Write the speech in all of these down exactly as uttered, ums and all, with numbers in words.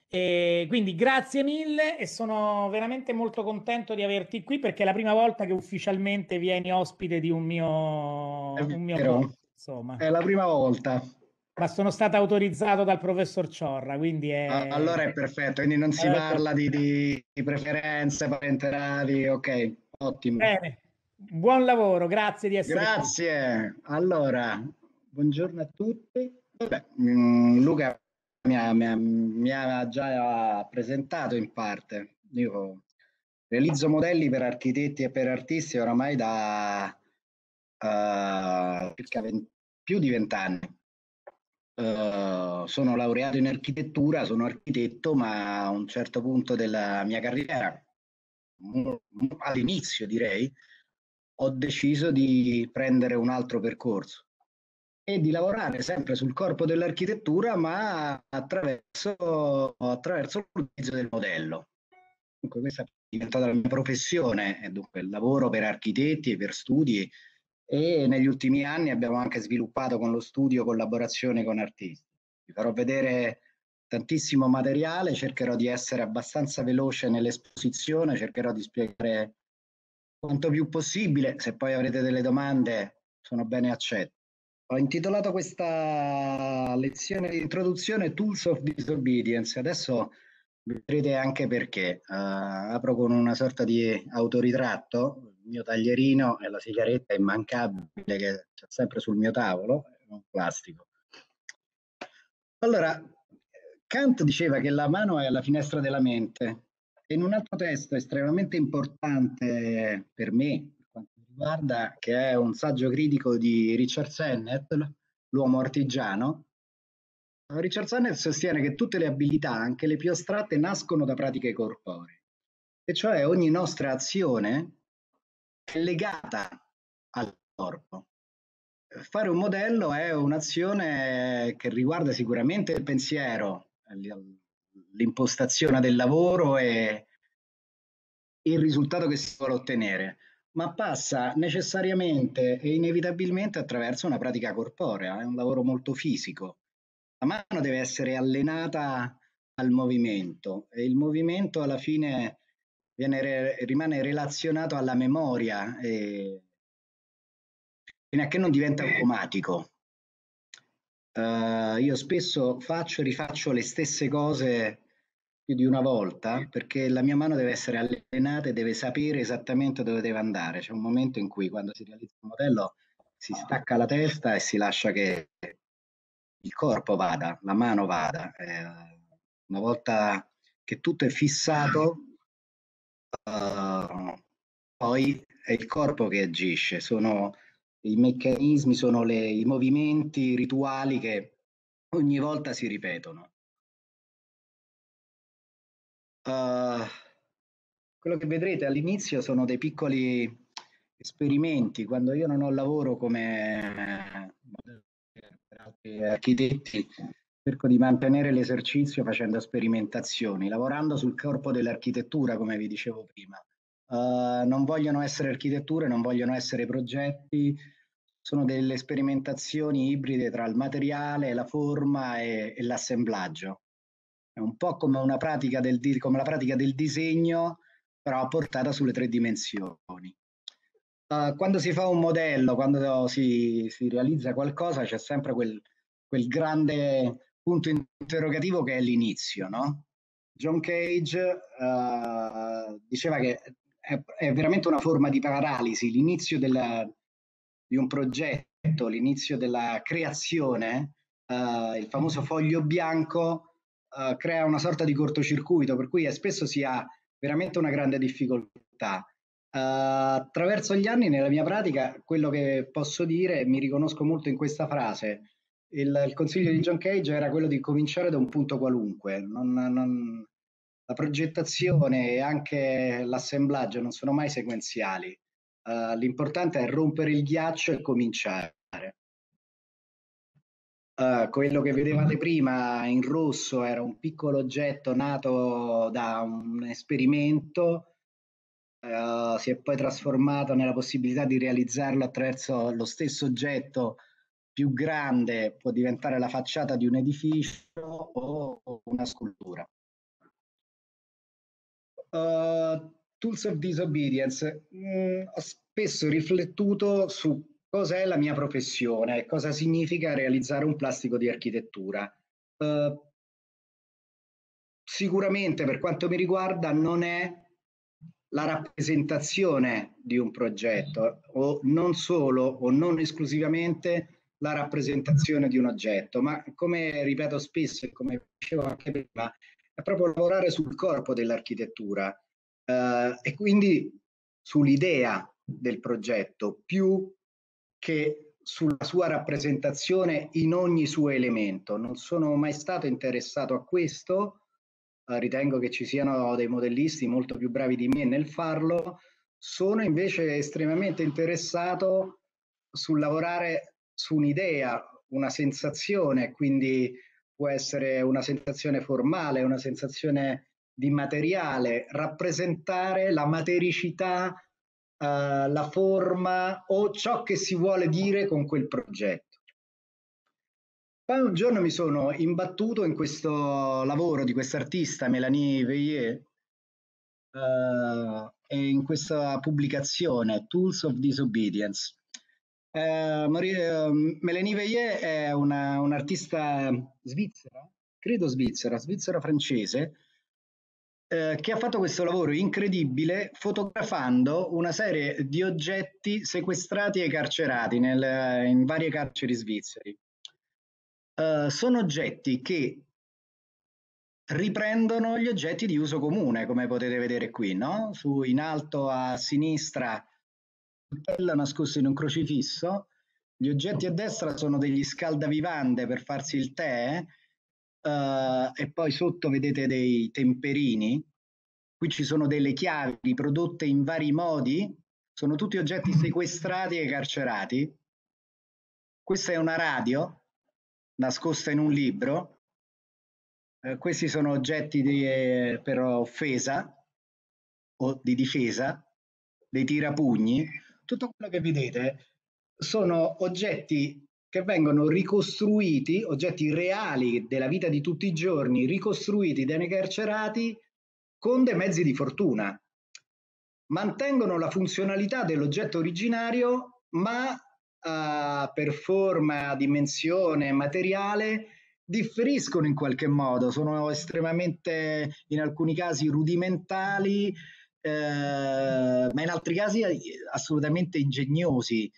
E quindi grazie mille e sono veramente molto contento di averti qui perché è la prima volta che ufficialmente vieni ospite di un mio, È un mio vero, podcast, insomma. è la prima volta. Ma sono stato autorizzato dal professor Ciorra, quindi A- è... Allora è perfetto, quindi non si allora è per- parla di, di- di preferenze parenterali, ok, ottimo. Bene, buon lavoro, grazie di essere qui. Grazie. Allora, buongiorno a tutti. Vabbè, mm, Luca mi ha, mi ha- mi ha già presentato in parte. Io realizzo modelli per architetti e per artisti oramai da eh, circa venti più di vent'anni. Eh, sono laureato in architettura, sono architetto, ma a un certo punto della mia carriera, mo- mo- all'inizio direi, ho deciso di prendere un altro percorso e di lavorare sempre sul corpo dell'architettura, ma attraverso, attraverso l'utilizzo del modello. Dunque, questa è diventata la mia professione, e dunque il lavoro per architetti e per studi, e negli ultimi anni abbiamo anche sviluppato con lo studio collaborazione con artisti. Vi farò vedere tantissimo materiale, cercherò di essere abbastanza veloce nell'esposizione, cercherò di spiegare quanto più possibile. Se poi avrete delle domande, sono bene accetto. Ho intitolato questa lezione di introduzione Tools of Disobedience. Adesso vedrete anche perché. Uh, apro con una sorta di autoritratto. Il mio taglierino e la sigaretta immancabile che c'è sempre sul mio tavolo, è un plastico. Allora, Kant diceva che la mano è la finestra della mente e in un altro testo estremamente importante per me, per quanto mi riguarda, che è un saggio critico di Richard Sennett, L'uomo artigiano, Richard Sennett sostiene che tutte le abilità, anche le più astratte, nascono da pratiche corporee, e cioè ogni nostra azione è legata al corpo. Fare un modello è un'azione che riguarda sicuramente il pensiero, l'impostazione del lavoro e il risultato che si vuole ottenere, ma passa necessariamente e inevitabilmente attraverso una pratica corporea, è un lavoro molto fisico. La mano deve essere allenata al movimento e il movimento alla fine viene, rimane relazionato alla memoria e fino a che non diventa automatico. Uh, io spesso faccio e rifaccio le stesse cose più di una volta perché la mia mano deve essere allenata e deve sapere esattamente dove deve andare. C'è un momento in cui quando si realizza un modello si stacca la testa e si lascia che il corpo vada, la mano vada. Eh, una volta che tutto è fissato, uh, poi è il corpo che agisce, sono i meccanismi, sono le, i movimenti rituali che ogni volta si ripetono. Uh, quello che vedrete all'inizio sono dei piccoli esperimenti. Quando io non ho lavoro come per altri architetti, cerco di mantenere l'esercizio facendo sperimentazioni, lavorando sul corpo dell'architettura, come vi dicevo prima. Uh, non vogliono essere architetture, non vogliono essere progetti, sono delle sperimentazioni ibride tra il materiale, la forma e, e l'assemblaggio. È un po' come una pratica del, come la pratica del disegno, però portata sulle tre dimensioni. Uh, quando si fa un modello, quando si, si realizza qualcosa, c'è sempre quel, quel grande punto interrogativo che è l'inizio, no? John Cage uh, diceva che è, è, veramente una forma di paralisi, l'inizio della, di un progetto, l'inizio della creazione, uh, il famoso foglio bianco, uh, crea una sorta di cortocircuito, per cui spesso si ha veramente una grande difficoltà. Uh, attraverso gli anni nella mia pratica quello che posso dire, mi riconosco molto in questa frase, il, il consiglio di John Cage era quello di cominciare da un punto qualunque, non, non, la progettazione e anche l'assemblaggio non sono mai sequenziali, uh, l'importante è rompere il ghiaccio e cominciare. Uh, quello che vedevate prima in rosso era un piccolo oggetto nato da un esperimento. Uh, si è poi trasformato nella possibilità di realizzarlo attraverso lo stesso oggetto più grande, può diventare la facciata di un edificio o una scultura. uh, Tools of Disobedience, mm, ho spesso riflettuto su cos'è la mia professione, cosa significa realizzare un plastico di architettura. Uh, sicuramente, per quanto mi riguarda, non è la rappresentazione di un progetto, o non solo o non esclusivamente la rappresentazione di un oggetto, ma come ripeto spesso e come dicevo anche prima, è proprio lavorare sul corpo dell'architettura eh, e quindi sull'idea del progetto più che sulla sua rappresentazione in ogni suo elemento. Non sono mai stato interessato a questo, eh, ritengo che ci siano dei modellisti molto più bravi di me nel farlo, sono invece estremamente interessato sul lavorare su un'idea, una sensazione, quindi può essere una sensazione formale, una sensazione di materiale, rappresentare la matericità, eh, la forma o ciò che si vuole dire con quel progetto. Poi un giorno mi sono imbattuto in questo lavoro di quest'artista, Mélanie Veillet, uh, e in questa pubblicazione, Tools of Disobedience. Uh, Maria, uh, Mélanie Veillet è una, un'artista svizzera, credo svizzera, svizzera-francese, eh, che ha fatto questo lavoro incredibile fotografando una serie di oggetti sequestrati ai carcerati nel, in varie carceri svizzeri. Uh, sono oggetti che riprendono gli oggetti di uso comune, come potete vedere qui, no? Su, in alto a sinistra, coltello nascosto in un crocifisso, gli oggetti a destra sono degli scaldavivande per farsi il tè, uh, e poi sotto vedete dei temperini. Qui ci sono delle chiavi riprodotte in vari modi, sono tutti oggetti sequestrati ai carcerati. Questa è una radio nascosta in un libro. Eh, questi sono oggetti di, eh, per offesa o di difesa, dei tirapugni. Tutto quello che vedete sono oggetti che vengono ricostruiti, oggetti reali della vita di tutti i giorni, ricostruiti dai carcerati con dei mezzi di fortuna. Mantengono la funzionalità dell'oggetto originario, ma uh, per forma, dimensione, materiale, differiscono in qualche modo, sono estremamente, in alcuni casi, rudimentali, eh, ma in altri casi assolutamente ingegnosi.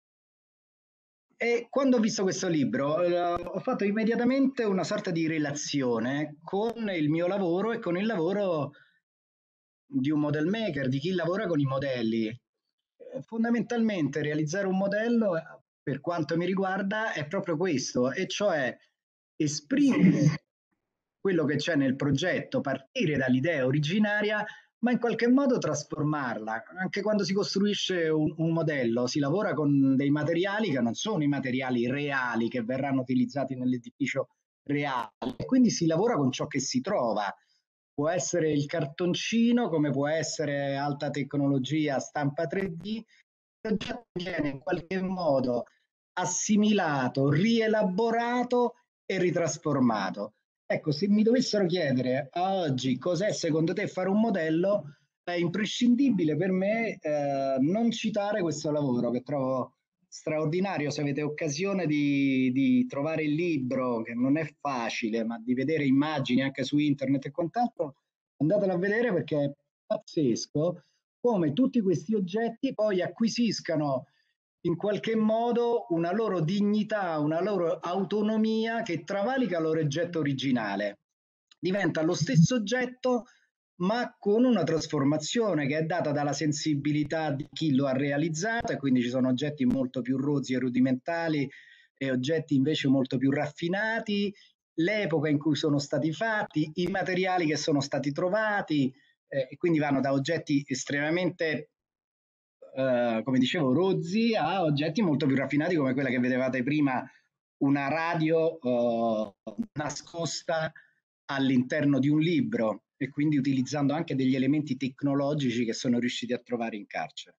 E quando ho visto questo libro eh, ho fatto immediatamente una sorta di relazione con il mio lavoro e con il lavoro di un model maker, di chi lavora con i modelli. Fondamentalmente realizzare un modello, per quanto mi riguarda, è proprio questo, e cioè esprimere quello che c'è nel progetto, partire dall'idea originaria, ma in qualche modo trasformarla. Anche quando si costruisce un, un modello, si lavora con dei materiali che non sono i materiali reali che verranno utilizzati nell'edificio reale, e quindi si lavora con ciò che si trova. Può essere il cartoncino, come può essere alta tecnologia, stampa tre D, l'oggetto viene in qualche modo assimilato, rielaborato e ritrasformato. Ecco, se mi dovessero chiedere a oggi cos'è secondo te fare un modello, è imprescindibile per me eh, non citare questo lavoro che trovo straordinario. Se avete occasione di, di trovare il libro, che non è facile, ma di vedere immagini anche su internet e quant'altro, andatelo a vedere perché è pazzesco come tutti questi oggetti poi acquisiscano in qualche modo una loro dignità, una loro autonomia che travalica il loro oggetto originale. Diventa lo stesso oggetto, ma con una trasformazione che è data dalla sensibilità di chi lo ha realizzato, e quindi ci sono oggetti molto più rozzi e rudimentali e oggetti invece molto più raffinati, l'epoca in cui sono stati fatti, i materiali che sono stati trovati, eh, e quindi vanno da oggetti estremamente Uh, come dicevo, rozzi a oggetti molto più raffinati come quella che vedevate prima, una radio uh, nascosta all'interno di un libro, e quindi utilizzando anche degli elementi tecnologici che sono riusciti a trovare in carcere.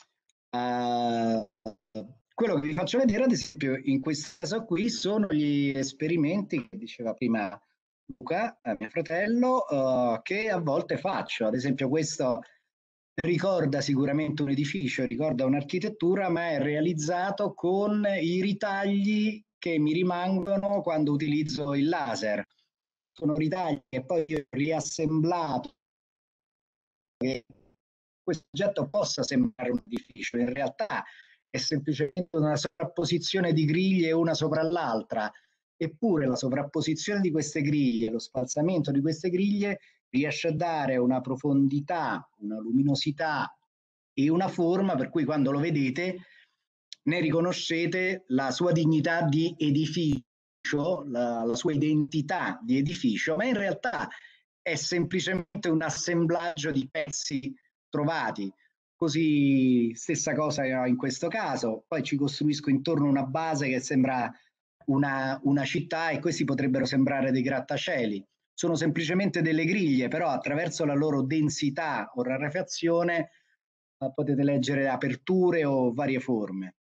Uh, quello che vi faccio vedere, ad esempio, in questo caso qui sono gli esperimenti che diceva prima Luca, eh, mio fratello, uh, che a volte faccio. Ad esempio questo ricorda sicuramente un edificio, ricorda un'architettura, ma è realizzato con i ritagli che mi rimangono quando utilizzo il laser. Sono ritagli che poi ho riassemblato, che questo oggetto possa sembrare un edificio, in realtà è semplicemente una sovrapposizione di griglie una sopra l'altra, eppure la sovrapposizione di queste griglie, lo spalzamento di queste griglie riesce a dare una profondità, una luminosità e una forma per cui quando lo vedete ne riconoscete la sua dignità di edificio, la, la sua identità di edificio, ma in realtà è semplicemente un assemblaggio di pezzi trovati. Così stessa cosa in questo caso, poi ci costruisco intorno una base che sembra una, una città e questi potrebbero sembrare dei grattacieli. Sono semplicemente delle griglie, però attraverso la loro densità o rarefazione eh, potete leggere aperture o varie forme.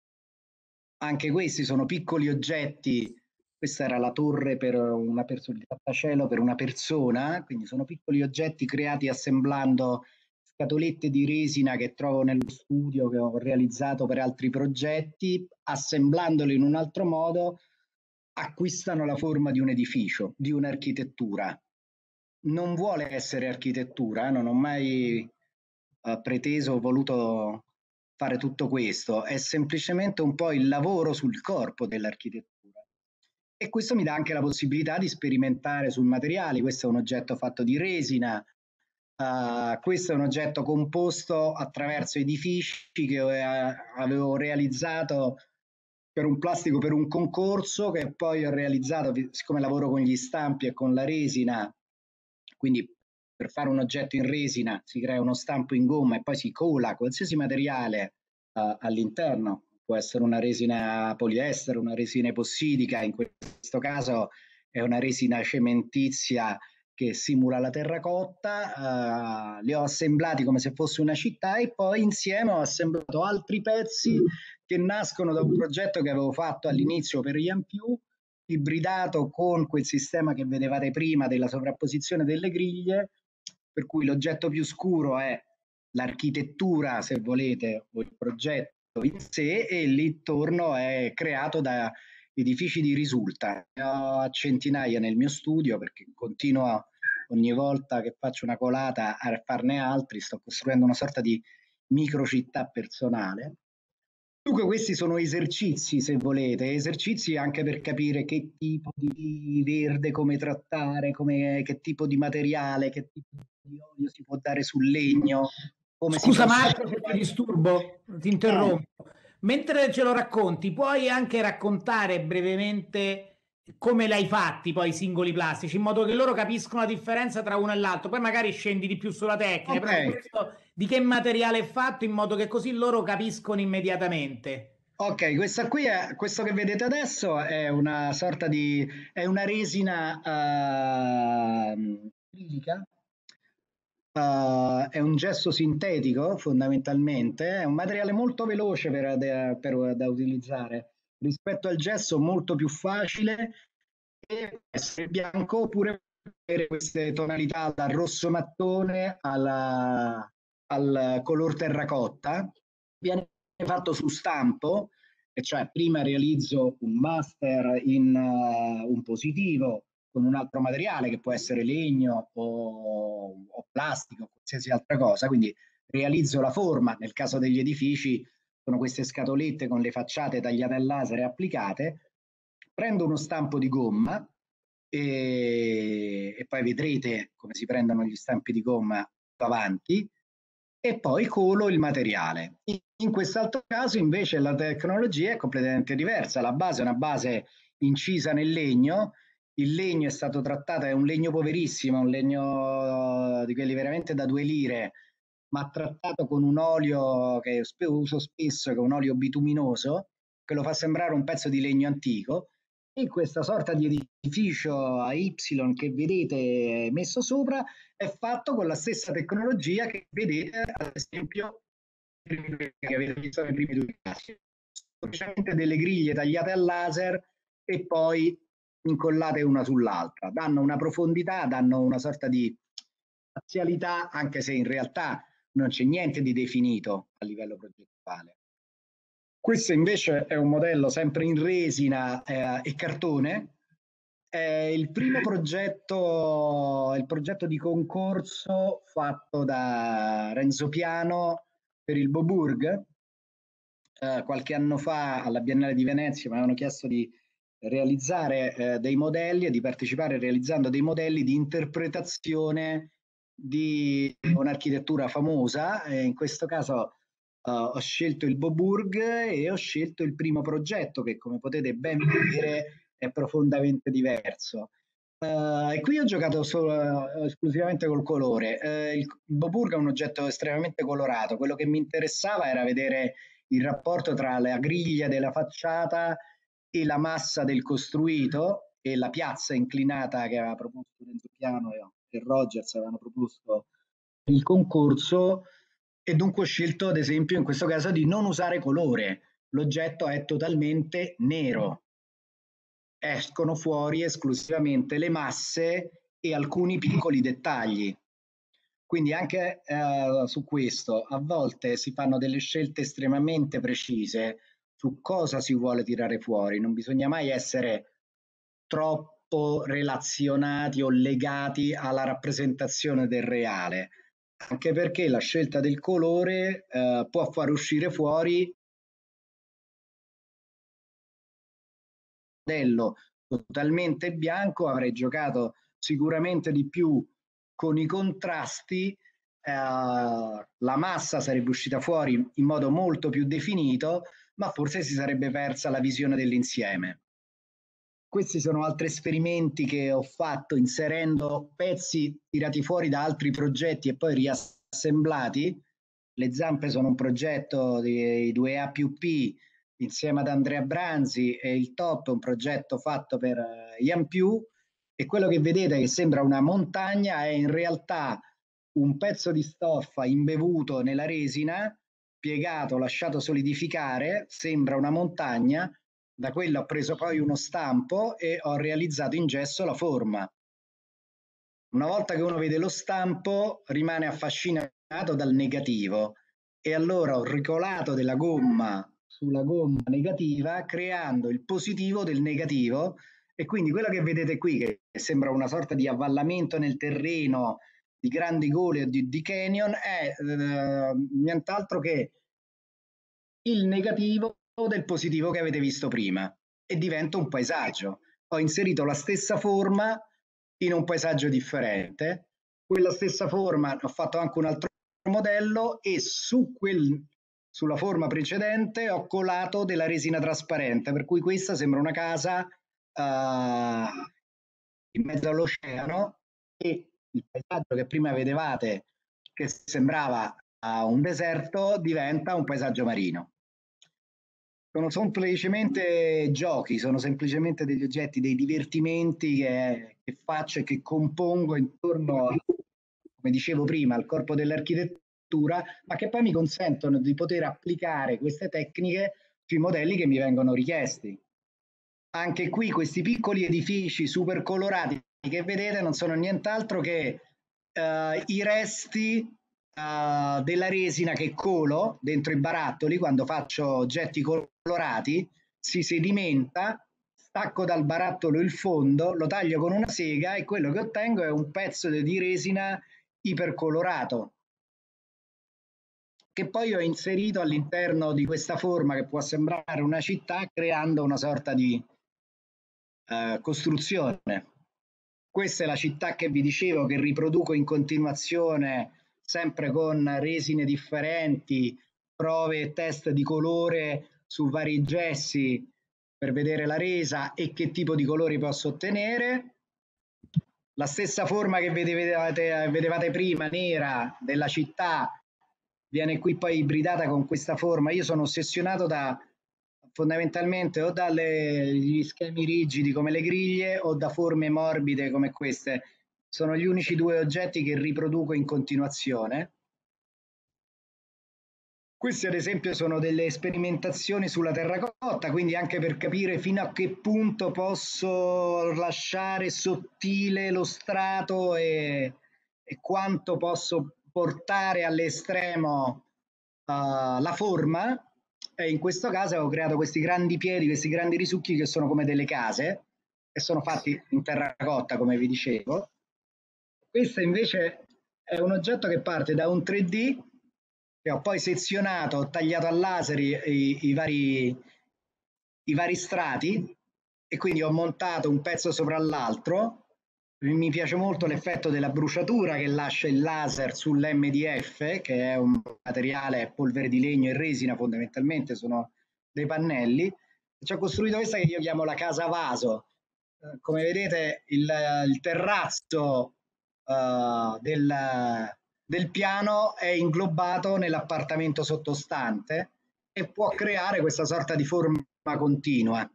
Anche questi sono piccoli oggetti. Questa era la torre per una persona, il grattacielo per una persona, quindi sono piccoli oggetti creati assemblando scatolette di resina che trovo nello studio, che ho realizzato per altri progetti, assemblandoli in un altro modo, acquistano la forma di un edificio, di un'architettura. Non vuole essere architettura, non ho mai eh, preteso o voluto fare tutto questo, è semplicemente un po' il lavoro sul corpo dell'architettura. E questo mi dà anche la possibilità di sperimentare sul materiale. Questo è un oggetto fatto di resina, uh, questo è un oggetto composto attraverso edifici che uh, avevo realizzato per un plastico, per un concorso che poi ho realizzato, siccome lavoro con gli stampi e con la resina, quindi per fare un oggetto in resina si crea uno stampo in gomma e poi si cola qualsiasi materiale uh, all'interno. Può essere una resina poliestere, una resina epossidica, in questo caso è una resina cementizia che simula la terracotta, uh, li ho assemblati come se fosse una città e poi insieme ho assemblato altri pezzi che nascono da un progetto che avevo fatto all'inizio per Iampiù, ibridato con quel sistema che vedevate prima della sovrapposizione delle griglie, per cui l'oggetto più scuro è l'architettura, se volete, o il progetto in sé, e l'intorno è creato da edifici di risulta. Ne ho a centinaia nel mio studio perché continuo ogni volta che faccio una colata a farne altri, sto costruendo una sorta di microcittà personale. Dunque questi sono esercizi, se volete, esercizi anche per capire che tipo di verde, come trattare, come, che tipo di materiale, che tipo di olio si può dare sul legno, come si Scusa possa... Marco se ti disturbo, ti interrompo. Mentre ce lo racconti, puoi anche raccontare brevemente come l'hai fatti poi i singoli plastici, in modo che loro capiscono la differenza tra uno e l'altro. Poi magari scendi di più sulla tecnica, Ok, però questo di che materiale è fatto, in modo che così loro capiscono immediatamente. ok, questa qui è, questo che vedete adesso è una sorta di, è una resina uh, acrilica. Uh, è un gesso sintetico fondamentalmente, è un materiale molto veloce per, per, da utilizzare rispetto al gesso, molto più facile e può essere bianco oppure avere queste tonalità dal rosso mattone alla, al color terracotta. Viene fatto su stampo, e cioè prima realizzo un master in uh, un positivo con un altro materiale che può essere legno o, o plastica o qualsiasi altra cosa, quindi realizzo la forma, nel caso degli edifici sono queste scatolette con le facciate tagliate al laser e applicate, prendo uno stampo di gomma e, e poi vedrete come si prendono gli stampi di gomma davanti e poi colo il materiale. In, in quest'altro caso invece la tecnologia è completamente diversa, la base è una base incisa nel legno, il legno è stato trattato, è un legno poverissimo, un legno di quelli veramente da due lire, ma trattato con un olio che uso spesso, che è un olio bituminoso, che lo fa sembrare un pezzo di legno antico, e questa sorta di edificio a Y che vedete messo sopra è fatto con la stessa tecnologia che vedete, ad esempio, che avete visto nei primi due casi. Semplicemente delle griglie tagliate al laser e poi incollate una sull'altra, danno una profondità, danno una sorta di spazialità, anche se in realtà non c'è niente di definito a livello progettuale. Questo invece è un modello sempre in resina eh, e cartone. È il primo progetto, il progetto di concorso fatto da Renzo Piano per il Boburg. Eh, qualche anno fa alla Biennale di Venezia mi avevano chiesto di realizzare eh, dei modelli e di partecipare realizzando dei modelli di interpretazione di un'architettura famosa. E in questo caso uh, ho scelto il Boburg e ho scelto il primo progetto che, come potete ben vedere, è profondamente diverso. Uh, e qui ho giocato solo, uh, esclusivamente col colore. Uh, il, il Boburg è un oggetto estremamente colorato. Quello che mi interessava era vedere il rapporto tra la griglia della facciata e la massa del costruito, e la piazza inclinata che aveva proposto Renzo Piano e Rogers avevano proposto il concorso, e dunque ho scelto ad esempio in questo caso di non usare colore. L'oggetto è totalmente nero, escono fuori esclusivamente le masse e alcuni piccoli dettagli. Quindi anche eh, su questo a volte si fanno delle scelte estremamente precise su cosa si vuole tirare fuori. Non bisogna mai essere troppo relazionati o legati alla rappresentazione del reale, anche perché la scelta del colore eh, può far uscire fuori un modello totalmente bianco. Avrei giocato sicuramente di più con i contrasti, eh, la massa sarebbe uscita fuori in modo molto più definito, ma forse si sarebbe persa la visione dell'insieme. Questi sono altri esperimenti che ho fatto inserendo pezzi tirati fuori da altri progetti e poi riassemblati. Le zampe sono un progetto dei due A più P insieme ad Andrea Branzi, e il top è un progetto fatto per Ian Più, e quello che vedete che sembra una montagna è in realtà un pezzo di stoffa imbevuto nella resina, piegato, lasciato solidificare, sembra una montagna. Da quello ho preso poi uno stampo e ho realizzato in gesso la forma. Una volta che uno vede lo stampo rimane affascinato dal negativo, e allora ho ricolato della gomma sulla gomma negativa creando il positivo del negativo, e quindi quello che vedete qui, che sembra una sorta di avvallamento nel terreno di grandi gole o di, di canyon, è eh, nient'altro che il negativo del positivo che avete visto prima, e diventa un paesaggio. Ho inserito la stessa forma in un paesaggio differente, quella stessa forma ho fatto anche un altro modello, e su quel, sulla forma precedente ho colato della resina trasparente, per cui questa sembra una casa uh, in mezzo all'oceano, e il paesaggio che prima vedevate che sembrava uh, un deserto diventa un paesaggio marino. Sono semplicemente giochi, sono semplicemente degli oggetti, dei divertimenti che, che faccio e che compongo intorno a, come dicevo prima, al corpo dell'architettura, ma che poi mi consentono di poter applicare queste tecniche sui modelli che mi vengono richiesti. Anche qui questi piccoli edifici super colorati che vedete non sono nient'altro che uh, i resti uh, della resina che colo dentro i barattoli quando faccio oggetti colorati. Si sedimenta, stacco dal barattolo il fondo, lo taglio con una sega e quello che ottengo è un pezzo di resina ipercolorato, che poi ho inserito all'interno di questa forma che può sembrare una città, creando una sorta di Uh, costruzione. Questa è la città che vi dicevo, che riproduco in continuazione, sempre con resine differenti, prove e test di colore su vari gessi per vedere la resa e che tipo di colori posso ottenere. La stessa forma che vedevate, vedevate prima, nera, della città, viene qui poi ibridata con questa forma. Io sono ossessionato da fondamentalmente o dagli schemi rigidi come le griglie o da forme morbide come queste. Sono gli unici due oggetti che riproduco in continuazione. Queste ad esempio sono delle sperimentazioni sulla terracotta, quindi anche per capire fino a che punto posso lasciare sottile lo strato e, e quanto posso portare all'estremo uh, la forma. E in questo caso ho creato questi grandi piedi, questi grandi risucchi che sono come delle case e sono fatti in terracotta, come vi dicevo. Questo invece è un oggetto che parte da un tre D che ho poi sezionato, ho tagliato a laser i, i, i, vari, i vari strati e quindi ho montato un pezzo sopra l'altro. Mi piace molto l'effetto della bruciatura che lascia il laser sull'M D F, che è un materiale polvere di legno e resina, fondamentalmente sono dei pannelli. Ci ho costruito questa che io chiamo la casa vaso. Come vedete il, il terrazzo uh, del, del piano è inglobato nell'appartamento sottostante e può creare questa sorta di forma continua.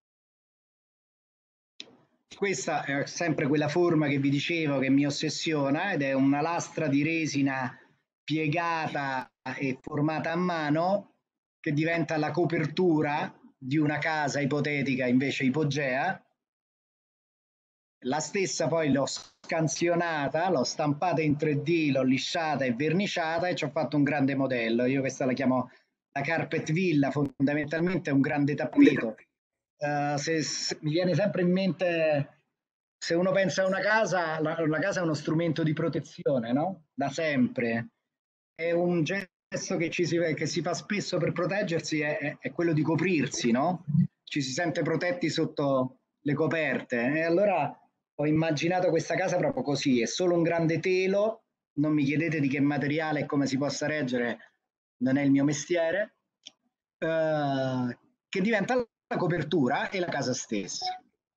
Questa è sempre quella forma che vi dicevo che mi ossessiona ed è una lastra di resina piegata e formata a mano che diventa la copertura di una casa ipotetica invece ipogea. La stessa poi l'ho scansionata, l'ho stampata in tre D, l'ho lisciata e verniciata e ci ho fatto un grande modello. Io questa la chiamo la carpet villa, fondamentalmente è un grande tappeto. Uh, se, se, mi viene sempre in mente, se uno pensa a una casa, la, la casa è uno strumento di protezione, no? Da sempre. È un gesto che, ci si, che si fa spesso per proteggersi, è, è, è quello di coprirsi, no? Ci si sente protetti sotto le coperte. E allora ho immaginato questa casa proprio così, è solo un grande telo, non mi chiedete di che materiale e come si possa reggere, non è il mio mestiere, eh, che diventa la copertura e la casa stessa.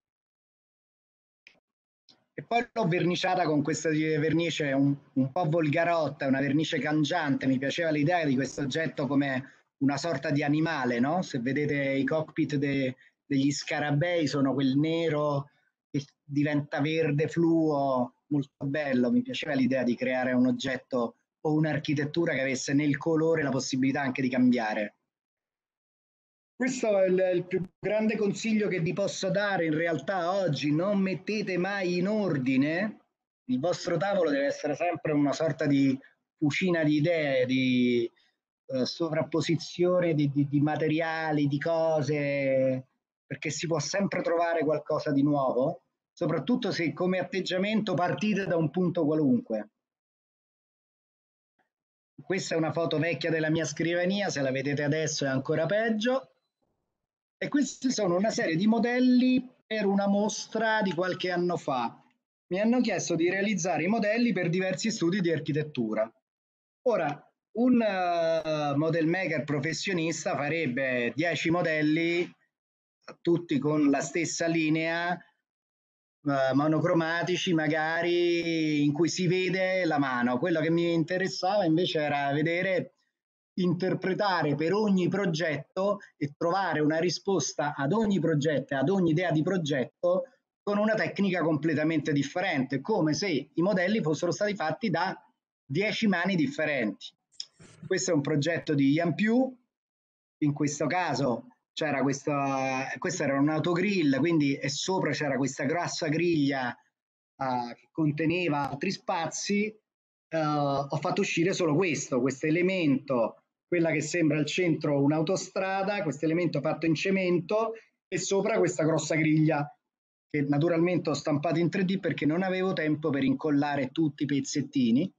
E poi l'ho verniciata con questa vernice un, un po' volgarotta, una vernice cangiante, mi piaceva l'idea di questo oggetto come una sorta di animale, no? Se vedete i cockpit de, degli scarabei sono quel nero che diventa verde fluo, molto bello, mi piaceva l'idea di creare un oggetto o un'architettura che avesse nel colore la possibilità anche di cambiare. Questo è il, il più grande consiglio che vi posso dare in realtà oggi, non mettete mai in ordine, il vostro tavolo deve essere sempre una sorta di fucina di idee, di eh, sovrapposizione di, di, di materiali, di cose, perché si può sempre trovare qualcosa di nuovo, soprattutto se come atteggiamento partite da un punto qualunque. Questa è una foto vecchia della mia scrivania, se la vedete adesso è ancora peggio. E questi sono una serie di modelli per una mostra di qualche anno fa. Mi hanno chiesto di realizzare i modelli per diversi studi di architettura. Ora, un uh, model maker professionista farebbe dieci modelli, tutti con la stessa linea, uh, monocromatici magari, in cui si vede la mano. Quello che mi interessava invece era vedere interpretare per ogni progetto e trovare una risposta ad ogni progetto, ad ogni idea di progetto con una tecnica completamente differente, come se i modelli fossero stati fatti da dieci mani differenti. Questo è un progetto di Ian Pugh, in questo caso c'era questa, questo era un autogrill, quindi e sopra c'era questa grossa griglia uh, che conteneva altri spazi. Uh, ho fatto uscire solo questo, questo elemento, quella che sembra al centro un'autostrada, questo elemento fatto in cemento e sopra questa grossa griglia che naturalmente ho stampato in tre D perché non avevo tempo per incollare tutti i pezzettini.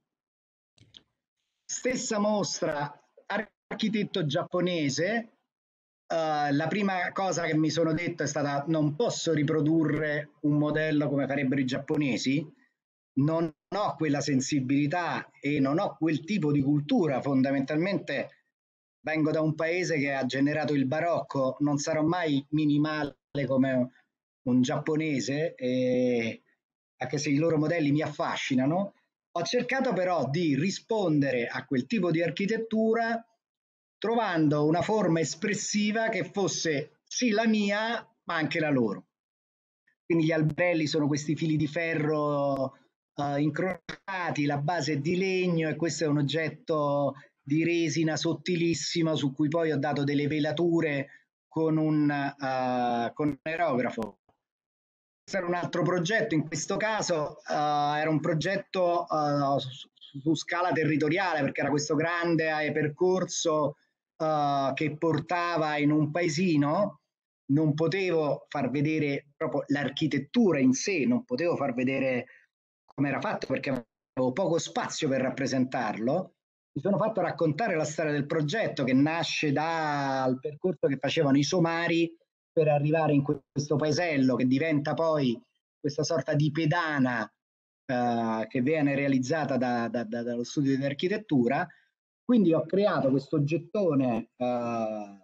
Stessa mostra, architetto giapponese. Uh, la prima cosa che mi sono detto è stata: non posso riprodurre un modello come farebbero i giapponesi, non ho quella sensibilità e non ho quel tipo di cultura. Fondamentalmente vengo da un paese che ha generato il barocco, non sarò mai minimale come un giapponese, e, anche se i loro modelli mi affascinano. Ho cercato però di rispondere a quel tipo di architettura trovando una forma espressiva che fosse sì la mia, ma anche la loro. Quindi gli alberelli sono questi fili di ferro uh, incrociati, la base è di legno e questo è un oggetto di resina sottilissima su cui poi ho dato delle velature con un, uh, con un aerografo. Questo era un altro progetto, in questo caso uh, era un progetto uh, su, su scala territoriale, perché era questo grande percorso uh, che portava in un paesino. Non potevo far vedere proprio l'architettura in sé, non potevo far vedere come era fatto perché avevo poco spazio per rappresentarlo. Mi sono fatto raccontare la storia del progetto, che nasce dal percorso che facevano i somari per arrivare in questo paesello, che diventa poi questa sorta di pedana eh, che viene realizzata da, da, da, dallo studio di architettura. Quindi ho creato questo gettone eh,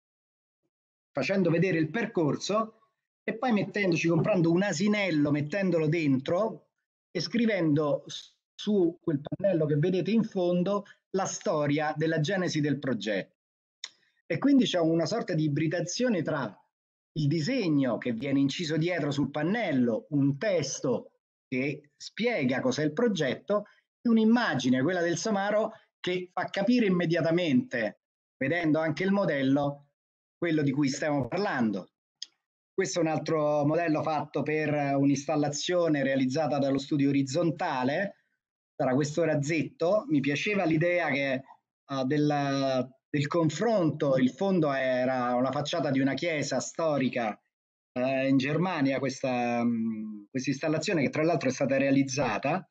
facendo vedere il percorso e poi mettendoci, comprando un asinello, mettendolo dentro e scrivendo su quel pannello che vedete in fondo la storia della genesi del progetto. E quindi c'è una sorta di ibridazione tra il disegno che viene inciso dietro sul pannello, un testo che spiega cos'è il progetto e un'immagine, quella del somaro, che fa capire immediatamente, vedendo anche il modello, quello di cui stiamo parlando. Questo è un altro modello fatto per un'installazione realizzata dallo studio Orizzontale. Era questo razzetto. Mi piaceva l'idea che uh, del, del confronto, il fondo era una facciata di una chiesa storica uh, in Germania, questa um, questa installazione che tra l'altro è stata realizzata.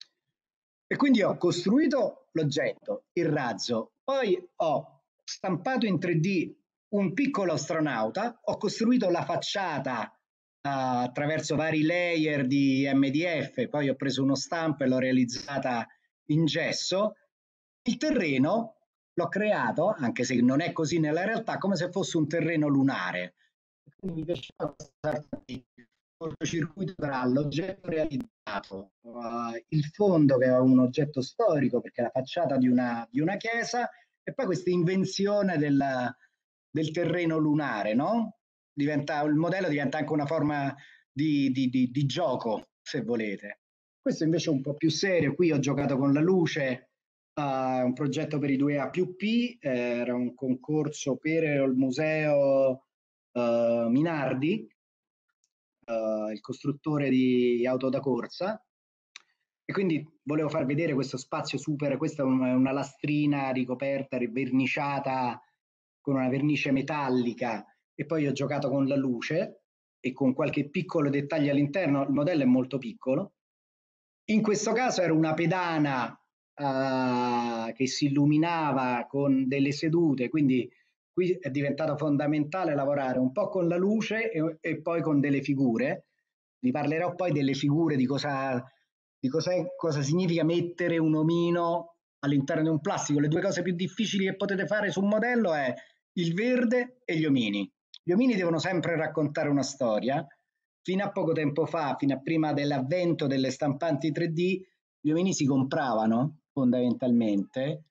E quindi ho costruito l'oggetto, il razzo, poi ho stampato in tre D un piccolo astronauta, ho costruito la facciata uh, attraverso vari layer di M D F, poi ho preso uno stampo e l'ho realizzata in gesso. Il terreno l'ho creato, anche se non è così nella realtà, come se fosse un terreno lunare. Quindi mi piaceva questa cortocircuito tra l'oggetto realizzato, uh, il fondo che è un oggetto storico perché è la facciata di una, di una chiesa, e poi questa invenzione del, del terreno lunare, no? Diventa, il modello diventa anche una forma di, di, di, di gioco, se volete. Questo invece è un po' più serio. Qui ho giocato con la luce, uh, un progetto per i due A più P, eh, era un concorso per il museo uh, Minardi, Uh, il costruttore di auto da corsa, e quindi volevo far vedere questo spazio super. Questa è una, una lastrina ricoperta, verniciata con una vernice metallica, e poi ho giocato con la luce e con qualche piccolo dettaglio all'interno. Il modello è molto piccolo. In questo caso era una pedana uh, che si illuminava con delle sedute, quindi qui è diventato fondamentale lavorare un po' con la luce e, e poi con delle figure. Vi parlerò poi delle figure, di cosa, di cosa significa mettere un omino all'interno di un plastico. Le due cose più difficili che potete fare su un modello è il verde e gli omini. Gli omini devono sempre raccontare una storia. Fino a poco tempo fa, fino a prima dell'avvento delle stampanti tre D, gli omini si compravano fondamentalmente.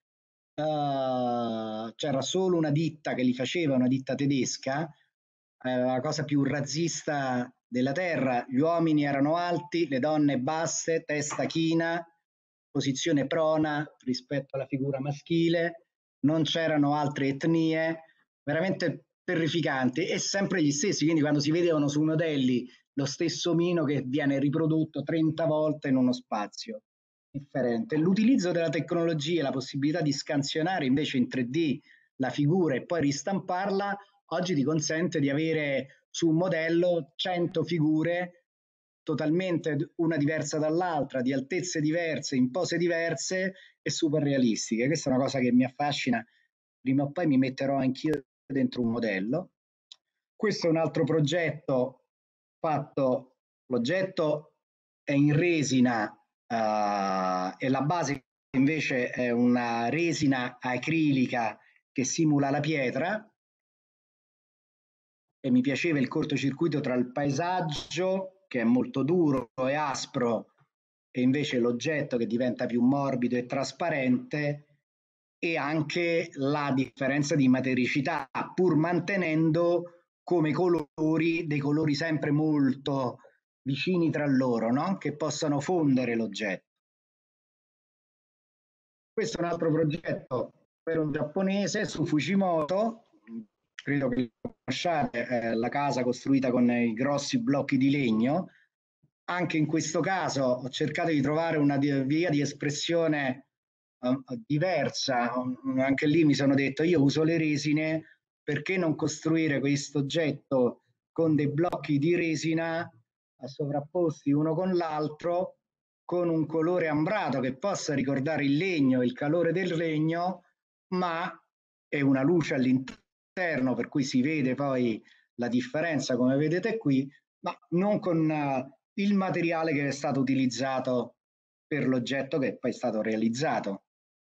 Uh, c'era solo una ditta che li faceva, una ditta tedesca, uh, la cosa più razzista della terra. Gli uomini erano alti, le donne basse, testa china, posizione prona rispetto alla figura maschile, non c'erano altre etnie, veramente terrificanti, e sempre gli stessi. Quindi quando si vedevano su modelli lo stesso omino che viene riprodotto trenta volte in uno spazio differente. L'utilizzo della tecnologia e la possibilità di scansionare invece in tre D la figura e poi ristamparla oggi ti consente di avere su un modello cento figure totalmente una diversa dall'altra, di altezze diverse, in pose diverse e super realistiche. Questa è una cosa che mi affascina. Prima o poi mi metterò anch'io dentro un modello. Questo è un altro progetto fatto, l'oggetto è in resina Uh, e la base invece è una resina acrilica che simula la pietra, e mi piaceva il cortocircuito tra il paesaggio, che è molto duro e aspro, e invece l'oggetto che diventa più morbido e trasparente, e anche la differenza di matericità, pur mantenendo come colori dei colori sempre molto vicini tra loro, no? Che possano fondere l'oggetto. Questo è un altro progetto per un giapponese su Fujimoto, credo che conosciate, eh, la casa costruita con i grossi blocchi di legno. Anche in questo caso ho cercato di trovare una via di espressione uh, diversa. Anche lì mi sono detto, io uso le resine, perché non costruire questo oggetto con dei blocchi di resina sovrapposti uno con l'altro, con un colore ambrato che possa ricordare il legno, il calore del legno, ma è una luce all'interno, per cui si vede poi la differenza, come vedete qui, ma non con uh, il materiale che è stato utilizzato per l'oggetto che poi è stato realizzato.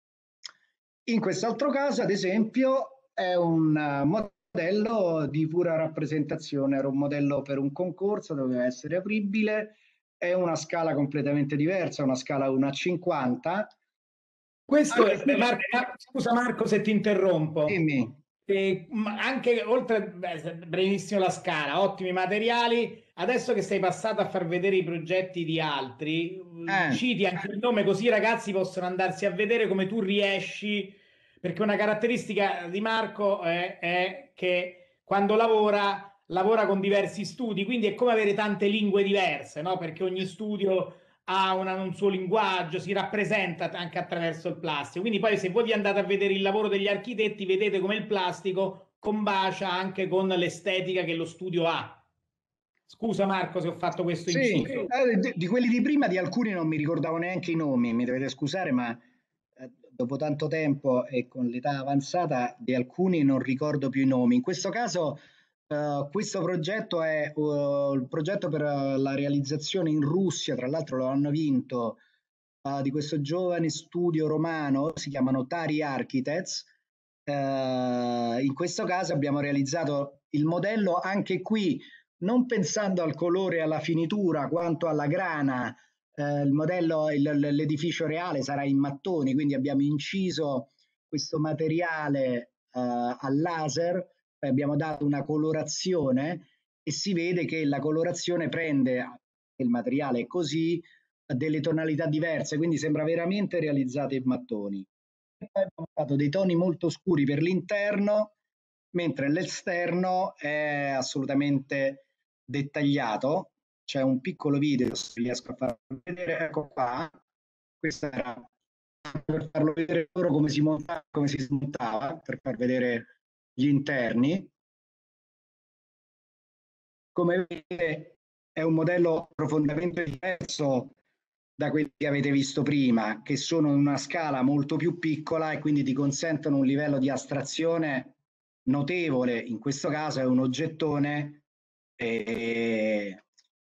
In quest'altro caso, ad esempio, è un uh, modello di pura rappresentazione, era un modello per un concorso, doveva essere apribile, è una scala completamente diversa, una scala uno a cinquanta. Questo è, Marco, scusa Marco se ti interrompo. Dimmi. E anche oltre, beh, benissimo la scala, ottimi materiali. Adesso che sei passato a far vedere i progetti di altri, Eh. citi anche il nome così i ragazzi possono andarsi a vedere come tu riesci, perché una caratteristica di Marco è, è che quando lavora, lavora con diversi studi, quindi è come avere tante lingue diverse, no? Perché ogni studio ha una, un suo linguaggio, si rappresenta anche attraverso il plastico. Quindi poi se voi vi andate a vedere il lavoro degli architetti, vedete come il plastico combacia anche con l'estetica che lo studio ha. Scusa Marco se ho fatto questo Sì, inciso. eh, di, di quelli di prima di alcuni non mi ricordavo neanche i nomi, mi dovete scusare, ma eh, dopo tanto tempo e con l'età avanzata di alcuni non ricordo più i nomi. In questo caso, eh, questo progetto è uh, il progetto per uh, la realizzazione in Russia, tra l'altro lo hanno vinto, uh, di questo giovane studio romano, si chiamano Tari Architects. Eh, in questo caso abbiamo realizzato il modello anche qui non pensando al colore e alla finitura quanto alla grana. Eh, il modello, il, l'edificio reale sarà in mattoni, quindi abbiamo inciso questo materiale eh, al laser, abbiamo dato una colorazione e si vede che la colorazione prende, il materiale è così, delle tonalità diverse, quindi sembra veramente realizzato in mattoni. E poi abbiamo dato dei toni molto scuri per l'interno, mentre l'esterno è assolutamente dettagliato. C'è un piccolo video, se riesco a farlo vedere, ecco qua. Questo era per farlo vedere loro come si montava, come si smontava, per far vedere gli interni. Come vedete è un modello profondamente diverso da quelli che avete visto prima, che sono in una scala molto più piccola e quindi ti consentono un livello di astrazione notevole. In questo caso è un oggettone e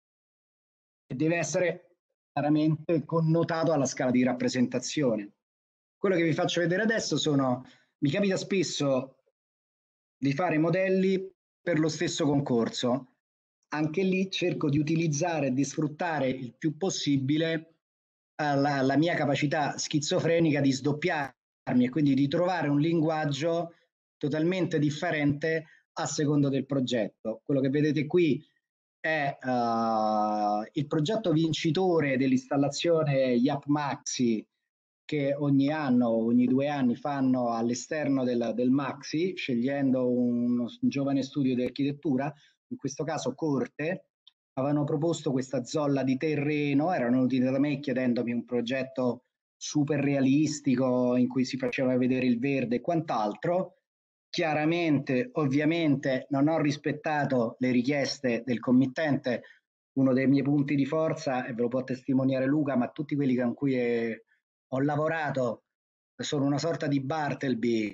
deve essere chiaramente connotato alla scala di rappresentazione. Quello che vi faccio vedere adesso sono, mi capita spesso di fare modelli per lo stesso concorso. Anche lì cerco di utilizzare e di sfruttare il più possibile la, la mia capacità schizofrenica di sdoppiarmi e quindi di trovare un linguaggio totalmente differente a secondo del progetto. Quello che vedete qui è uh, il progetto vincitore dell'installazione Yap Maxi che ogni anno, ogni due anni fanno all'esterno del, del Maxi, scegliendo un, un giovane studio di architettura, in questo caso Corte, avevano proposto questa zolla di terreno, erano venuti da me chiedendomi un progetto super realistico in cui si faceva vedere il verde e quant'altro. Chiaramente, ovviamente, non ho rispettato le richieste del committente. Uno dei miei punti di forza, e ve lo può testimoniare Luca, ma tutti quelli con cui è, ho lavorato sono una sorta di Bartleby,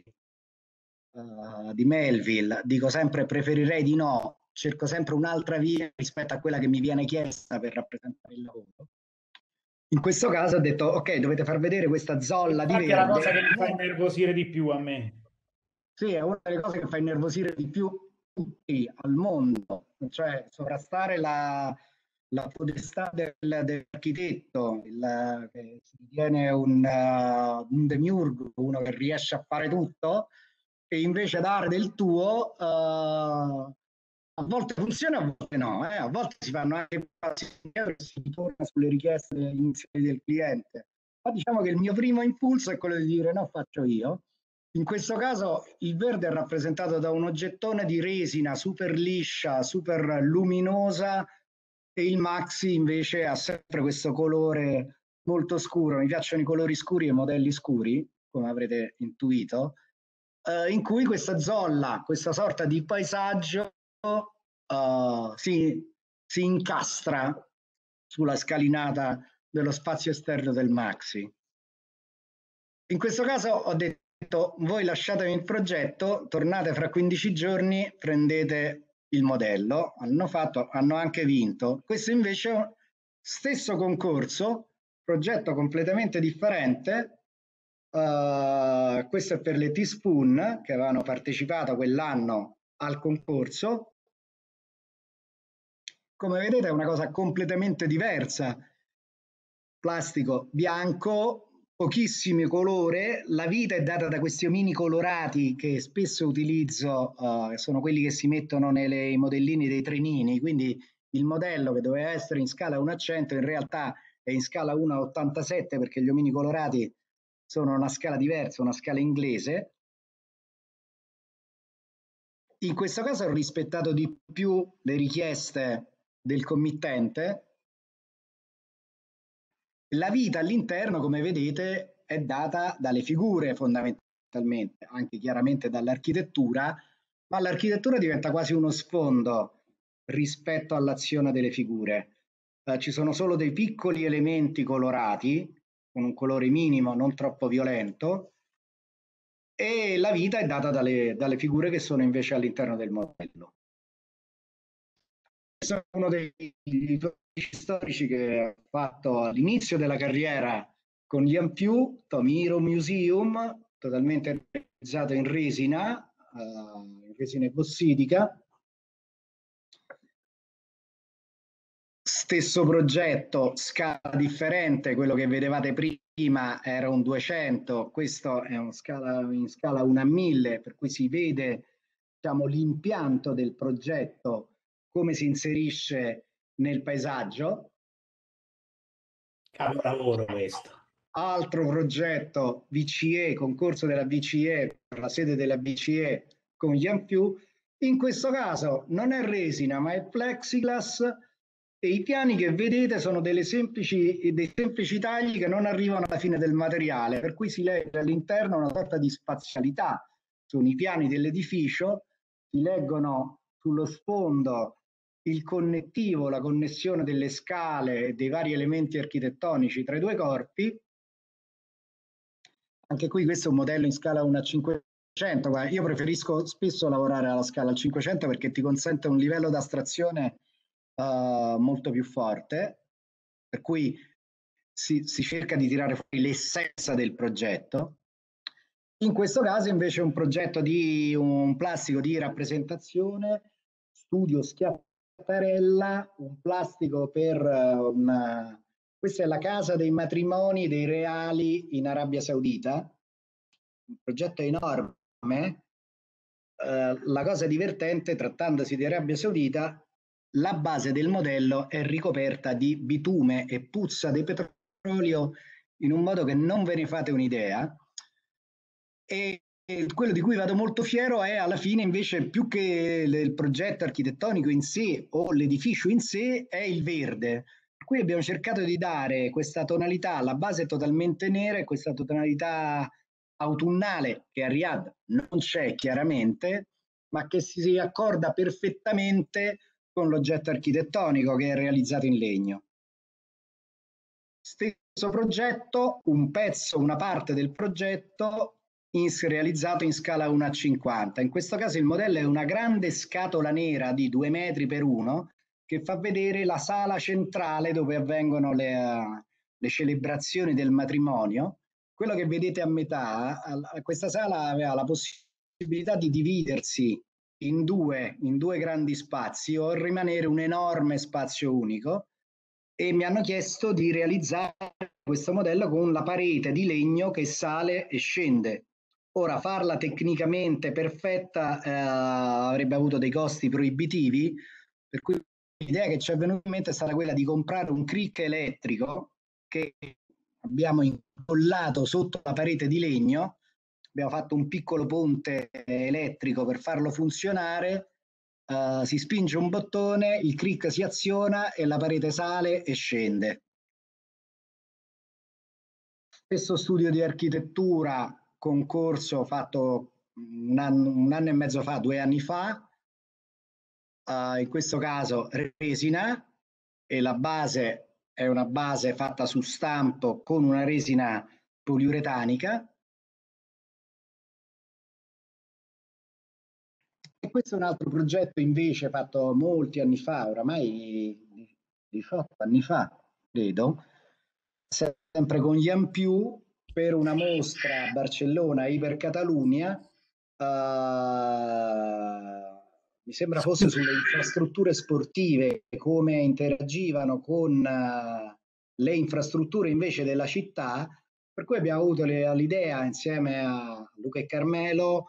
uh, di Melville. Dico sempre preferirei di no, cerco sempre un'altra via rispetto a quella che mi viene chiesta per rappresentare il lavoro. In questo caso ho detto ok, dovete far vedere questa zolla di Infatti è la verde. cosa che mi fa innervosire di più a me. Sì, è una delle cose che fa innervosire di più tutti al mondo, cioè sovrastare la, la potestà del, dell'architetto, il, che si ritiene un, uh, un demiurgo, uno che riesce a fare tutto, e invece dare del tuo, uh, a volte funziona, a volte no, eh? A volte si fanno anche passi indietro e si ritorna sulle richieste iniziali del cliente. Ma diciamo che il mio primo impulso è quello di dire no, faccio io. In questo caso il verde è rappresentato da un oggettone di resina super liscia, super luminosa, e il Maxi invece ha sempre questo colore molto scuro. Mi piacciono i colori scuri e i modelli scuri, come avrete intuito, eh, in cui questa zolla, questa sorta di paesaggio, eh, si, si incastra sulla scalinata dello spazio esterno del Maxi. In questo caso ho detto, voi lasciatemi il progetto, tornate fra quindici giorni, prendete il modello. Hanno fatto, hanno anche vinto. Questo invece è un stesso concorso, progetto completamente differente. Uh, questo è per le Teaspoon che avevano partecipato quell'anno al concorso. Come vedete è una cosa completamente diversa. Plastico bianco, pochissimi colore, la vita è data da questi omini colorati che spesso utilizzo, uh, sono quelli che si mettono nei modellini dei trenini, quindi il modello che doveva essere in scala uno a cento in realtà è in scala uno a ottantasette perché gli omini colorati sono una scala diversa, una scala inglese. In questo caso ho rispettato di più le richieste del committente. La vita all'interno, come vedete, è data dalle figure fondamentalmente, anche chiaramente dall'architettura, ma l'architettura diventa quasi uno sfondo rispetto all'azione delle figure. Eh, ci sono solo dei piccoli elementi colorati, con un colore minimo, non troppo violento, e la vita è data dalle, dalle figure che sono invece all'interno del modello. Questo è uno dei storici che ho fatto all'inizio della carriera con gli Ampiù, Tomiro Museum, totalmente realizzato in resina, uh, in resina bossidica. Stesso progetto, scala differente, quello che vedevate prima era un duecento, questo è un scala, in scala uno a mille, per cui si vede, diciamo, l'impianto del progetto, come si inserisce nel paesaggio. Capolavoro questo. Altro progetto V C E, concorso della V C E, per la sede della V C E con gli Ampiù. In questo caso non è resina, ma è plexiglass, e i piani che vedete sono delle semplici, dei semplici tagli che non arrivano alla fine del materiale, per cui si legge all'interno una sorta di spazialità. Sono i piani dell'edificio, si leggono sullo sfondo il connettivo, la connessione delle scale e dei vari elementi architettonici tra i due corpi. Anche qui questo è un modello in scala uno a cinquecento. Guarda, io preferisco spesso lavorare alla scala al cinquecento perché ti consente un livello di astrazione uh, molto più forte, per cui si, si cerca di tirare fuori l'essenza del progetto. In questo caso invece è un progetto di un plastico di rappresentazione, studio Schiattarella, un plastico per una... Questa è la casa dei matrimoni dei reali in Arabia Saudita, un progetto enorme. Eh, la cosa divertente, trattandosi di Arabia Saudita, la base del modello è ricoperta di bitume e puzza di petrolio in un modo che non ve ne fate un'idea. E quello di cui vado molto fiero è alla fine invece più che il progetto architettonico in sé o l'edificio in sé è il verde. Qui abbiamo cercato di dare questa tonalità, la base è totalmente nera e questa tonalità autunnale che a Riyadh non c'è chiaramente, ma che si accorda perfettamente con l'oggetto architettonico che è realizzato in legno. Stesso progetto, un pezzo, una parte del progetto in, realizzato in scala uno a cinquanta. In questo caso il modello è una grande scatola nera di due metri per uno che fa vedere la sala centrale dove avvengono le, uh, le celebrazioni del matrimonio. Quello che vedete a metà, questa sala aveva la possibilità di dividersi in due, in due grandi spazi o rimanere un enorme spazio unico, e mi hanno chiesto di realizzare questo modello con la parete di legno che sale e scende. Ora, farla tecnicamente perfetta eh, avrebbe avuto dei costi proibitivi, per cui l'idea che ci è venuta in mente è stata quella di comprare un crick elettrico che abbiamo incollato sotto la parete di legno, abbiamo fatto un piccolo ponte elettrico per farlo funzionare, uh, si spinge un bottone, il crick si aziona e la parete sale e scende. Stesso studio di architettura, concorso fatto un anno, un anno e mezzo fa, due anni fa, uh, in questo caso resina, e la base è una base fatta su stampo con una resina poliuretanica. E questo è un altro progetto invece fatto molti anni fa, oramai diciotto anni fa, credo, sempre con gli Ampiù, per una mostra a Barcellona, Iper Catalunya, uh, mi sembra fosse sulle infrastrutture sportive, come interagivano con uh, le infrastrutture invece della città, per cui abbiamo avuto l'idea insieme a Luca e Carmelo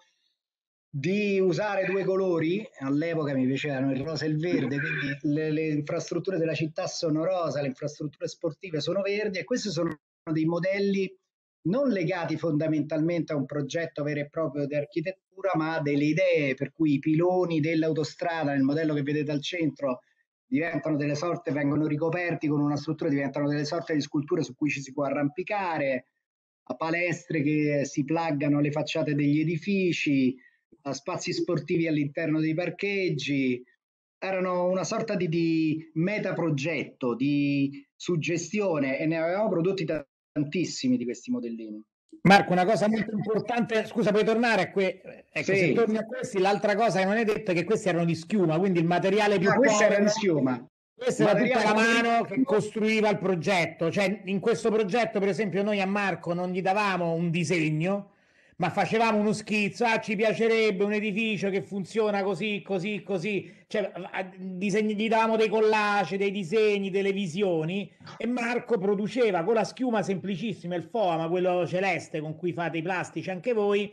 di usare due colori. All'epoca mi piacevano il rosa e il verde, quindi le, le infrastrutture della città sono rosa, le infrastrutture sportive sono verdi, e questi sono dei modelli non legati fondamentalmente a un progetto vero e proprio di architettura, ma a delle idee, per cui i piloni dell'autostrada nel modello che vedete al centro diventano delle sorte, vengono ricoperti con una struttura, diventano delle sorte di sculture su cui ci si può arrampicare, a palestre che si plaggano alle facciate degli edifici, a spazi sportivi all'interno dei parcheggi. Erano una sorta di, di metaprogetto, di suggestione, e ne avevamo prodotti tantissimi di questi modellini. Marco, una cosa molto importante, scusa, puoi tornare a que... ecco, sì. Se torni a questi, l'altra cosa che non hai detto è che questi erano di schiuma, quindi il materiale più ah, povero. Questo era di schiuma. Questa era tutta la mano che costruiva il progetto. Cioè, in questo progetto, per esempio, noi a Marco non gli davamo un disegno, ma facevamo uno schizzo. Ah, ci piacerebbe un edificio che funziona così, così, così. Cioè, disegni, gli davamo dei collage, dei disegni, delle visioni, e Marco produceva con la schiuma semplicissima, il foama, quello celeste con cui fate i plastici anche voi.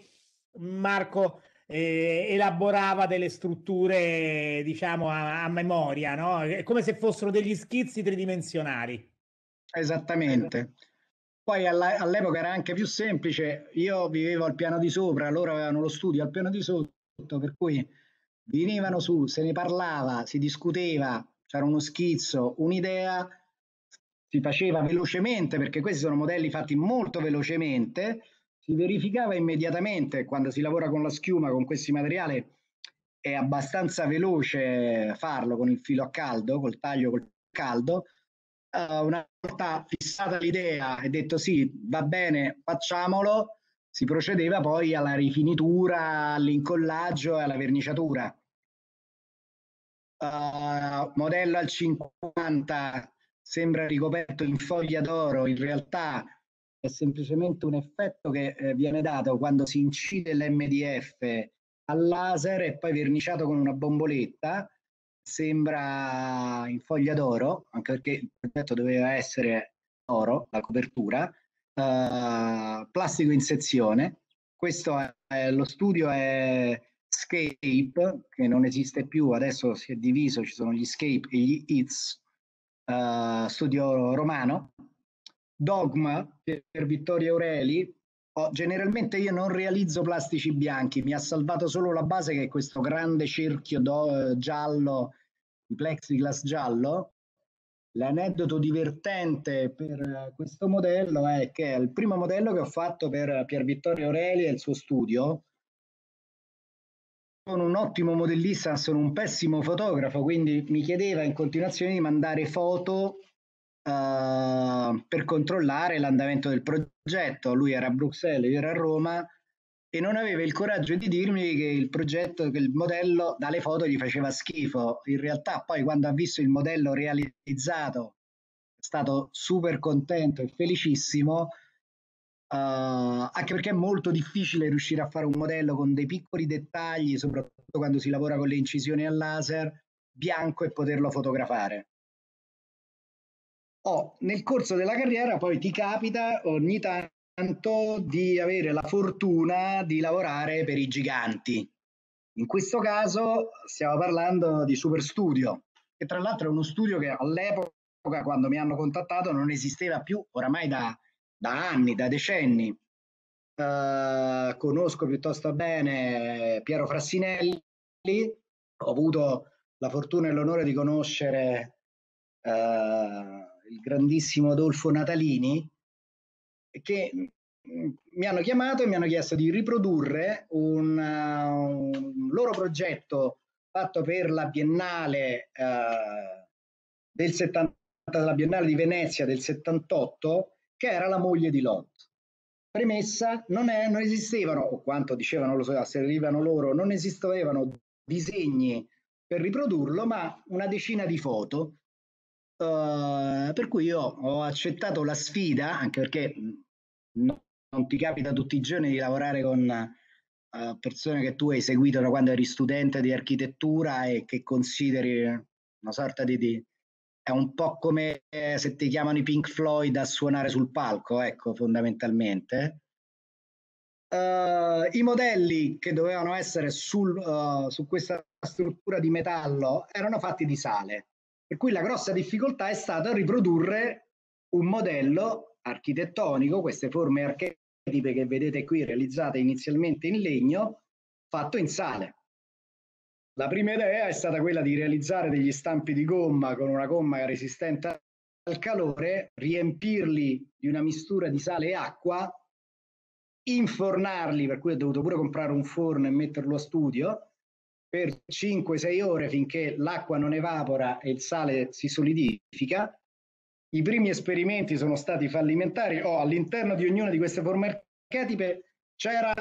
Marco eh, elaborava delle strutture, diciamo, a, a memoria, no? È come se fossero degli schizzi tridimensionali. Esattamente. Poi all'epoca era anche più semplice, io vivevo al piano di sopra, loro avevano lo studio al piano di sotto, per cui venivano su, se ne parlava, si discuteva, c'era uno schizzo, un'idea, si faceva velocemente, perché questi sono modelli fatti molto velocemente, si verificava immediatamente. Quando si lavora con la schiuma, con questi materiali, è abbastanza veloce farlo con il filo a caldo, col taglio col caldo. Uh, una volta fissata l'idea e detto sì, va bene, facciamolo, si procedeva poi alla rifinitura, all'incollaggio e alla verniciatura. Uh, modello al cinquanta, sembra ricoperto in foglia d'oro, in realtà è semplicemente un effetto che eh, viene dato quando si incide l'M D F al laser e poi verniciato con una bomboletta. Sembra in foglia d'oro, anche perché il progetto doveva essere oro, la copertura, uh, plastico in sezione. Questo è, è lo studio è Scape, che non esiste più, adesso si è diviso, ci sono gli Scape e gli I T S, uh, studio romano. Dogma per Vittorio Aureli. Oh, generalmente io non realizzo plastici bianchi, mi ha salvato solo la base, che è questo grande cerchio do, giallo, di plexiglass giallo. L'aneddoto divertente per questo modello è che è il primo modello che ho fatto per Pier Vittorio Aureli e il suo studio. Sono un ottimo modellista, sono un pessimo fotografo, quindi mi chiedeva in continuazione di mandare foto Uh, per controllare l'andamento del progetto. Lui era a Bruxelles, io ero a Roma, e non aveva il coraggio di dirmi che il progetto, che il modello dalle foto gli faceva schifo. In realtà poi, quando ha visto il modello realizzato, è stato super contento e felicissimo, uh, anche perché è molto difficile riuscire a fare un modello con dei piccoli dettagli, soprattutto quando si lavora con le incisioni a laser, bianco, e poterlo fotografare. Oh, nel corso della carriera poi ti capita ogni tanto di avere la fortuna di lavorare per i giganti. In questo caso stiamo parlando di Super Studio, che tra l'altro è uno studio che all'epoca, quando mi hanno contattato, non esisteva più, oramai da, da anni, da decenni. Uh, conosco piuttosto bene Piero Frassinelli, ho avuto la fortuna e l'onore di conoscere uh, il grandissimo Adolfo Natalini, che mi hanno chiamato e mi hanno chiesto di riprodurre un, uh, un loro progetto fatto per la Biennale uh, del settanta, la Biennale di Venezia del settantotto, che era La moglie di Lot. Premessa, non, è, non esistevano, o quanto dicevano, lo so, asserivano loro, non esistevano disegni per riprodurlo, ma una decina di foto, uh, per cui io ho accettato la sfida, anche perché no, non ti capita tutti i giorni di lavorare con uh, persone che tu hai seguito da quando eri studente di architettura e che consideri una sorta di... di è un po' come se ti chiamano i Pink Floyd a suonare sul palco, ecco, fondamentalmente. Uh, I modelli che dovevano essere sul, uh, su questa struttura di metallo erano fatti di sale, per cui la grossa difficoltà è stata riprodurre un modello architettonico, queste forme archetipe che vedete qui realizzate inizialmente in legno, fatto in sale. La prima idea è stata quella di realizzare degli stampi di gomma con una gomma resistente al calore, riempirli di una mistura di sale e acqua, infornarli, per cui ho dovuto pure comprare un forno e metterlo a studio, per cinque sei ore finché l'acqua non evapora e il sale si solidifica. I primi esperimenti sono stati fallimentari. Oh, all'interno di ognuna di queste forme archetipe c'era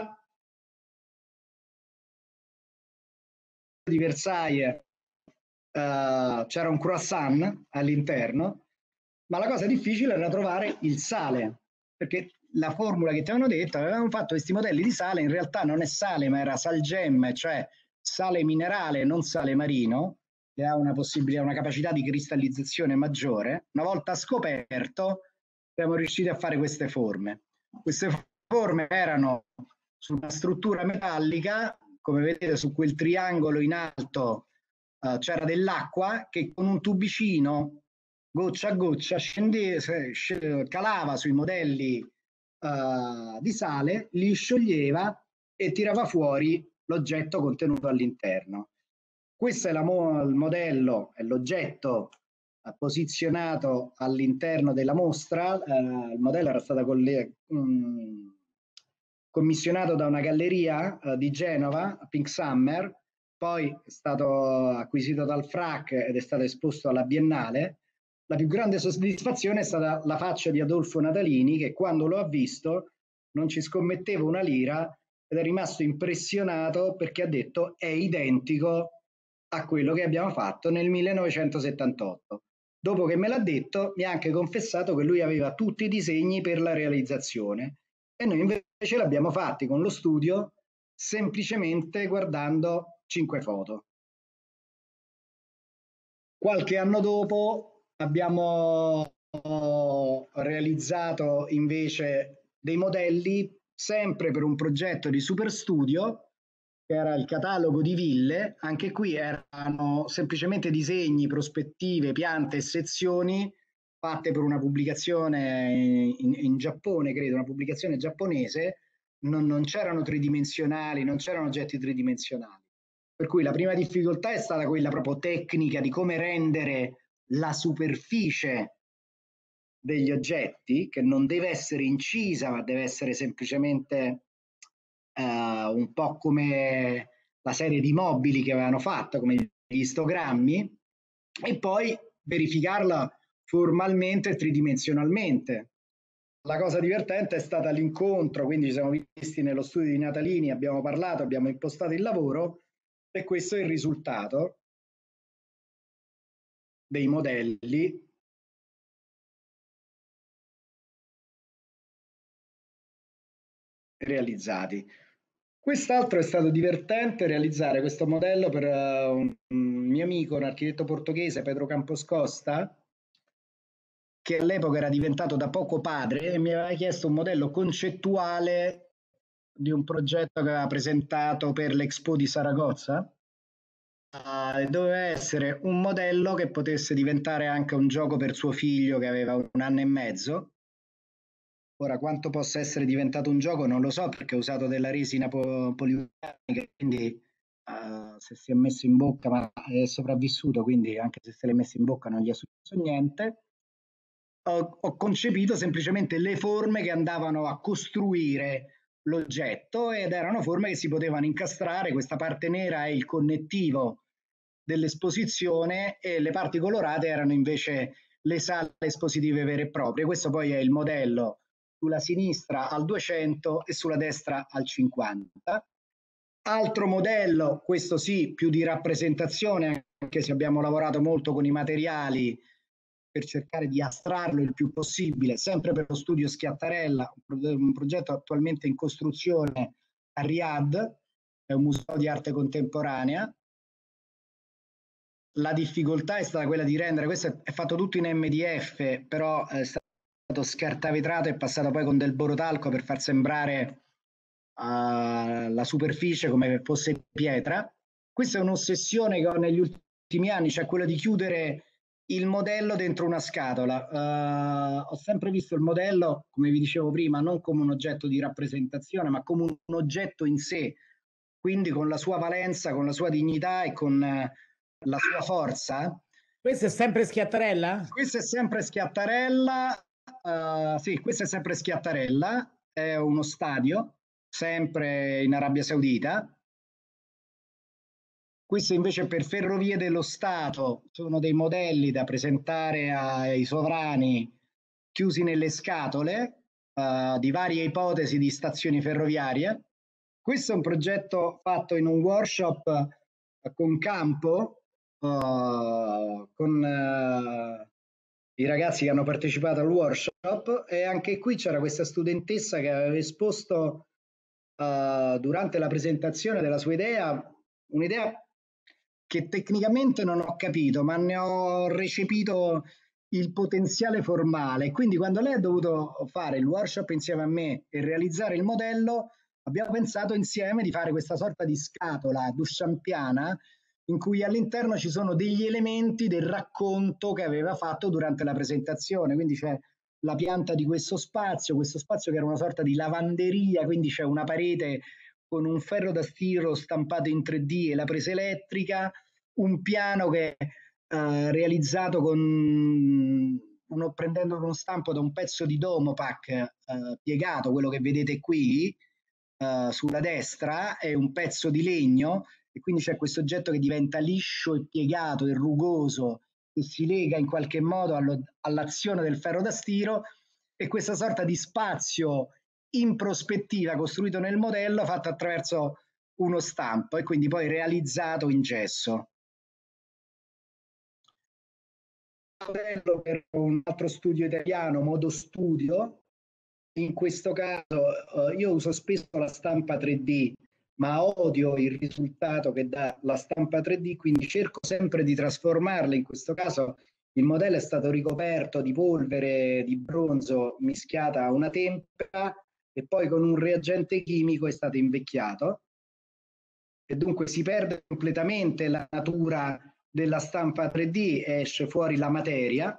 di Versailles, uh, c'era un croissant all'interno, ma la cosa difficile era trovare il sale, perché la formula che ti avevano detto, avevano fatto questi modelli di sale, in realtà non è sale, ma era salgemme, cioè sale minerale, non sale marino, che ha una possibilità, una capacità di cristallizzazione maggiore. Una volta scoperto, siamo riusciti a fare queste forme. Queste forme erano su una struttura metallica, come vedete su quel triangolo in alto uh, c'era dell'acqua che con un tubicino goccia a goccia scendeva, calava sui modelli uh, di sale, li scioglieva e tirava fuori l'oggetto contenuto all'interno. Questo è la mo- il modello, è l'oggetto uh, posizionato all'interno della mostra. Uh, il modello era stato colle- um, commissionato da una galleria uh, di Genova, Pink Summer, poi è stato acquisito dal F R A C ed è stato esposto alla Biennale. La più grande soddisfazione è stata la faccia di Adolfo Natalini, che quando lo ha visto non ci scommetteva una lira ed è rimasto impressionato perché ha detto è identico a quello che abbiamo fatto nel millenovecentosettantotto. Dopo che me l'ha detto, mi ha anche confessato che lui aveva tutti i disegni per la realizzazione e noi invece l'abbiamo fatti con lo studio semplicemente guardando cinque foto. Qualche anno dopo abbiamo realizzato invece dei modelli sempre per un progetto di Super Studio, che era il catalogo di ville. Anche qui erano semplicemente disegni, prospettive, piante e sezioni fatte per una pubblicazione in, in Giappone, credo, una pubblicazione giapponese. Non, non c'erano tridimensionali, non c'erano oggetti tridimensionali. Per cui la prima difficoltà è stata quella proprio tecnica di come rendere la superficie degli oggetti, che non deve essere incisa, ma deve essere semplicemente uh, un po' come la serie di mobili che avevano fatto, come gli istogrammi, e poi verificarla formalmente e tridimensionalmente. La cosa divertente è stata l'incontro, quindi ci siamo visti nello studio di Natalini, abbiamo parlato, abbiamo impostato il lavoro e questo è il risultato dei modelli realizzati. Quest'altro è stato divertente realizzare questo modello per uh, un, un mio amico, un architetto portoghese, Pedro Campos Costa, che all'epoca era diventato da poco padre e mi aveva chiesto un modello concettuale di un progetto che aveva presentato per l'Expo di Saragozza. Uh, doveva essere un modello che potesse diventare anche un gioco per suo figlio che aveva un anno e mezzo. Ora, quanto possa essere diventato un gioco non lo so, perché ho usato della resina po- poliuretanica, quindi uh, se si è messo in bocca, ma è sopravvissuto, quindi anche se se l'è messo in bocca non gli è successo niente. Ho, ho concepito semplicemente le forme che andavano a costruire l'oggetto ed erano forme che si potevano incastrare. Questa parte nera è il connettivo dell'esposizione e le parti colorate erano invece le sale espositive vere e proprie. Questo poi è il modello sulla sinistra al duecento e sulla destra al cinquanta. Altro modello, questo sì, più di rappresentazione, anche se abbiamo lavorato molto con i materiali per cercare di astrarlo il più possibile, sempre per lo studio Schiattarella, un progetto attualmente in costruzione a Riyadh, è un museo di arte contemporanea. La difficoltà è stata quella di rendere, questo è fatto tutto in M D F, però è stato scartavetrato e passato poi con del borotalco per far sembrare uh, la superficie come fosse pietra. Questa è un'ossessione che ho negli ultimi anni, cioè quello di chiudere il modello dentro una scatola. Uh, ho sempre visto il modello, come vi dicevo prima, non come un oggetto di rappresentazione, ma come un, un oggetto in sé, quindi con la sua valenza, con la sua dignità e con uh, la sua forza. Questo è sempre Schiattarella? Questo è sempre Schiattarella, uh, sì, questo è sempre Schiattarella, è uno stadio, sempre in Arabia Saudita. Questo invece per Ferrovie dello Stato sono dei modelli da presentare ai sovrani chiusi nelle scatole uh, di varie ipotesi di stazioni ferroviarie. Questo è un progetto fatto in un workshop uh, con campo, uh, con uh, i ragazzi che hanno partecipato al workshop, e anche qui c'era questa studentessa che aveva esposto uh, durante la presentazione della sua idea, un'idea che tecnicamente non ho capito, ma ne ho recepito il potenziale formale. Quindi quando lei ha dovuto fare il workshop insieme a me e realizzare il modello, abbiamo pensato insieme di fare questa sorta di scatola duchampiana in cui all'interno ci sono degli elementi del racconto che aveva fatto durante la presentazione. Quindi c'è la pianta di questo spazio, questo spazio che era una sorta di lavanderia, quindi c'è una parete con un ferro da stiro stampato in tre D e la presa elettrica, un piano che è eh, realizzato con uno, prendendo uno stampo da un pezzo di Domopac eh, piegato, quello che vedete qui eh, sulla destra, è un pezzo di legno e quindi c'è questo oggetto che diventa liscio e piegato e rugoso che si lega in qualche modo allo, all'azione del ferro da stiro, e questa sorta di spazio in prospettiva costruito nel modello fatto attraverso uno stampo e quindi poi realizzato in gesso. Modello per un altro studio italiano, Modo Studio. In questo caso eh, io uso spesso la stampa tre D, ma odio il risultato che dà la stampa tre D, quindi cerco sempre di trasformarla. In questo caso il modello è stato ricoperto di polvere di bronzo mischiata a una tempera e poi con un reagente chimico è stato invecchiato e dunque si perde completamente la natura della stampa tre D e esce fuori la materia.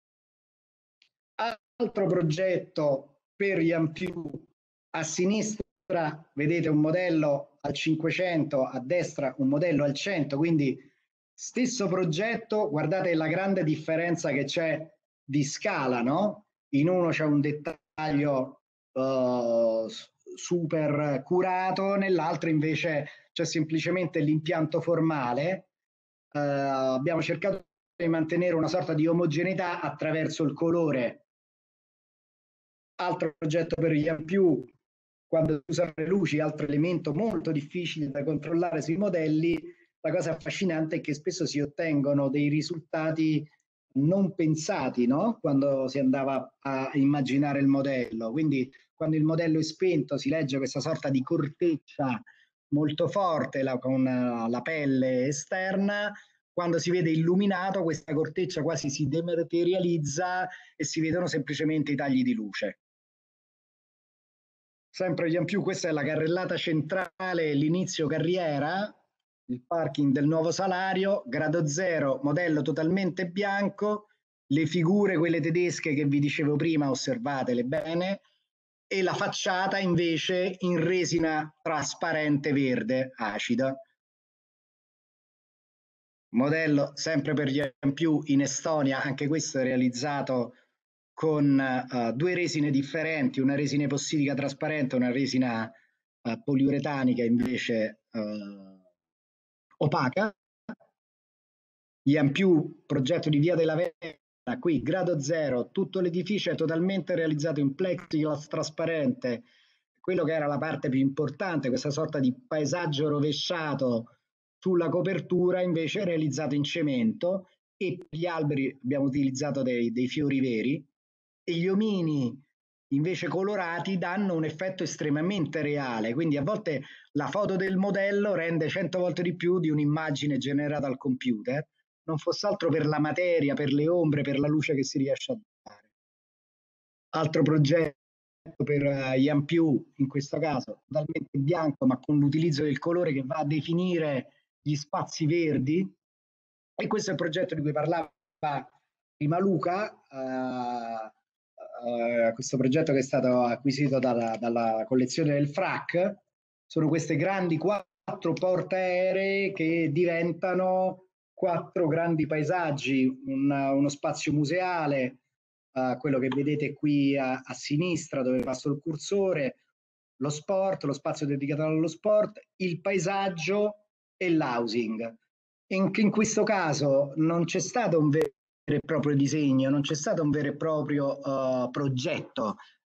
Altro progetto per Iampiù, a sinistra vedete un modello al cinquecento, a destra un modello al cento, quindi stesso progetto, guardate la grande differenza che c'è di scala, no? In uno c'è un dettaglio uh, super curato, nell'altro invece c'è semplicemente l'impianto formale. Uh, abbiamo cercato di mantenere una sorta di omogeneità attraverso il colore. Altro progetto per gli Ampiù, quando usano le luci, altro elemento molto difficile da controllare sui modelli. La cosa affascinante è che spesso si ottengono dei risultati non pensati, no? Quando si andava a immaginare il modello. Quindi quando il modello è spento si legge questa sorta di corteccia molto forte la, con la pelle esterna. Quando si vede illuminato questa corteccia quasi si dematerializza e si vedono semplicemente i tagli di luce. Sempre gli Ampiù, questa è la carrellata centrale, l'inizio carriera, il parking del nuovo Salario, grado zero, modello totalmente bianco, le figure, quelle tedesche che vi dicevo prima, osservatele bene, e la facciata invece in resina trasparente verde acida. Modello sempre per gli A più in Estonia, anche questo è realizzato con uh, due resine differenti, una resina epossidica trasparente e una resina uh, poliuretanica invece uh, opaca. Gli A più, progetto di Via della Verna, qui grado zero, tutto l'edificio è totalmente realizzato in plexiglass trasparente, quello che era la parte più importante, questa sorta di paesaggio rovesciato sulla copertura invece è realizzato in cemento, e per gli alberi abbiamo utilizzato dei, dei fiori veri, e gli omini invece colorati danno un effetto estremamente reale, quindi a volte la foto del modello rende cento volte di più di un'immagine generata al computer, non fosse altro per la materia, per le ombre, per la luce che si riesce a dare. Altro progetto per gli A più, in questo caso totalmente bianco, ma con l'utilizzo del colore che va a definire gli spazi verdi, e questo è il progetto di cui parlava prima Luca, uh, uh, questo progetto che è stato acquisito dalla, dalla collezione del F R A C. Sono queste grandi quattro portaerei che diventano quattro grandi paesaggi, un, uno spazio museale, uh, quello che vedete qui a, a sinistra dove passo il cursore, lo sport, lo spazio dedicato allo sport, il paesaggio e l'housing. In, in questo caso non c'è stato un vero e proprio disegno, non c'è stato un vero e proprio uh, progetto,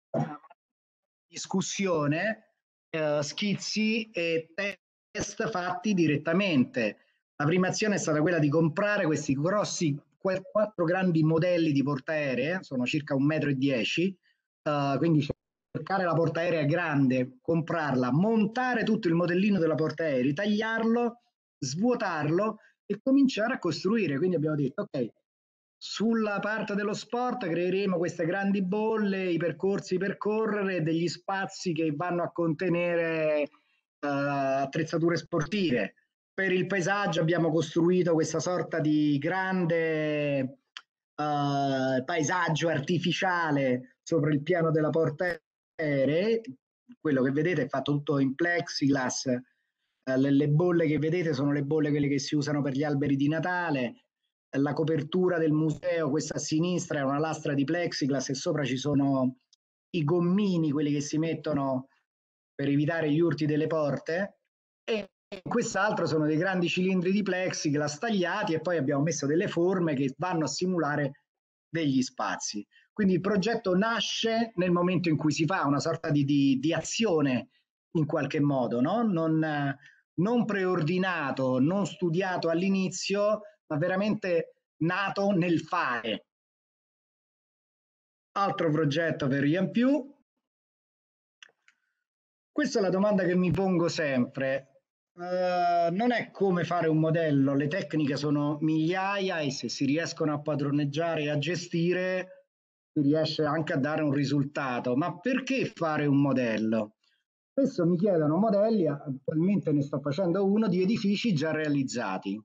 discussione, uh, schizzi e test fatti direttamente. La prima azione è stata quella di comprare questi grossi quattro grandi modelli di portaerei, sono circa un metro e dieci, uh, quindi cercare la portaerea grande, comprarla, montare tutto il modellino della portaerei, tagliarlo, svuotarlo e cominciare a costruire. Quindi abbiamo detto, ok, sulla parte dello sport creeremo queste grandi bolle, i percorsi per correre, degli spazi che vanno a contenere uh, attrezzature sportive. Per il paesaggio abbiamo costruito questa sorta di grande uh, paesaggio artificiale sopra il piano della portaerei. Quello che vedete è fatto tutto in plexiglass, uh, le, le bolle che vedete sono le bolle quelle che si usano per gli alberi di Natale. La copertura del museo, questa a sinistra, è una lastra di plexiglass e sopra ci sono i gommini, quelli che si mettono per evitare gli urti delle porte, e quest'altro sono dei grandi cilindri di plexiglass tagliati e poi abbiamo messo delle forme che vanno a simulare degli spazi. Quindi il progetto nasce nel momento in cui si fa una sorta di, di, di azione in qualche modo, no? non, non preordinato, non studiato all'inizio, ma veramente nato nel fare. Altro progetto per gli A più. Questa è la domanda che mi pongo sempre. Uh, non è come fare un modello, le tecniche sono migliaia e se si riescono a padroneggiare e a gestire si riesce anche a dare un risultato. Ma perché fare un modello? Spesso mi chiedono modelli, attualmente ne sto facendo uno, di edifici già realizzati.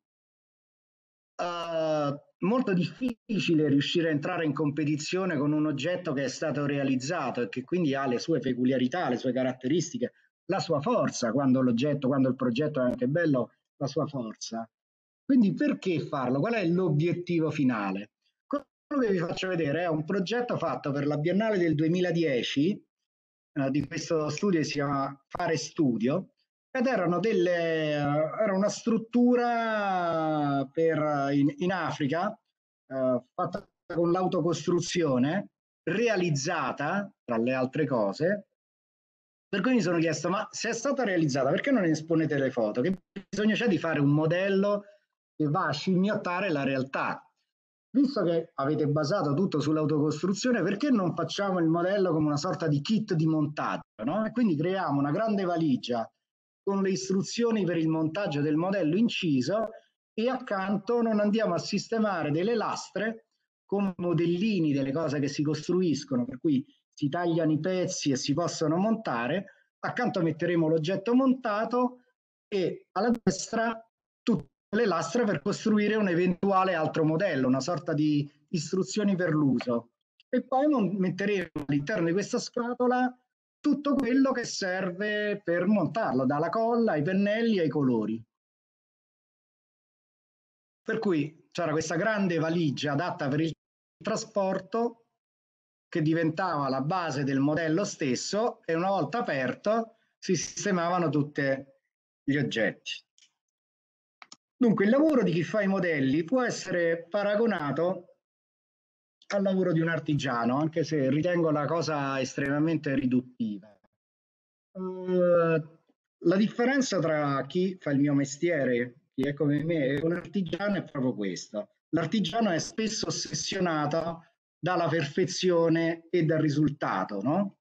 Uh, molto difficile riuscire a entrare in competizione con un oggetto che è stato realizzato e che quindi ha le sue peculiarità, le sue caratteristiche, la sua forza, quando l'oggetto, quando il progetto è anche bello, la sua forza. Quindi perché farlo? Qual è l'obiettivo finale? Quello che vi faccio vedere è un progetto fatto per la Biennale del duemiladieci, uh, di questo studio che si chiama Fare Studio, ed erano delle, era una struttura per, in, in Africa, eh, fatta con l'autocostruzione, realizzata, tra le altre cose, per cui mi sono chiesto, ma se è stata realizzata, perché non esponete le foto? Che bisogno c'è di fare un modello che va a scimmiottare la realtà? Visto che avete basato tutto sull'autocostruzione, perché non facciamo il modello come una sorta di kit di montaggio, no? E quindi creiamo una grande valigia con le istruzioni per il montaggio del modello inciso e accanto non andiamo a sistemare delle lastre con modellini delle cose che si costruiscono, per cui si tagliano i pezzi e si possono montare, accanto metteremo l'oggetto montato e alla destra tutte le lastre per costruire un eventuale altro modello, una sorta di istruzioni per l'uso. E poi metteremo all'interno di questa scatola tutto quello che serve per montarlo, dalla colla ai pennelli ai colori. Per cui c'era questa grande valigia adatta per il trasporto che diventava la base del modello stesso e una volta aperto si sistemavano tutti gli oggetti. Dunque il lavoro di chi fa i modelli può essere paragonato al lavoro di un artigiano, anche se ritengo la cosa estremamente riduttiva. Uh, la differenza tra chi fa il mio mestiere, chi è come me, e un artigiano è proprio questo. L'artigiano è spesso ossessionato dalla perfezione e dal risultato, no?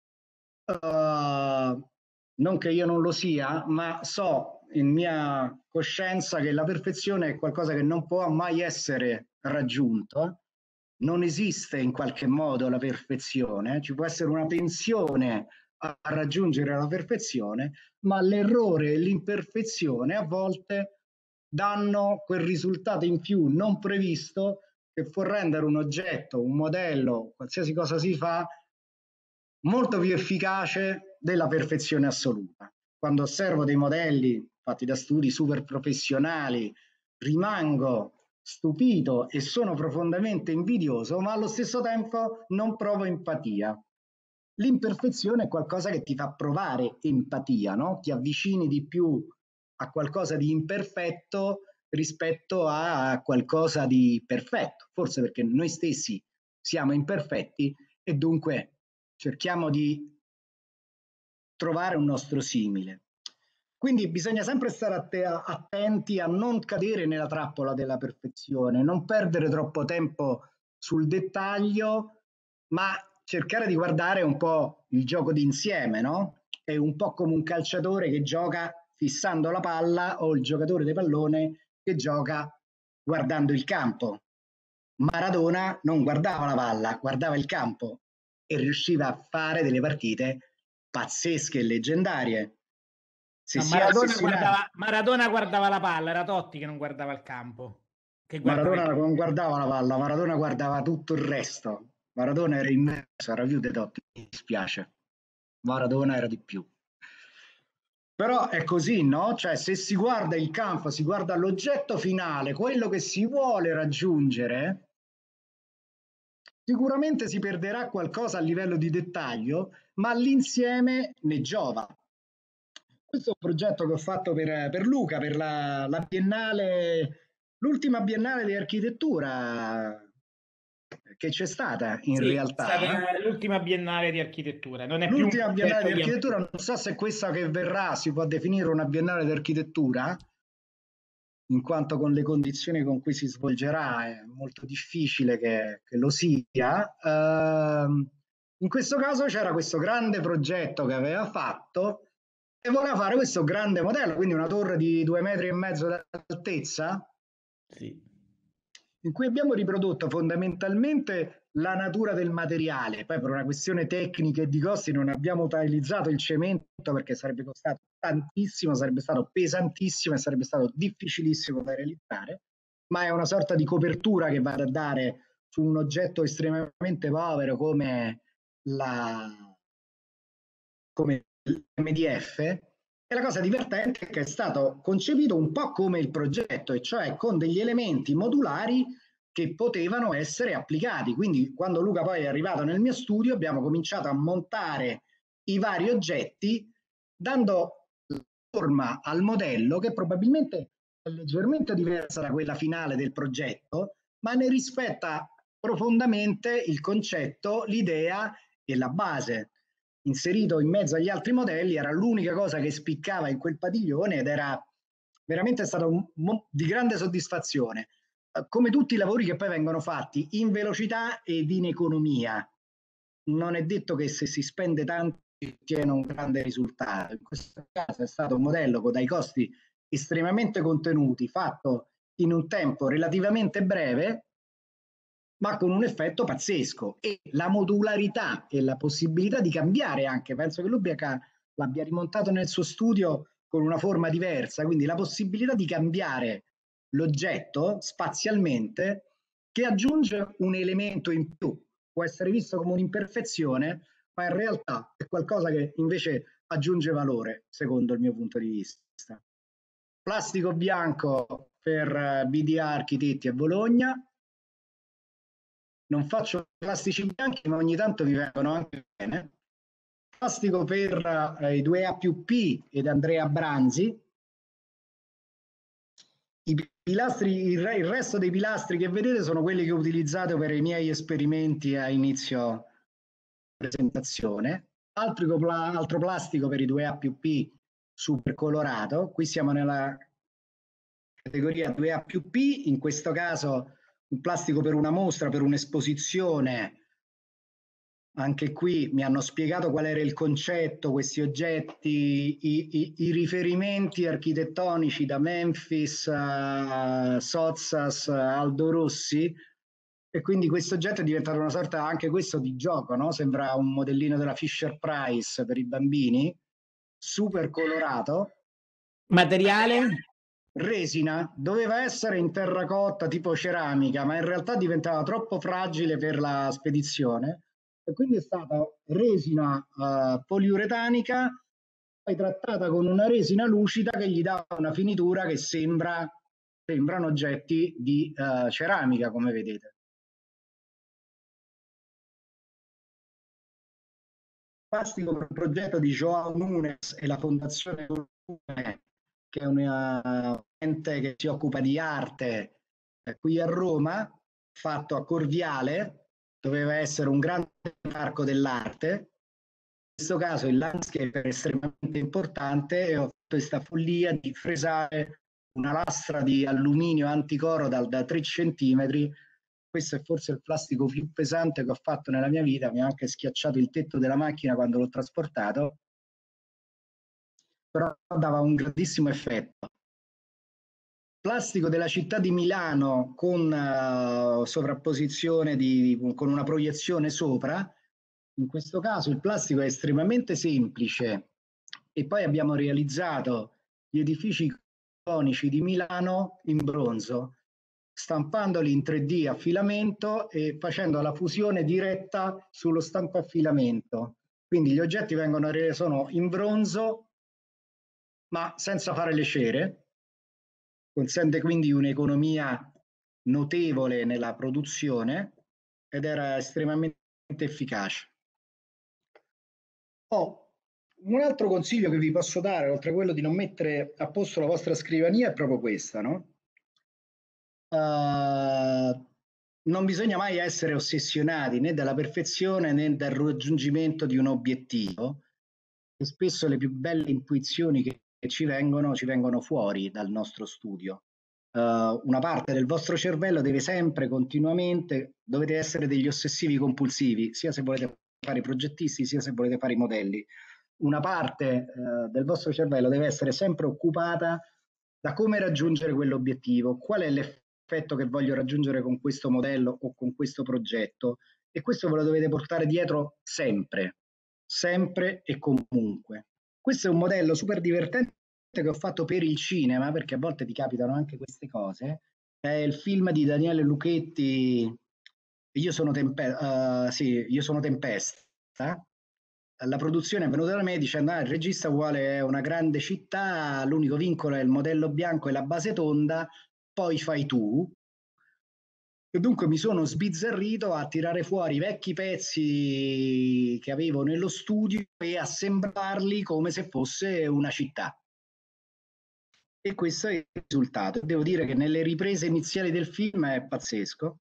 Uh, non che io non lo sia, ma so in mia coscienza che la perfezione è qualcosa che non può mai essere raggiunto. Non esiste in qualche modo la perfezione, ci può essere una tensione a raggiungere la perfezione, ma l'errore e l'imperfezione a volte danno quel risultato in più non previsto che può rendere un oggetto, un modello, qualsiasi cosa si fa, molto più efficace della perfezione assoluta. Quando osservo dei modelli fatti da studi super professionali, rimango stupito e sono profondamente invidioso, ma allo stesso tempo non provo empatia. L'imperfezione è qualcosa che ti fa provare empatia, no? Ti avvicini di più a qualcosa di imperfetto rispetto a qualcosa di perfetto, forse perché noi stessi siamo imperfetti e dunque cerchiamo di trovare un nostro simile. Quindi bisogna sempre stare attenti a non cadere nella trappola della perfezione, non perdere troppo tempo sul dettaglio, ma cercare di guardare un po' il gioco d'insieme, no? È un po' come un calciatore che gioca fissando la palla o il giocatore di pallone che gioca guardando il campo. Maradona non guardava la palla, guardava il campo e riusciva a fare delle partite pazzesche e leggendarie. Se no, Maradona, guardava, Maradona guardava la palla, era Totti che non guardava il campo. Che Maradona non guardava la palla, Maradona guardava tutto il resto. Maradona era immerso, era più di Totti, mi dispiace. Maradona era di più. Però è così, no? Cioè, se si guarda il campo, si guarda l'oggetto finale, quello che si vuole raggiungere, sicuramente si perderà qualcosa a livello di dettaglio, ma l'insieme ne giova. Questo è un progetto che ho fatto per, per Luca, per la, la biennale, l'ultima biennale di architettura che c'è stata in sì, realtà. È stata l'ultima biennale di architettura. Non è l'ultima più biennale di architettura, non so se questa che verrà si può definire una biennale di architettura, in quanto con le condizioni con cui si svolgerà è molto difficile che, che lo sia. Uh, in questo caso c'era questo grande progetto che aveva fatto e voleva fare questo grande modello, quindi una torre di due metri e mezzo d'altezza, sì. in cui abbiamo riprodotto fondamentalmente la natura del materiale. Poi per una questione tecnica e di costi non abbiamo utilizzato il cemento perché sarebbe costato tantissimo, sarebbe stato pesantissimo e sarebbe stato difficilissimo da realizzare, ma è una sorta di copertura che vado a dare su un oggetto estremamente povero come la come l'M D F. E la cosa divertente è che è stato concepito un po' come il progetto, e cioè con degli elementi modulari che potevano essere applicati. Quindi quando Luca poi è arrivato nel mio studio abbiamo cominciato a montare i vari oggetti dando forma al modello che probabilmente è leggermente diversa da quella finale del progetto, ma ne rispetta profondamente il concetto, l'idea e la base. Inserito in mezzo agli altri modelli, era l'unica cosa che spiccava in quel padiglione ed era veramente stato un, di grande soddisfazione. Come tutti i lavori che poi vengono fatti in velocità ed in economia, non è detto che se si spende tanto si ottiene un grande risultato. In questo caso è stato un modello con dai costi estremamente contenuti, fatto in un tempo relativamente breve, ma con un effetto pazzesco, e la modularità e la possibilità di cambiare anche, penso che Lubica l'abbia rimontato nel suo studio con una forma diversa, quindi la possibilità di cambiare l'oggetto spazialmente che aggiunge un elemento in più, può essere visto come un'imperfezione, ma in realtà è qualcosa che invece aggiunge valore, secondo il mio punto di vista. Plastico bianco per B D A Architetti a Bologna. Non faccio plastici bianchi, ma ogni tanto mi vengono anche bene. Plastico per eh, i due A più P ed Andrea Branzi. I pilastri, il, re, il resto dei pilastri che vedete sono quelli che ho utilizzato per i miei esperimenti a inizio presentazione. Altro, altro plastico per i due A più P super colorato. Qui siamo nella categoria due A più P, in questo caso un plastico per una mostra, per un'esposizione. Anche qui mi hanno spiegato qual era il concetto, questi oggetti, i, i, i riferimenti architettonici da Memphis, uh, Sozzas, Aldo Rossi, e quindi questo oggetto è diventato una sorta anche questo di gioco, no? Sembra un modellino della Fisher Price per i bambini, super colorato. Materiale? Resina, doveva essere in terracotta tipo ceramica, ma in realtà diventava troppo fragile per la spedizione e quindi è stata resina uh, poliuretanica, poi trattata con una resina lucida che gli dà una finitura che sembra sembrano oggetti di uh, ceramica, come vedete. Plastico per un progetto di Joao Nunes e la Fondazione Nunes, che è un ente che si occupa di arte eh, qui a Roma, fatto a Corviale, doveva essere un grande parco dell'arte. In questo caso il landscape è estremamente importante e ho fatto questa follia di fresare una lastra di alluminio anticoro da, da tre centimetri. Questo è forse il plastico più pesante che ho fatto nella mia vita, mi ha anche schiacciato il tetto della macchina quando l'ho trasportato, però dava un grandissimo effetto. Plastico della città di Milano con uh, sovrapposizione di, di, con una proiezione sopra. In questo caso il plastico è estremamente semplice e poi abbiamo realizzato gli edifici iconici di Milano in bronzo, stampandoli in tre D a filamento e facendo la fusione diretta sullo stampo a filamento. Quindi gli oggetti vengono sono in bronzo ma senza fare le cere, consente quindi un'economia notevole nella produzione ed era estremamente efficace. Oh, un altro consiglio che vi posso dare, oltre a quello di non mettere a posto la vostra scrivania, è proprio questa, no? Uh, non bisogna mai essere ossessionati né dalla perfezione né dal raggiungimento di un obiettivo, e spesso le più belle intuizioni che ci vengono, ci vengono fuori dal nostro studio. Uh, una parte del vostro cervello deve sempre, continuamente, dovete essere degli ossessivi compulsivi, sia se volete fare i progettisti, sia se volete fare i modelli. Una parte uh, del vostro cervello deve essere sempre occupata da come raggiungere quell'obiettivo, qual è l'effetto che voglio raggiungere con questo modello o con questo progetto, e questo ve lo dovete portare dietro sempre, sempre e comunque. Questo è un modello super divertente che ho fatto per il cinema, perché a volte ti capitano anche queste cose. È il film di Daniele Lucchetti, Io sono, Tempe- uh, sì, Io sono Tempesta. La produzione è venuta da me dicendo ah, il regista vuole una grande città, l'unico vincolo è il modello bianco e la base tonda, poi fai tu. E dunque mi sono sbizzarrito a tirare fuori i vecchi pezzi che avevo nello studio e assemblarli come se fosse una città. E questo è il risultato. Devo dire che nelle riprese iniziali del film è pazzesco.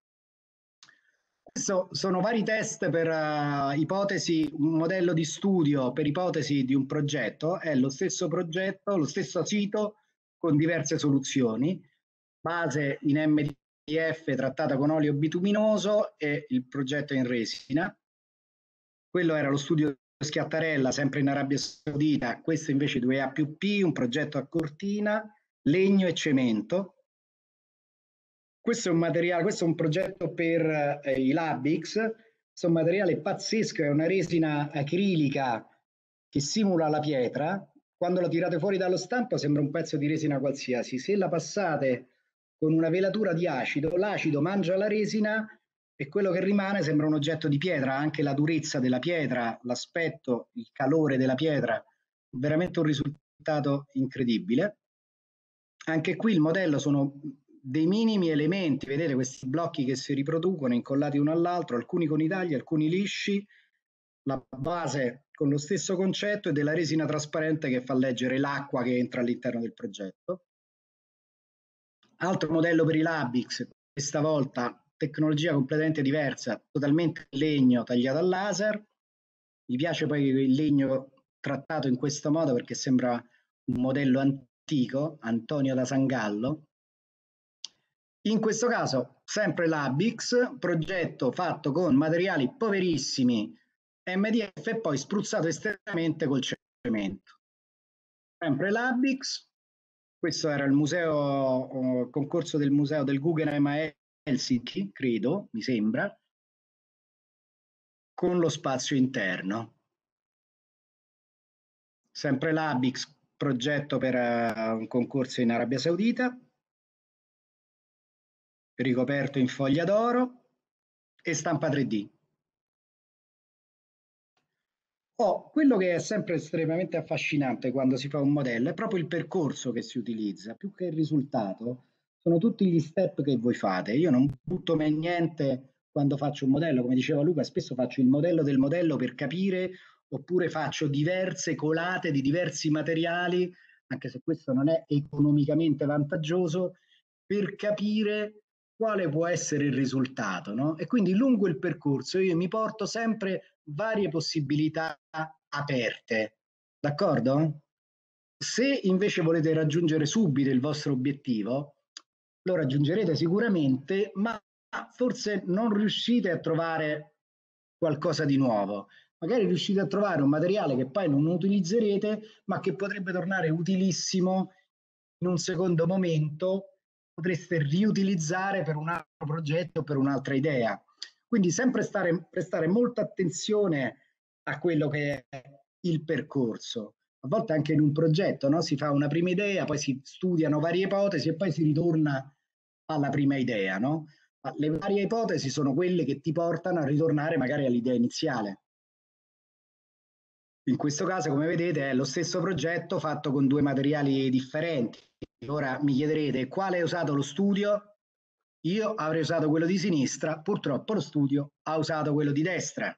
Questo sono vari test per uh, ipotesi, un modello di studio per ipotesi di un progetto. È lo stesso progetto, lo stesso sito con diverse soluzioni. Base in M D F trattata con olio bituminoso e il progetto in resina. Quello era lo studio Schiattarella, sempre in Arabia Saudita. Questo invece due A più P, un progetto a Cortina, legno e cemento. Questo è un materiale, questo è un progetto per eh, i Labix. Questo è un materiale pazzesco, è una resina acrilica che simula la pietra. Quando la tirate fuori dallo stampo sembra un pezzo di resina qualsiasi. Se la passate con una velatura di acido, l'acido mangia la resina e quello che rimane sembra un oggetto di pietra, anche la durezza della pietra, l'aspetto, il calore della pietra, veramente un risultato incredibile. Anche qui il modello sono dei minimi elementi, vedete questi blocchi che si riproducono incollati uno all'altro, alcuni con i tagli, alcuni lisci, la base con lo stesso concetto e della resina trasparente che fa leggere l'acqua che entra all'interno del progetto. Altro modello per i Labix, questa volta tecnologia completamente diversa, totalmente in legno tagliato al laser. Mi piace poi il legno trattato in questo modo perché sembra un modello antico, Antonio da Sangallo. In questo caso sempre Labix, progetto fatto con materiali poverissimi M D F e poi spruzzato esternamente col cemento. Sempre Labix, questo era il museo, uh, concorso del museo del Guggenheim a Helsinki, credo, mi sembra, con lo spazio interno. Sempre Labix, progetto per uh, un concorso in Arabia Saudita, ricoperto in foglia d'oro e stampa tre D. Oh, quello che è sempre estremamente affascinante quando si fa un modello è proprio il percorso che si utilizza, più che il risultato, sono tutti gli step che voi fate. Io non butto mai niente quando faccio un modello, come diceva Luca, spesso faccio il modello del modello per capire, oppure faccio diverse colate di diversi materiali, anche se questo non è economicamente vantaggioso, per capire quale può essere il risultato, no? E quindi lungo il percorso io mi porto sempre varie possibilità aperte, d'accordo? Se invece volete raggiungere subito il vostro obiettivo, lo raggiungerete sicuramente, ma forse non riuscite a trovare qualcosa di nuovo. Magari riuscite a trovare un materiale che poi non utilizzerete, ma che potrebbe tornare utilissimo in un secondo momento, potreste riutilizzare per un altro progetto o per un'altra idea. Quindi sempre stare, prestare molta attenzione a quello che è il percorso. A volte anche in un progetto, no? Si fa una prima idea, poi si studiano varie ipotesi e poi si ritorna alla prima idea, no? Ma le varie ipotesi sono quelle che ti portano a ritornare magari all'idea iniziale. In questo caso, come vedete, è lo stesso progetto fatto con due materiali differenti. Ora mi chiederete quale hai usato lo studio? Io avrei usato quello di sinistra, purtroppo lo studio ha usato quello di destra.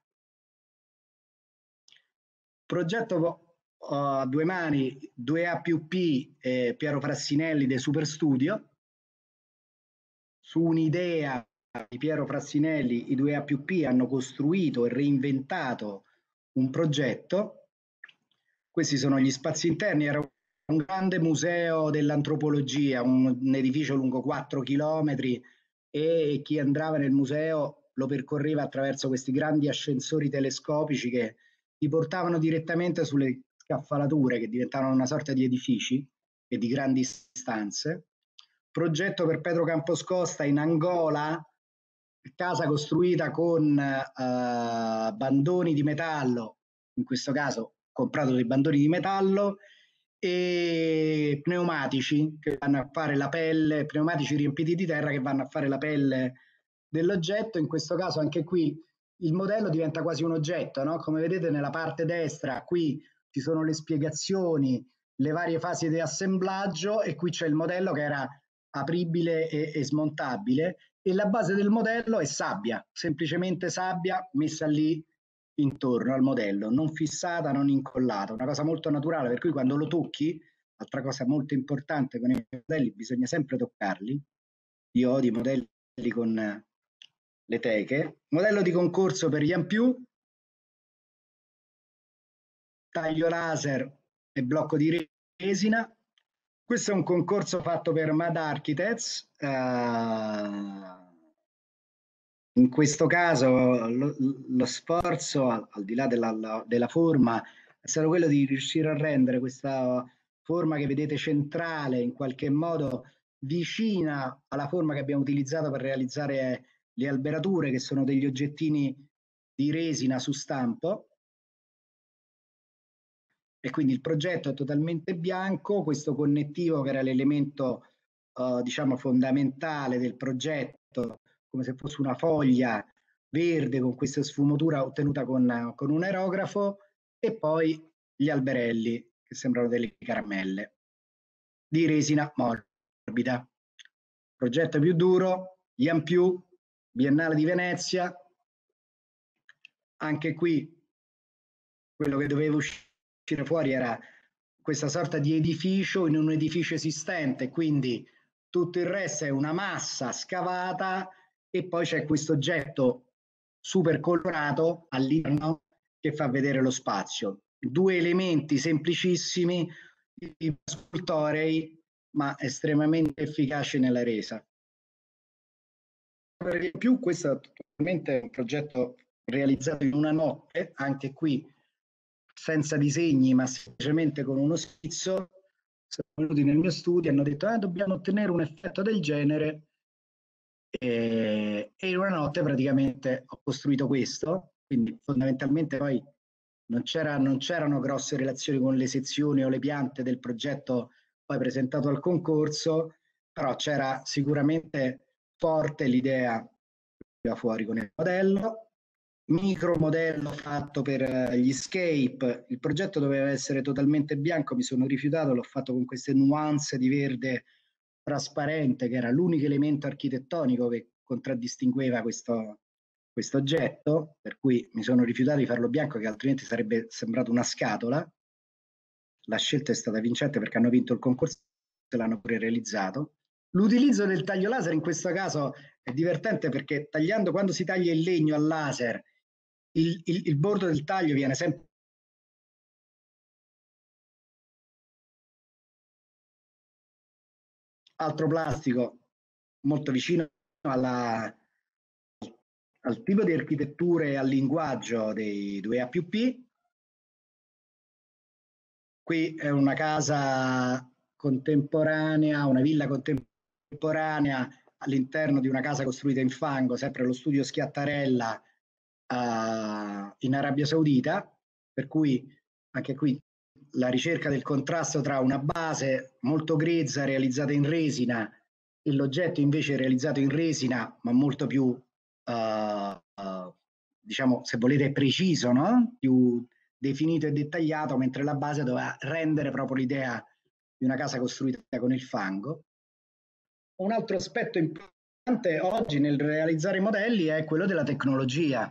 Progetto a uh, due mani, due A più P, eh, Piero Frassinelli del Super Studio. Su un'idea di Piero Frassinelli, i due A più P hanno costruito e reinventato un progetto. Questi sono gli spazi interni, era un grande museo dell'antropologia, un, un edificio lungo quattro chilometri, e chi andava nel museo lo percorreva attraverso questi grandi ascensori telescopici che ti portavano direttamente sulle scaffalature che diventavano una sorta di edifici e di grandi stanze. Progetto per Pedro Campos Costa in Angola, casa costruita con uh, bandoni di metallo, in questo caso comprato dei bandoni di metallo e pneumatici che vanno a fare la pelle, pneumatici riempiti di terra che vanno a fare la pelle dell'oggetto. In questo caso anche qui il modello diventa quasi un oggetto, no? Come vedete nella parte destra qui ci sono le spiegazioni, le varie fasi di assemblaggio e qui c'è il modello che era apribile e, e smontabile e la base del modello è sabbia, semplicemente sabbia messa lì intorno al modello, non fissata, non incollata, una cosa molto naturale, per cui quando lo tocchi, altra cosa molto importante con i modelli, bisogna sempre toccarli. Io odio i modelli con le teche. Modello di concorso per Iampiù, taglio laser e blocco di resina. Questo è un concorso fatto per Mad Architects. Uh, in questo caso lo, lo sforzo, al, al di là della, della forma, è stato quello di riuscire a rendere questa forma che vedete centrale, in qualche modo vicina alla forma che abbiamo utilizzato per realizzare le alberature, che sono degli oggettini di resina su stampo. E quindi il progetto è totalmente bianco, questo connettivo che era l'elemento uh, diciamo fondamentale del progetto come se fosse una foglia verde con questa sfumatura ottenuta con, con un aerografo, e poi gli alberelli che sembrano delle caramelle di resina morbida. Progetto più duro, Ian Più, Biennale di Venezia. Anche qui quello che doveva uscire fuori era questa sorta di edificio in un edificio esistente, quindi tutto il resto è una massa scavata e poi c'è questo oggetto super colorato all'interno che fa vedere lo spazio. Due elementi semplicissimi, scultorei, ma estremamente efficaci nella resa. Per di più, questo è totalmente un progetto realizzato in una notte, anche qui senza disegni, ma semplicemente con uno schizzo. Sono venuti nel mio studio e hanno detto ah, dobbiamo ottenere un effetto del genere, e, e in una notte praticamente ho costruito questo. Quindi fondamentalmente poi non, c'era, non c'erano grosse relazioni con le sezioni o le piante del progetto poi presentato al concorso, però c'era sicuramente forte l'idea che va fuori con il modello. Micro modello fatto per gli Escape. Il progetto doveva essere totalmente bianco, mi sono rifiutato, l'ho fatto con queste nuance di verde trasparente, che era l'unico elemento architettonico che contraddistingueva questo, questo oggetto, per cui mi sono rifiutato di farlo bianco, che altrimenti sarebbe sembrato una scatola. La scelta è stata vincente perché hanno vinto il concorso e l'hanno pure realizzato. L'utilizzo del taglio laser in questo caso è divertente perché tagliando, quando si taglia il legno al laser, il, il, il bordo del taglio viene sempre altro plastico molto vicino alla, al tipo di architettura e al linguaggio dei due A più P. Qui è una casa contemporanea, una villa contemporanea all'interno di una casa costruita in fango, sempre lo studio Schiattarella uh, in Arabia Saudita, per cui anche qui la ricerca del contrasto tra una base molto grezza realizzata in resina e l'oggetto invece realizzato in resina ma molto più, uh, uh, diciamo, se volete, preciso, no? Più definito e dettagliato, mentre la base doveva rendere proprio l'idea di una casa costruita con il fango. Un altro aspetto importante oggi nel realizzare i modelli è quello della tecnologia.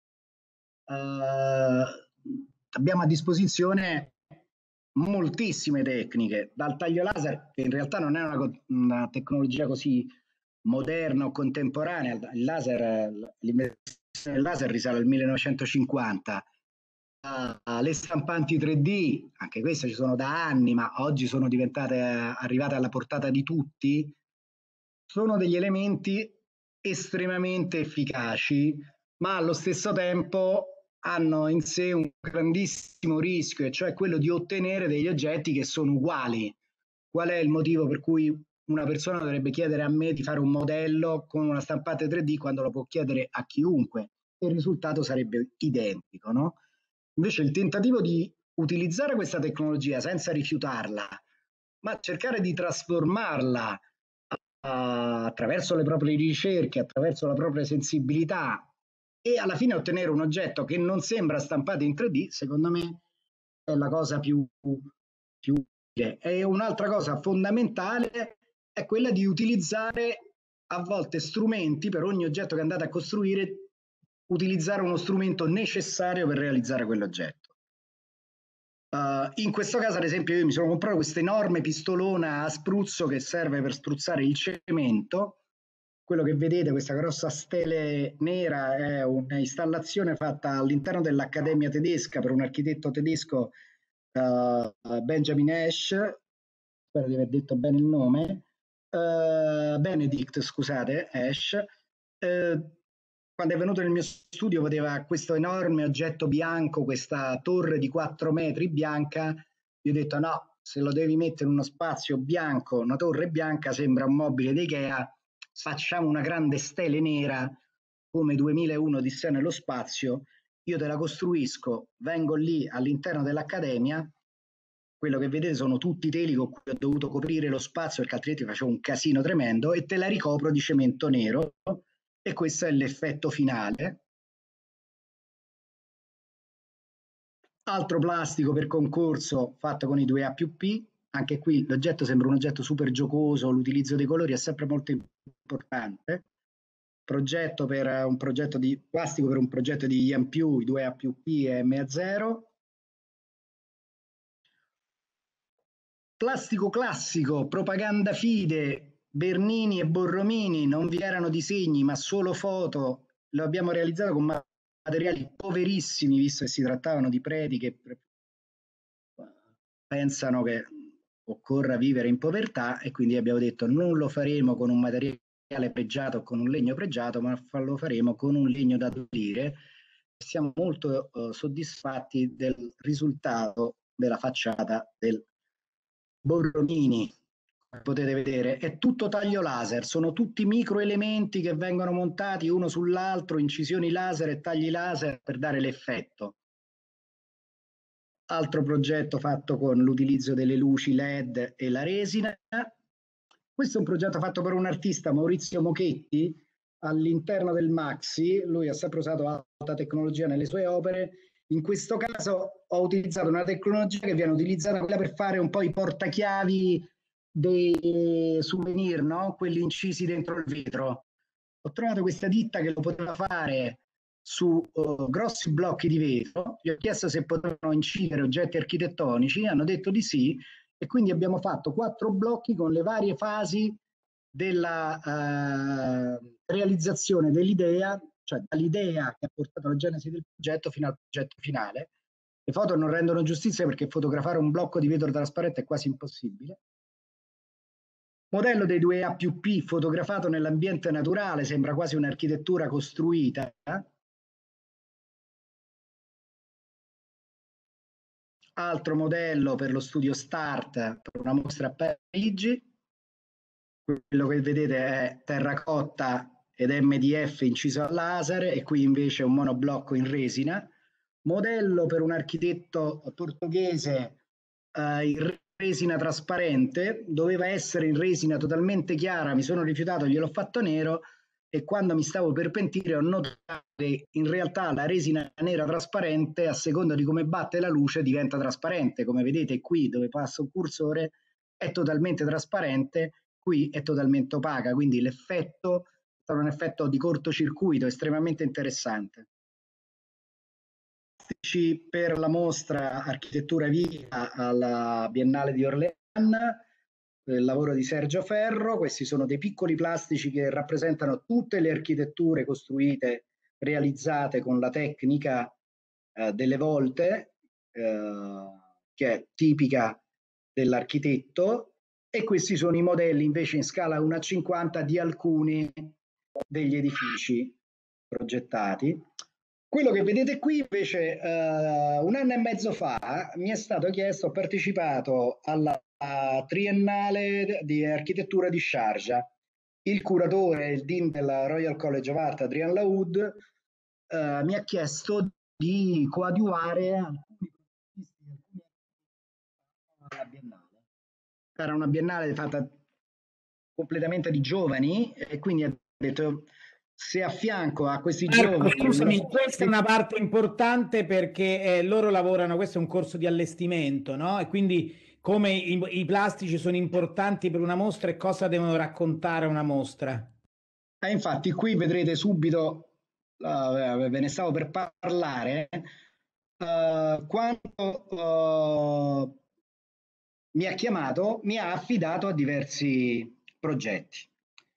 Uh, abbiamo a disposizione moltissime tecniche, dal taglio laser, che in realtà non è una, una tecnologia così moderna o contemporanea. Il laser, l'invenzione del laser risale al millenovecentocinquanta. Uh, le stampanti tre D, anche queste ci sono da anni, ma oggi sono diventate, uh, arrivate alla portata di tutti, sono degli elementi estremamente efficaci, ma allo stesso tempo hanno in sé un grandissimo rischio, e cioè quello di ottenere degli oggetti che sono uguali. Qual è il motivo per cui una persona dovrebbe chiedere a me di fare un modello con una stampante tre D quando lo può chiedere a chiunque? E il risultato sarebbe identico, no? Invece il tentativo di utilizzare questa tecnologia senza rifiutarla, ma cercare di trasformarla attraverso le proprie ricerche, attraverso la propria sensibilità, e alla fine ottenere un oggetto che non sembra stampato in tre D, secondo me è la cosa più, più utile. E un'altra cosa fondamentale è quella di utilizzare a volte strumenti per ogni oggetto che andate a costruire, utilizzare uno strumento necessario per realizzare quell'oggetto. Uh, in questo caso, ad esempio, io mi sono comprato questa enorme pistolona a spruzzo che serve per spruzzare il cemento. Quello che vedete, questa grossa stele nera, è un'installazione fatta all'interno dell'Accademia tedesca per un architetto tedesco, uh, Benjamin Esch, spero di aver detto bene il nome, uh, Benedict, scusate, Esch. Uh, quando è venuto nel mio studio vedeva questo enorme oggetto bianco, questa torre di quattro metri bianca. Io ho detto no, se lo devi mettere in uno spazio bianco, una torre bianca, sembra un mobile d'Ikea, facciamo una grande stele nera come duemilauno Odissea nello spazio, io te la costruisco, vengo lì all'interno dell'Accademia, quello che vedete sono tutti i teli con cui ho dovuto coprire lo spazio perché altrimenti facevo un casino tremendo, e te la ricopro di cemento nero, e questo è l'effetto finale. Altro plastico per concorso fatto con i due A più P, anche qui l'oggetto sembra un oggetto super giocoso, l'utilizzo dei colori è sempre molto importante. Progetto per un progetto di plastico per un progetto di I M più, i due A più P e M A zero. Plastico classico, propaganda fide, Bernini e Borromini, non vi erano disegni ma solo foto, lo abbiamo realizzato con materiali poverissimi, visto che si trattavano di preti che pensano che occorra vivere in povertà, e quindi abbiamo detto non lo faremo con un materiale pregiato o con un legno pregiato, ma lo faremo con un legno da dolire. Siamo molto uh, soddisfatti del risultato della facciata del Borromini. Come potete vedere è tutto taglio laser, sono tutti microelementi che vengono montati uno sull'altro, incisioni laser e tagli laser per dare l'effetto. Altro progetto fatto con l'utilizzo delle luci L E D e la resina. Questo è un progetto fatto per un artista, Maurizio Mochetti, all'interno del Maxi. Lui ha sempre usato alta tecnologia nelle sue opere. In questo caso ho utilizzato una tecnologia che viene utilizzata per fare un po' i portachiavi dei souvenir, no? Quelli incisi dentro il vetro. Ho trovato questa ditta che lo poteva fare su uh, grossi blocchi di vetro, gli ho chiesto se potevano incidere oggetti architettonici, hanno detto di sì, e quindi abbiamo fatto quattro blocchi con le varie fasi della uh, realizzazione dell'idea, cioè dall'idea che ha portato alla genesi del progetto fino al progetto finale. Le foto non rendono giustizia perché fotografare un blocco di vetro trasparente è quasi impossibile. Modello dei due A più P fotografato nell'ambiente naturale, sembra quasi un'architettura costruita. Altro modello per lo studio Start, per una mostra a Parigi. Quello che vedete è terracotta ed M D F inciso a laser, e qui invece un monoblocco in resina. Modello per un architetto portoghese eh, in resina trasparente, doveva essere in resina totalmente chiara, mi sono rifiutato, gliel'ho fatto nero, e quando mi stavo per pentire ho notato che in realtà la resina nera trasparente, a seconda di come batte la luce, diventa trasparente. Come vedete qui dove passa un cursore è totalmente trasparente, qui è totalmente opaca, quindi l'effetto è stato un effetto di cortocircuito estremamente interessante. Per la mostra Architettura Viva alla Biennale di Orléans, il lavoro di Sergio Ferro. Questi sono dei piccoli plastici che rappresentano tutte le architetture costruite, realizzate con la tecnica eh, delle volte, eh, che è tipica dell'architetto, e questi sono i modelli invece in scala uno a cinquanta di alcuni degli edifici progettati. Quello che vedete qui invece, eh, un anno e mezzo fa mi è stato chiesto, ho partecipato alla Triennale di Architettura di Sharjah. Il curatore, il dean della Royal College of Art, Adrian Laoud, eh, mi ha chiesto di coadiuvare alcuni progettisti alla Biennale. Era una Biennale fatta completamente di giovani, e quindi ha detto: se a fianco a questi Marco, giovani... scusami, questa è una parte importante perché eh, loro lavorano, questo è un corso di allestimento, no? E quindi come i, i plastici sono importanti per una mostra e cosa devono raccontare una mostra. Eh, infatti qui vedrete subito, uh, ve ne stavo per parlare, uh, quando uh, mi ha chiamato, mi ha affidato a diversi progetti.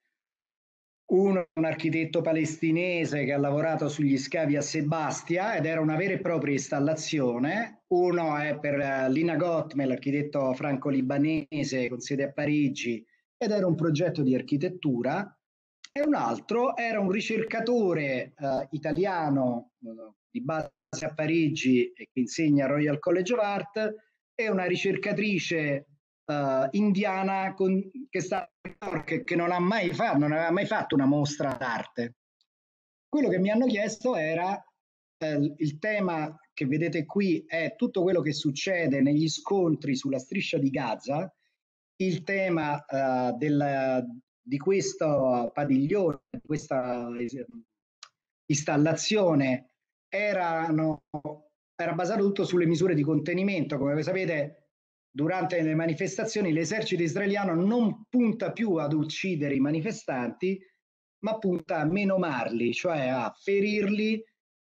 Uno è un architetto palestinese che ha lavorato sugli scavi a Sebastia ed era una vera e propria installazione. Uno è per Lina Gottman, l'architetto franco-libanese con sede a Parigi, ed era un progetto di architettura. E un altro era un ricercatore eh, italiano eh, di base a Parigi e che insegna al Royal College of Art, e una ricercatrice Uh, indiana con, che, sta, che, che non, ha mai fatto, non aveva mai fatto una mostra d'arte. Quello che mi hanno chiesto era eh, il tema che vedete qui è tutto quello che succede negli scontri sulla striscia di Gaza, il tema uh, del, di questo padiglione, di questa installazione, erano, era basato tutto sulle misure di contenimento. Come sapete, durante le manifestazioni l'esercito israeliano non punta più ad uccidere i manifestanti, ma punta a menomarli, cioè a ferirli,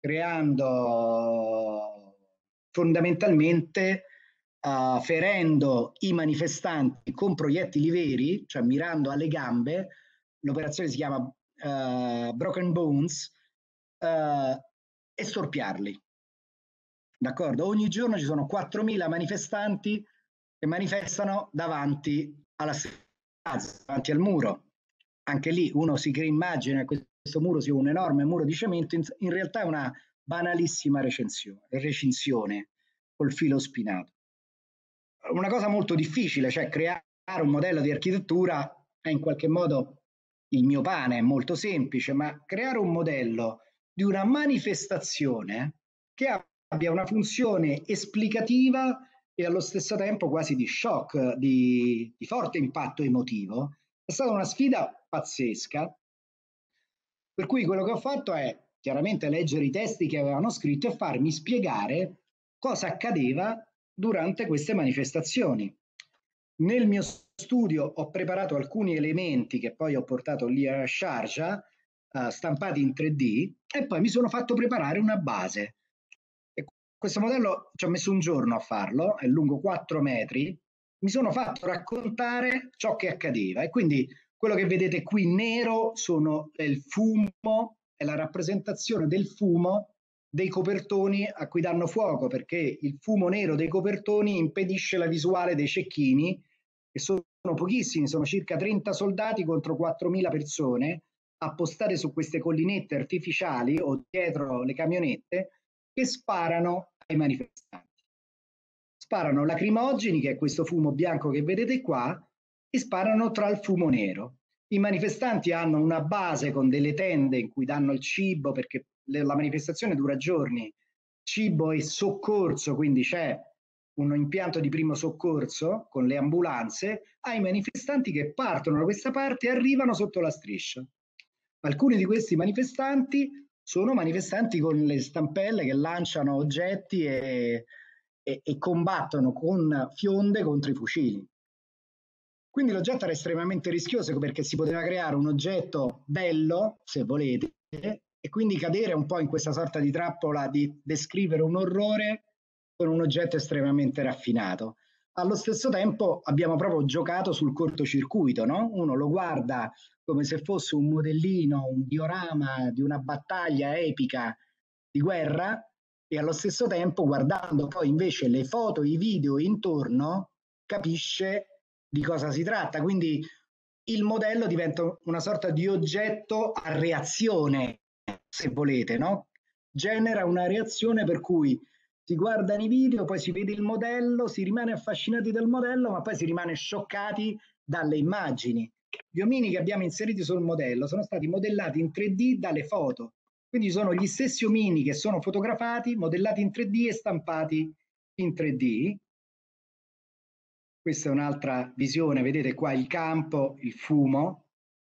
creando fondamentalmente, uh, ferendo i manifestanti con proiettili veri, cioè mirando alle gambe. L'operazione si chiama uh, Broken Bones, uh, e storpiarli. D'accordo? Ogni giorno ci sono quattromila manifestanti che manifestano davanti alla strada, davanti al muro. Anche lì uno si crea immagine che questo muro sia un enorme muro di cemento, in, in realtà è una banalissima recinzione col filo spinato. Una cosa molto difficile, cioè creare un modello di architettura è in qualche modo il mio pane, è molto semplice, ma creare un modello di una manifestazione che abbia una funzione esplicativa e allo stesso tempo quasi di shock, di, di forte impatto emotivo, è stata una sfida pazzesca, per cui quello che ho fatto è chiaramente leggere i testi che avevano scritto e farmi spiegare cosa accadeva durante queste manifestazioni. Nel mio studio ho preparato alcuni elementi che poi ho portato lì a Sharjah, uh, stampati in tre D, e poi mi sono fatto preparare una base. E questo modello ci ho messo un giorno a farlo, è lungo quattro metri, mi sono fatto raccontare ciò che accadeva, e quindi quello che vedete qui nero sono è il fumo, è la rappresentazione del fumo dei copertoni a cui danno fuoco, perché il fumo nero dei copertoni impedisce la visuale dei cecchini, che sono pochissimi, sono circa trenta soldati contro quattromila persone appostate su queste collinette artificiali o dietro le camionette, che sparano ai manifestanti. Sparano lacrimogeni, che è questo fumo bianco che vedete qua, e sparano tra il fumo nero. I manifestanti hanno una base con delle tende in cui danno il cibo, perché la manifestazione dura giorni, cibo e soccorso, quindi c'è un impianto di primo soccorso con le ambulanze ai manifestanti che partono da questa parte e arrivano sotto la striscia. Alcuni di questi manifestanti sono manifestanti con le stampelle che lanciano oggetti e, e, e combattono con fionde contro i fucili. Quindi l'oggetto era estremamente rischioso, perché si poteva creare un oggetto bello, se volete, e quindi cadere un po' in questa sorta di trappola di descrivere un orrore con un oggetto estremamente raffinato. Allo stesso tempo abbiamo proprio giocato sul cortocircuito, no? Uno lo guarda come se fosse un modellino, un diorama di una battaglia epica di guerra, e allo stesso tempo, guardando poi invece le foto, i video intorno, capisce di cosa si tratta. Quindi il modello diventa una sorta di oggetto a reazione, se volete, no? Genera una reazione per cui si guardano i video, poi si vede il modello, si rimane affascinati dal modello, ma poi si rimane scioccati dalle immagini. Gli omini che abbiamo inseriti sul modello sono stati modellati in tre D dalle foto, quindi sono gli stessi omini che sono fotografati, modellati in tre D e stampati in tre D. Questa è un'altra visione, vedete qua il campo, il fumo,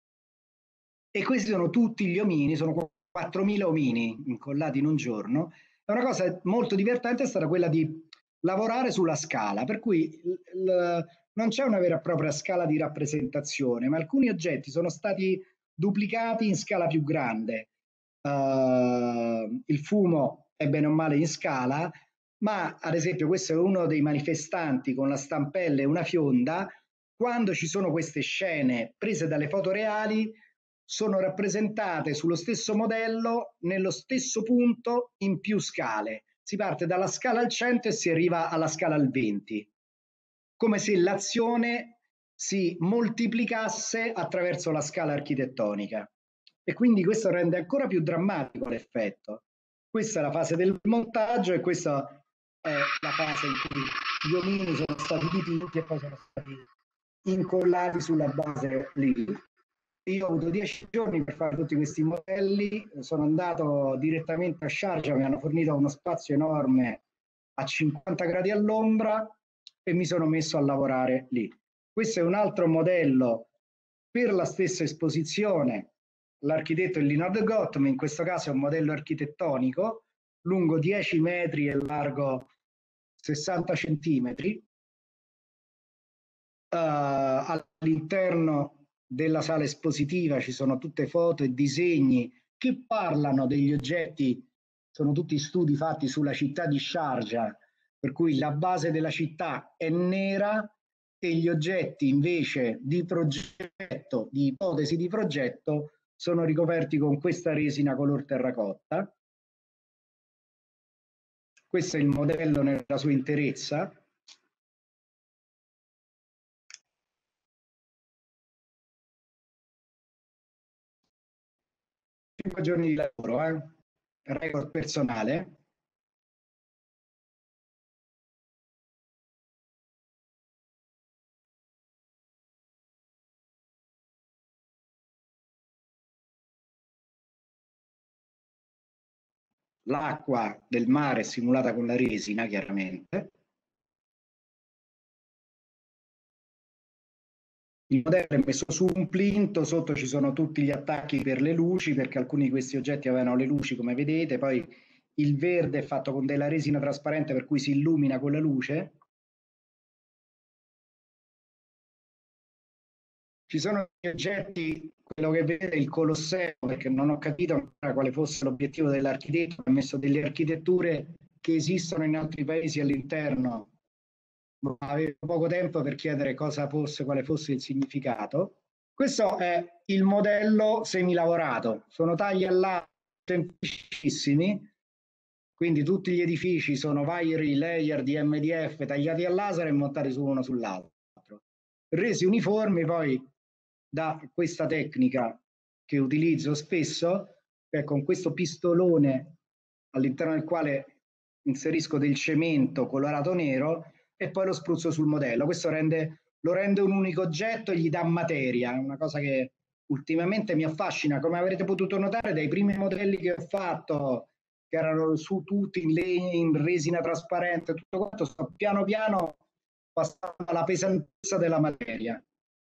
e questi sono tutti gli omini, sono quattromila omini incollati in un giorno. E una cosa molto divertente è stata quella di lavorare sulla scala, per cui non c'è una vera e propria scala di rappresentazione, ma alcuni oggetti sono stati duplicati in scala più grande. Uh, il fumo è bene o male in scala, ma ad esempio questo è uno dei manifestanti con la stampella e una fionda. Quando ci sono queste scene prese dalle foto reali, sono rappresentate sullo stesso modello, nello stesso punto, in più scale. Si parte dalla scala al cento e si arriva alla scala al venti, come se l'azione si moltiplicasse attraverso la scala architettonica. E quindi questo rende ancora più drammatico l'effetto. Questa è la fase del montaggio e questa è la fase in cui gli omini sono stati dipinti e poi sono stati incollati sulla base lì. Io ho avuto dieci giorni per fare tutti questi modelli, sono andato direttamente a Sharjah, mi hanno fornito uno spazio enorme a cinquanta gradi all'ombra e mi sono messo a lavorare lì. Questo è un altro modello per la stessa esposizione l'architetto è Leonard Gott, ma in questo caso è un modello architettonico lungo dieci metri e largo sessanta centimetri. Uh, all'interno della sala espositiva ci sono tutte foto e disegni che parlano degli oggetti, sono tutti studi fatti sulla città di Sharjah, per cui la base della città è nera e gli oggetti invece di progetto, di ipotesi di progetto, sono ricoperti con questa resina color terracotta. Questo è il modello nella sua interezza. Cinque giorni di lavoro, eh? Record personale. L'acqua del mare è simulata con la resina, chiaramente. Il modello è messo su un plinto, sotto ci sono tutti gli attacchi per le luci, perché alcuni di questi oggetti avevano le luci, come vedete. Poi il verde è fatto con della resina trasparente, per cui si illumina con la luce. Ci sono gli oggetti, quello che vedete è il Colosseo, perché non ho capito ancora quale fosse l'obiettivo dell'architetto, ha messo delle architetture che esistono in altri paesi all'interno, ma avevo poco tempo per chiedere cosa fosse, quale fosse il significato. Questo è il modello semilavorato, sono tagli all'aria semplicissimi, quindi tutti gli edifici sono vari layer di M D F tagliati a laser e montati su uno sull'altro, resi uniformi poi da questa tecnica che utilizzo spesso, che è con questo pistolone all'interno del quale inserisco del cemento colorato nero e poi lo spruzzo sul modello. Questo rende, lo rende un unico oggetto e gli dà materia, una cosa che ultimamente mi affascina, come avrete potuto notare dai primi modelli che ho fatto, che erano su tutti in legno, in resina trasparente, tutto quanto, sto piano piano passando alla pesantezza della materia.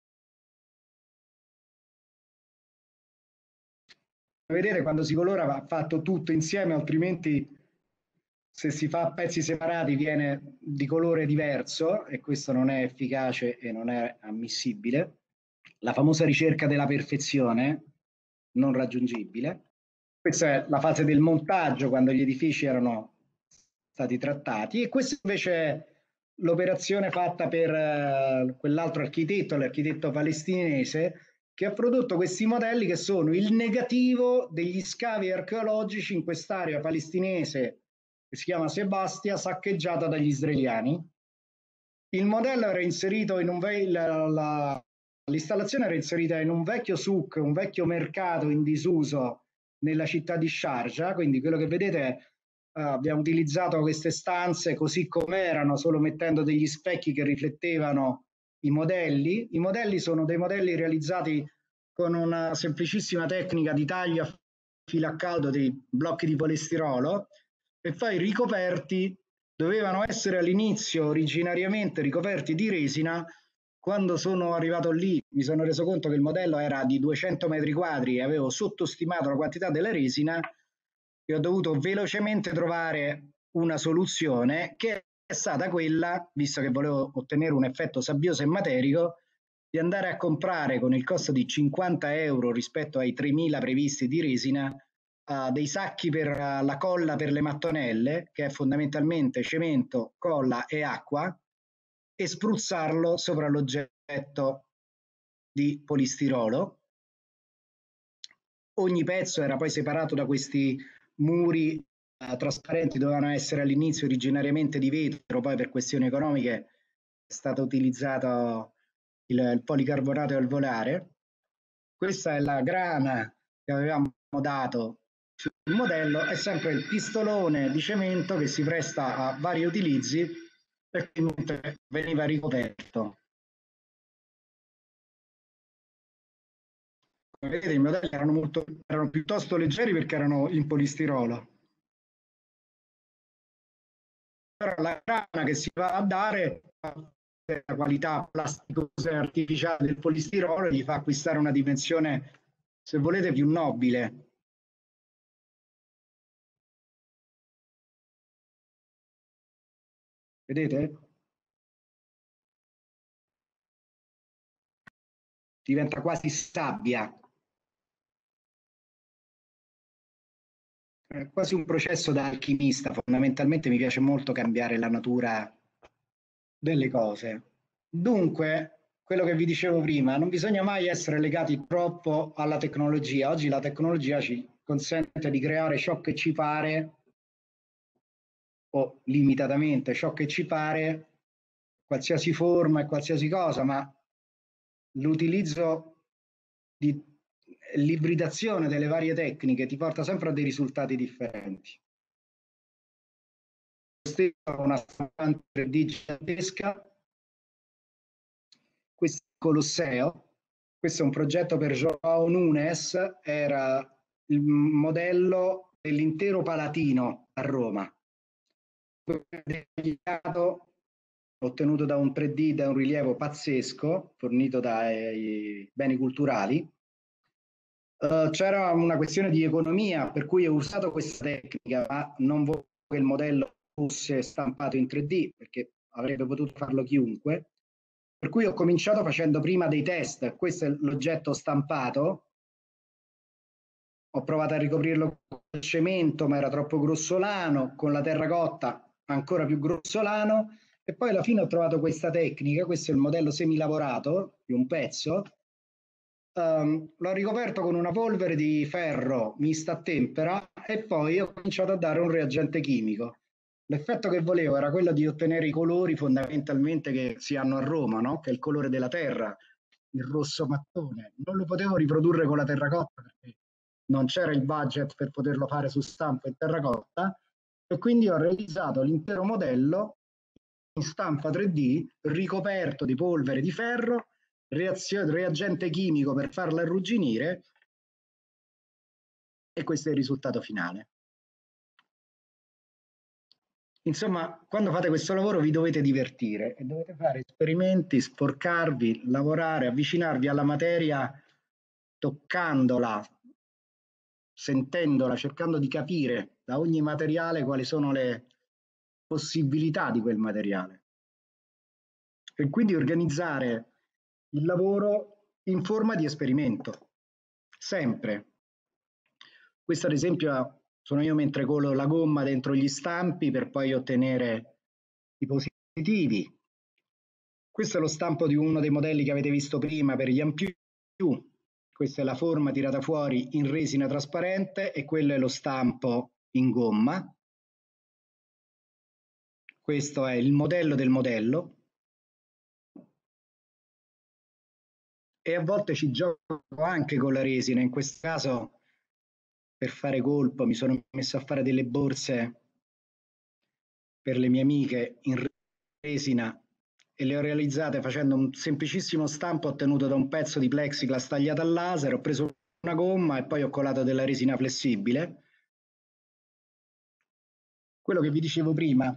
Vedete, quando si colora va fatto tutto insieme, altrimenti se si fa a pezzi separati viene di colore diverso e questo non è efficace e non è ammissibile. La famosa ricerca della perfezione non raggiungibile. Questa è la fase del montaggio, quando gli edifici erano stati trattati, e questa invece è l'operazione fatta per uh, quell'altro architetto, l'architetto palestinese, che ha prodotto questi modelli che sono il negativo degli scavi archeologici in quest'area palestinese che si chiama Sebastia, saccheggiata dagli israeliani. Il modello era inserito in un ve- l'installazione era inserita in un vecchio souk, un vecchio mercato in disuso nella città di Sharjah, quindi quello che vedete è uh, abbiamo utilizzato queste stanze così come erano, solo mettendo degli specchi che riflettevano i modelli. I modelli sono dei modelli realizzati con una semplicissima tecnica di taglio a filo a caldo dei blocchi di polistirolo e poi ricoperti, dovevano essere all'inizio originariamente ricoperti di resina. Quando sono arrivato lì mi sono reso conto che il modello era di duecento metri quadri e avevo sottostimato la quantità della resina e ho dovuto velocemente trovare una soluzione che è stata quella, visto che volevo ottenere un effetto sabbioso e materico, di andare a comprare con il costo di cinquanta euro rispetto ai tremila previsti di resina uh, dei sacchi per uh, la colla per le mattonelle, che è fondamentalmente cemento, colla e acqua, e spruzzarlo sopra l'oggetto di polistirolo. Ogni pezzo era poi separato da questi muri uh, trasparenti, dovevano essere all'inizio originariamente di vetro, poi per questioni economiche è stato utilizzato il, il policarbonato alveolare. Questa è la grana che avevamo dato sul modello, è sempre il pistolone di cemento che si presta a vari utilizzi e quindi veniva ricoperto. Come vedete i modelli erano, molto, erano piuttosto leggeri perché erano in polistirolo. Però la grana che si va a dare la qualità plasticosa e artificiale del polistirolo gli fa acquistare una dimensione, se volete, più nobile. Vedete? Diventa quasi sabbia. È quasi un processo da alchimista. Fondamentalmente mi piace molto cambiare la natura delle cose. Dunque, quello che vi dicevo prima, non bisogna mai essere legati troppo alla tecnologia. Oggi la tecnologia ci consente di creare ciò che ci pare, o limitatamente ciò che ci pare, qualsiasi forma e qualsiasi cosa, ma l'utilizzo di l'ibridazione delle varie tecniche ti porta sempre a dei risultati differenti. Una stampante tre D gigantesca, questo è Colosseo, questo è un progetto per João Nunes, era il modello dell'intero Palatino a Roma, ottenuto da un tre D, da un rilievo pazzesco, fornito dai beni culturali. Uh, c'era una questione di economia, per cui ho usato questa tecnica, ma non volevo che il modello fosse stampato in tre D, perché avrebbe potuto farlo chiunque, per cui ho cominciato facendo prima dei test. Questo è l'oggetto stampato, ho provato a ricoprirlo con il cemento, ma era troppo grossolano, con la terracotta ancora più grossolano, e poi alla fine ho trovato questa tecnica. Questo è il modello semilavorato di un pezzo. Um, l'ho ricoperto con una polvere di ferro mista a tempera e poi ho cominciato a dare un reagente chimico. L'effetto che volevo era quello di ottenere i colori fondamentalmente che si hanno a Roma, no? Che è il colore della terra, il rosso mattone. Non lo potevo riprodurre con la terracotta perché non c'era il budget per poterlo fare su stampa in terracotta, e quindi ho realizzato l'intero modello in stampa tre D ricoperto di polvere di ferro, reagente chimico per farla arrugginire, e questo è il risultato finale. Insomma, quando fate questo lavoro vi dovete divertire e dovete fare esperimenti, sporcarvi, lavorare, avvicinarvi alla materia toccandola, sentendola, cercando di capire da ogni materiale quali sono le possibilità di quel materiale. E quindi organizzare il lavoro in forma di esperimento, sempre. Questo ad esempio sono io mentre colo la gomma dentro gli stampi per poi ottenere i positivi. Questo è lo stampo di uno dei modelli che avete visto prima per gli Ampiù. Questa è la forma tirata fuori in resina trasparente e quello è lo stampo in gomma. Questo è il modello del modello. E a volte ci gioco anche con la resina. In questo caso, per fare colpo, mi sono messo a fare delle borse per le mie amiche in resina e le ho realizzate facendo un semplicissimo stampo ottenuto da un pezzo di plexiglass tagliato al laser. Ho preso una gomma e poi ho colato della resina flessibile. Quello che vi dicevo prima,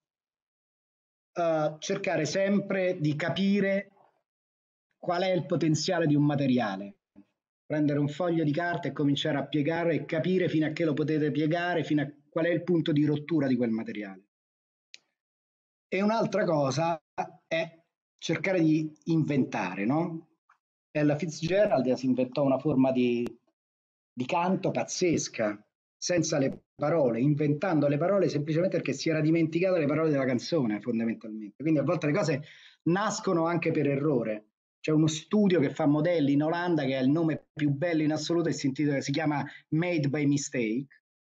uh, cercare sempre di capire qual è il potenziale di un materiale. Prendere un foglio di carta e cominciare a piegare e capire fino a che lo potete piegare, fino a qual è il punto di rottura di quel materiale. E un'altra cosa è cercare di inventare, no? Ella Fitzgerald si inventò una forma di, di canto pazzesca, senza le parole, inventando le parole semplicemente perché si era dimenticata le parole della canzone, fondamentalmente. Quindi a volte le cose nascono anche per errore. C'è uno studio che fa modelli in Olanda che ha il nome più bello in assoluto e si intitola, si chiama Made by Mistake.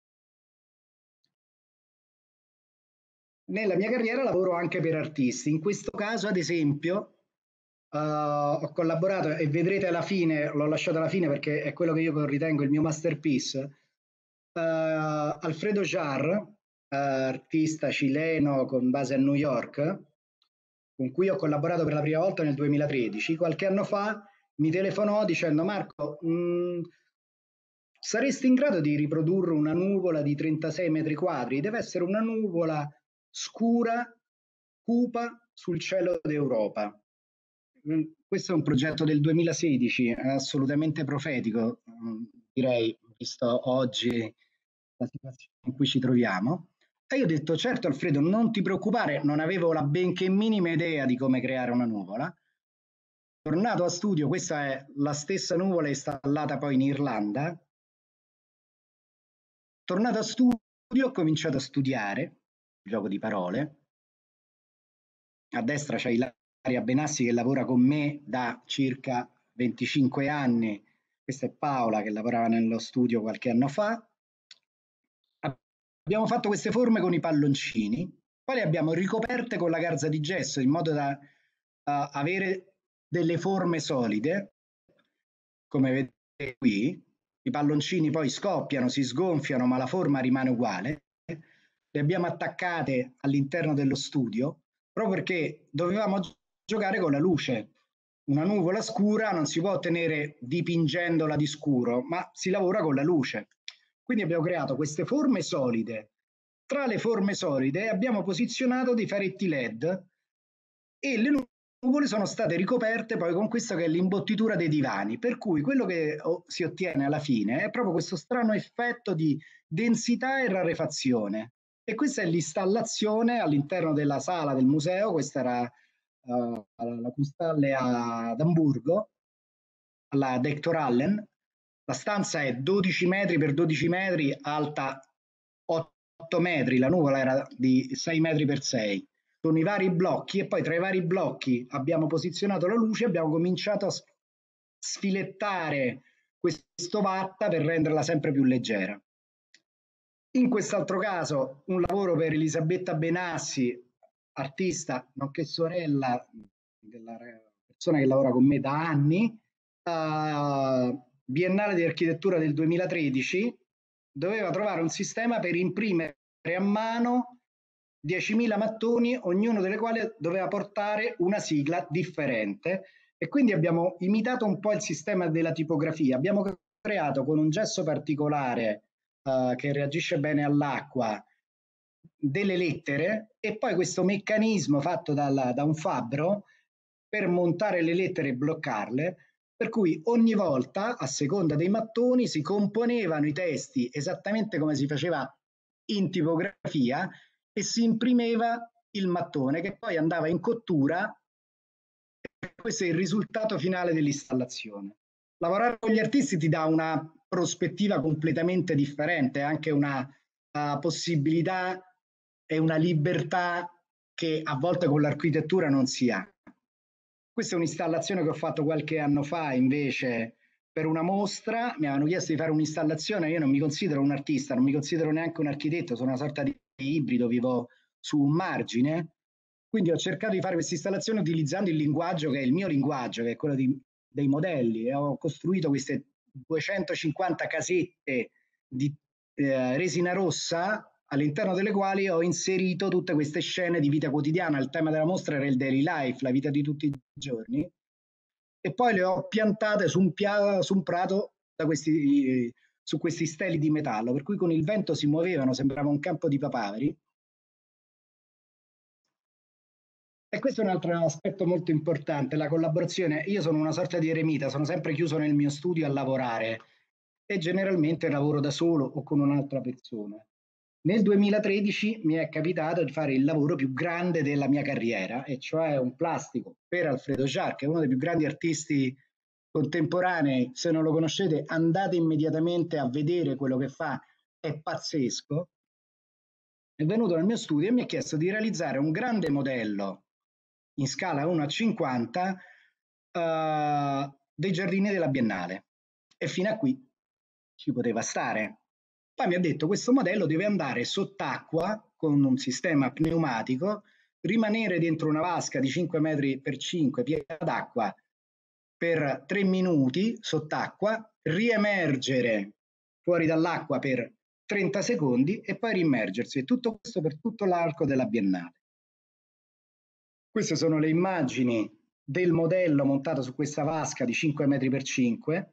Nella mia carriera lavoro anche per artisti. In questo caso, ad esempio, uh, ho collaborato, e vedrete alla fine, l'ho lasciato alla fine perché è quello che io ritengo il mio masterpiece, uh, Alfredo Jar, uh, artista cileno con base a New York, con cui ho collaborato per la prima volta nel duemilatredici. Qualche anno fa mi telefonò dicendo: Marco, mh, saresti in grado di riprodurre una nuvola di trentasei metri quadri? Deve essere una nuvola scura, cupa, sul cielo d'Europa. Questo è un progetto del duemilasedici, assolutamente profetico, direi, visto oggi la situazione in cui ci troviamo. E io ho detto, certo Alfredo, non ti preoccupare, non avevo la benché minima idea di come creare una nuvola. Tornato a studio, questa è la stessa nuvola installata poi in Irlanda. Tornato a studio, ho cominciato a studiare, gioco di parole. A destra c'è Ilaria Benassi che lavora con me da circa venticinque anni. Questa è Paola che lavorava nello studio qualche anno fa. Abbiamo fatto queste forme con i palloncini, poi le abbiamo ricoperte con la garza di gesso in modo da uh, avere delle forme solide, come vedete qui. I palloncini poi scoppiano, si sgonfiano, ma la forma rimane uguale. Le abbiamo attaccate all'interno dello studio proprio perché dovevamo giocare con la luce. Una nuvola scura non si può ottenere dipingendola di scuro, ma si lavora con la luce. Quindi abbiamo creato queste forme solide. Tra le forme solide abbiamo posizionato dei faretti L E D e le nuvole sono state ricoperte poi con questa che è l'imbottitura dei divani, per cui quello che si ottiene alla fine è proprio questo strano effetto di densità e rarefazione. E questa è l'installazione all'interno della sala del museo. Questa era uh, la Kunsthalle ad Amburgo, alla Dektorhallen. La stanza è dodici metri per dodici metri, alta otto metri, la nuvola era di sei metri per sei. Sono i vari blocchi e poi tra i vari blocchi abbiamo posizionato la luce e abbiamo cominciato a sfilettare questo vatta per renderla sempre più leggera. In quest'altro caso un lavoro per Elisabetta Benassi, artista nonché sorella della persona che lavora con me da anni, uh, Biennale di Architettura del duemilatredici, doveva trovare un sistema per imprimere a mano diecimila mattoni, ognuno delle quali doveva portare una sigla differente, e quindi abbiamo imitato un po' il sistema della tipografia. Abbiamo creato con un gesso particolare uh, che reagisce bene all'acqua delle lettere, e poi questo meccanismo fatto dalla, da un fabbro per montare le lettere e bloccarle, per cui ogni volta, a seconda dei mattoni, si componevano i testi esattamente come si faceva in tipografia e si imprimeva il mattone che poi andava in cottura, e questo è il risultato finale dell'installazione. Lavorare con gli artisti ti dà una prospettiva completamente differente, anche una uh, possibilità e una libertà che a volte con l'architettura non si ha. Questa è un'installazione che ho fatto qualche anno fa invece per una mostra. Mi avevano chiesto di fare un'installazione. Io non mi considero un artista, non mi considero neanche un architetto, sono una sorta di ibrido, vivo su un margine. Quindi ho cercato di fare questa installazione utilizzando il linguaggio che è il mio linguaggio, che è quello di, dei modelli, e ho costruito queste duecentocinquanta casette di eh, resina rossa, all'interno delle quali ho inserito tutte queste scene di vita quotidiana. Il tema della mostra era il daily life, la vita di tutti i giorni, e poi le ho piantate su un, pia- su un prato da questi, su questi steli di metallo, per cui con il vento si muovevano, sembrava un campo di papaveri. E questo è un altro aspetto molto importante, la collaborazione. Io sono una sorta di eremita, sono sempre chiuso nel mio studio a lavorare e generalmente lavoro da solo o con un'altra persona. Nel duemilatredici mi è capitato di fare il lavoro più grande della mia carriera, e cioè un plastico per Alfredo Jarre, che è uno dei più grandi artisti contemporanei. Se non lo conoscete, andate immediatamente a vedere quello che fa, è pazzesco. È venuto nel mio studio e mi ha chiesto di realizzare un grande modello in scala uno a cinquanta uh, dei giardini della Biennale, e fino a qui ci poteva stare. Poi mi ha detto: questo modello deve andare sott'acqua con un sistema pneumatico, rimanere dentro una vasca di cinque metri per cinque piena d'acqua per tre minuti sott'acqua, riemergere fuori dall'acqua per trenta secondi e poi rimergersi, e tutto questo per tutto l'arco della Biennale. Queste sono le immagini del modello montato su questa vasca di cinque metri per cinque,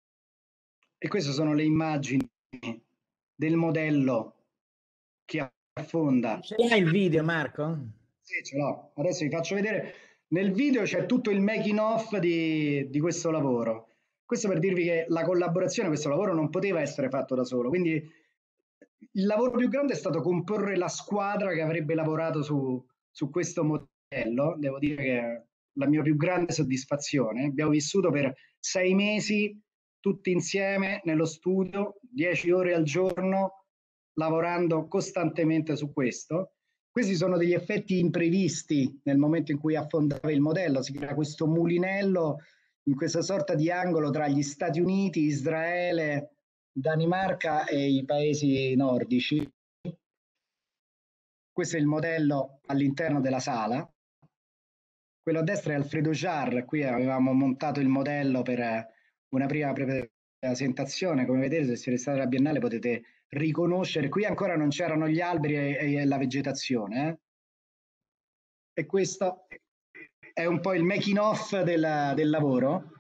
e queste sono le immagini del modello che affonda. Ce l'hai il video, Marco? Sì, ce l'ho. Adesso vi faccio vedere. Nel video c'è tutto il making of di, di questo lavoro. Questo per dirvi che la collaborazione, questo lavoro non poteva essere fatto da solo. Quindi il lavoro più grande è stato comporre la squadra che avrebbe lavorato su, su questo modello. Devo dire che è la mia più grande soddisfazione. Abbiamo vissuto per sei mesi tutti insieme nello studio, dieci ore al giorno, lavorando costantemente su questo. Questi sono degli effetti imprevisti nel momento in cui affondava il modello, si crea questo mulinello in questa sorta di angolo tra gli Stati Uniti, Israele, Danimarca e i paesi nordici. Questo è il modello all'interno della sala. Quello a destra è Alfredo Jarre, qui avevamo montato il modello per una prima presentazione. Come vedete, se siete stati alla Biennale potete riconoscere, qui ancora non c'erano gli alberi e, e la vegetazione, eh? E questo è un po' il making of del, del lavoro.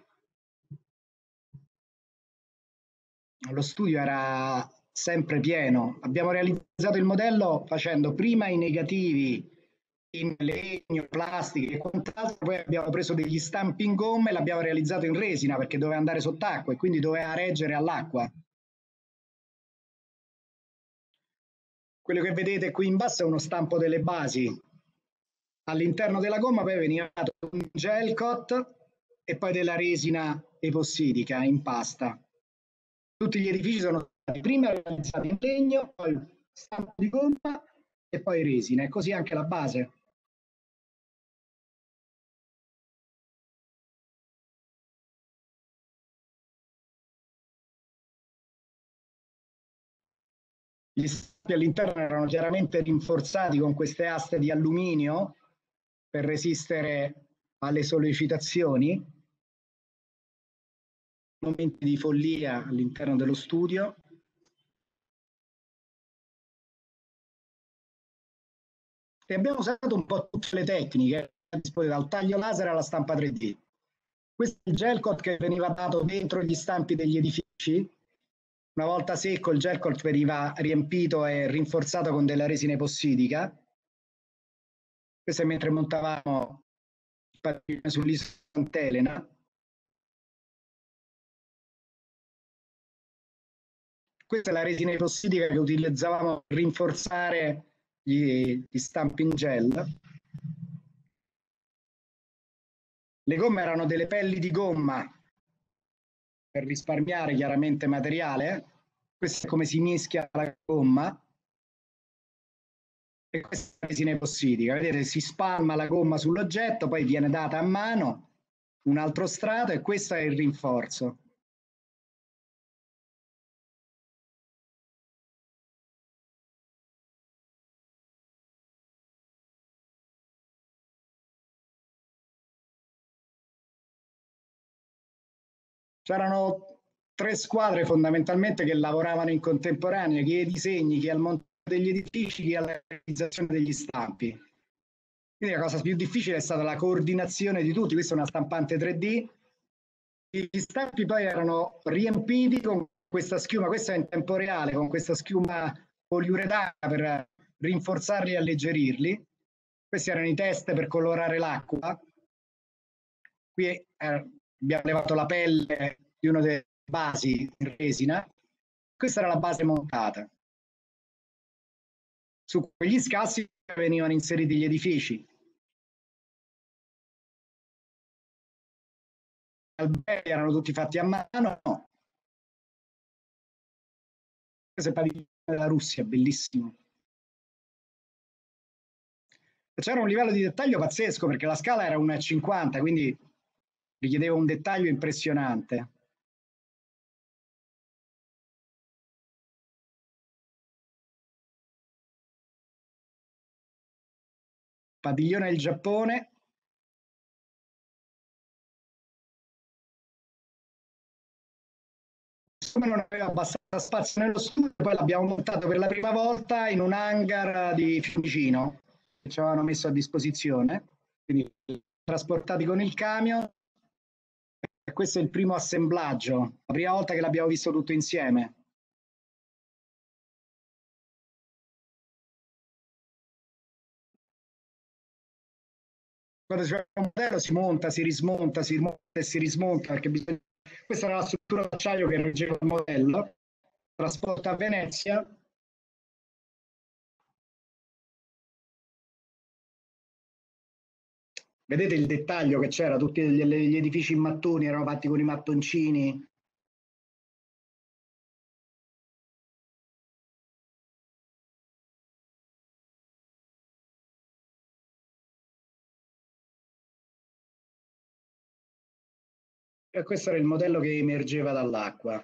Lo studio era sempre pieno. Abbiamo realizzato il modello facendo prima i negativi in legno, plastica e quant'altro, poi abbiamo preso degli stampi in gomma e l'abbiamo realizzato in resina perché doveva andare sott'acqua e quindi doveva reggere all'acqua. Quello che vedete qui in basso è uno stampo delle basi. All'interno della gomma poi veniva dato un gel coat e poi della resina epossidica in pasta. Tutti gli edifici sono stati prima realizzati in legno, poi stampo di gomma e poi resina, e così anche la base. Gli stampi all'interno erano chiaramente rinforzati con queste aste di alluminio per resistere alle sollecitazioni. Momenti di follia all'interno dello studio. E abbiamo usato un po' tutte le tecniche, dal taglio laser alla stampa tre D. Questo è il gel coat che veniva dato dentro gli stampi degli edifici. Una volta secco il gel coat veniva riempito e rinforzato con della resina epossidica. Questo è mentre montavamo il padiglione sull'isola Sant'Elena. Questa è la resina epossidica che utilizzavamo per rinforzare gli, gli stampi in gel. Le gomme erano delle pelli di gomma per risparmiare chiaramente materiale. Questo è come si mischia la gomma. E questa è la resina epossidica. Vedete, si spalma la gomma sull'oggetto, poi viene data a mano un altro strato e questo è il rinforzo. C'erano tre squadre fondamentalmente che lavoravano in contemporanea, chi ai disegni, chi al montaggio degli edifici, chi alla realizzazione degli stampi. Quindi la cosa più difficile è stata la coordinazione di tutti. Questa è una stampante tre D. Gli stampi poi erano riempiti con questa schiuma, questa è in tempo reale, con questa schiuma poliuretana per rinforzarli e alleggerirli. Questi erano i test per colorare l'acqua. Qui eh, abbiamo levato la pelle di una delle basi in resina. Questa era la base montata. Su quegli scassi venivano inseriti gli edifici. Gli alberghi erano tutti fatti a mano. Questo è il padiglione della Russia, bellissimo. C'era un livello di dettaglio pazzesco perché la scala era uno virgola cinquanta, quindi richiedeva un dettaglio impressionante. Padiglione del Giappone. Come non aveva abbastanza spazio nello studio, poi l'abbiamo montato per la prima volta in un hangar di Fiumicino che ci avevano messo a disposizione, quindi trasportati con il camion. E questo è il primo assemblaggio, la prima volta che l'abbiamo visto tutto insieme. quando si fa un modello si monta, si rismonta, si rimonta e si rismonta, perché bisogna... questa era la struttura d'acciaio che reggeva il modello, trasporta a Venezia. Vedete il dettaglio che c'era, tutti gli, gli edifici in mattoni erano fatti con i mattoncini. E questo era il modello che emergeva dall'acqua.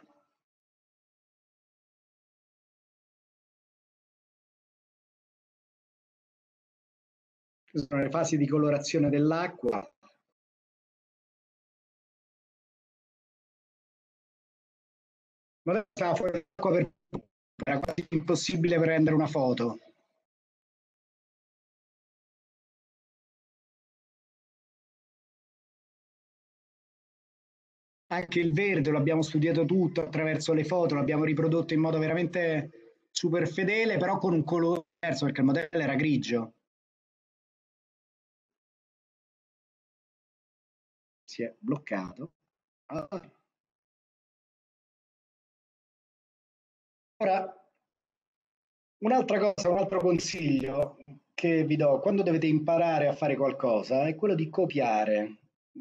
Queste sono le fasi di colorazione dell'acqua. Il modello stava fuori dall'acqua per... era quasi impossibile prendere una foto. Anche il verde lo abbiamo studiato tutto attraverso le foto, l'abbiamo riprodotto in modo veramente super fedele, però con un colore diverso perché il modello era grigio. Si è bloccato. Ora, un'altra cosa, un altro consiglio che vi do quando dovete imparare a fare qualcosa è quello di copiare.